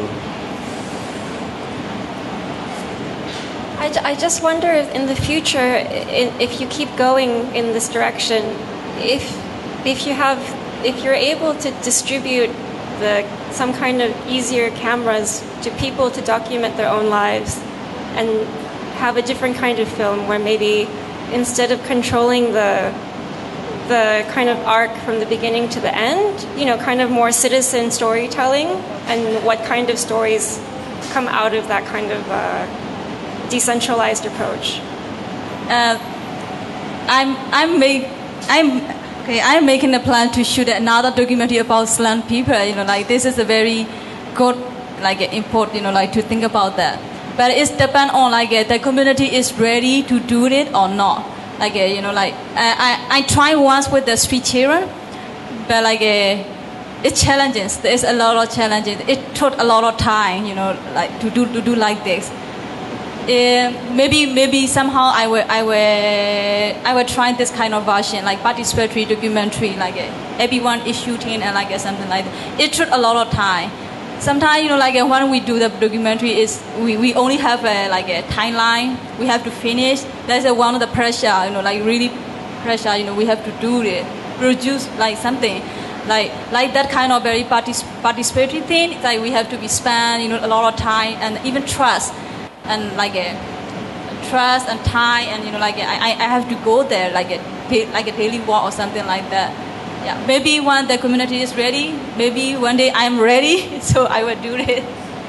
I, I just wonder if in the future, if you keep going in this direction, if if you have if you're able to distribute the some kind of easier cameras to people to document their own lives, and have a different kind of film where maybe instead of controlling the the kind of arc from the beginning to the end, you know, kind of more citizen storytelling and what kind of stories come out of that kind of. Uh, decentralized approach. Uh, I'm I'm make I'm okay. I'm making a plan to shoot another documentary about slum people. You know, like this is a very good, like important. You know, like to think about that. But it depends on like uh, the community is ready to do it or not. Like uh, you know, like I I, I tried once with the street children, but like uh, it's challenges. There's a lot of challenges. It took a lot of time. You know, like to do to do like this. Uh, maybe maybe somehow I will I will I will try this kind of version like participatory documentary like uh, everyone is shooting and like uh, something like that. It took a lot of time. Sometimes you know like uh, when we do the documentary is we, we only have a, like a timeline. We have to finish. That's uh, one of the pressure. You know like really pressure. You know we have to do it, produce like something. Like like that kind of very partic- participatory thing. Like we have to be spent you know a lot of time and even trust. And like a trust and time and you know like I I have to go there like a like a daily walk or something like that. Yeah, maybe when the community is ready, maybe one day I'm ready, so I will do it.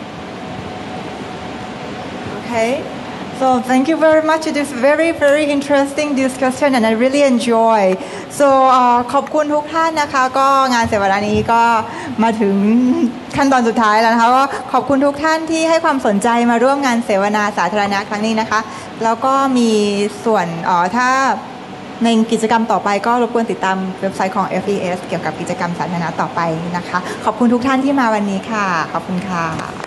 Okay, so thank you very much. It is very very interesting discussion and I really enjoy. So ขอบคุณทุกท่านนะคะก็งานเสวนานี้ก็มาถึงขั้นตอนสุดท้ายแล้วนะคะก็ขอบคุณทุกท่านที่ให้ความสนใจมาร่วมงานเสวนาสาธารณะครั้งนี้นะคะแล้วก็มีส่วนอ๋อถ้าในกิจกรรมต่อไปก็รบกวนติดตามเว็บไซต์ของ เอฟ อี เอส เกี่ยวกับกิจกรรมสาธารณะต่อไปนะคะขอบคุณทุกท่านที่มาวันนี้ค่ะขอบคุณค่ะ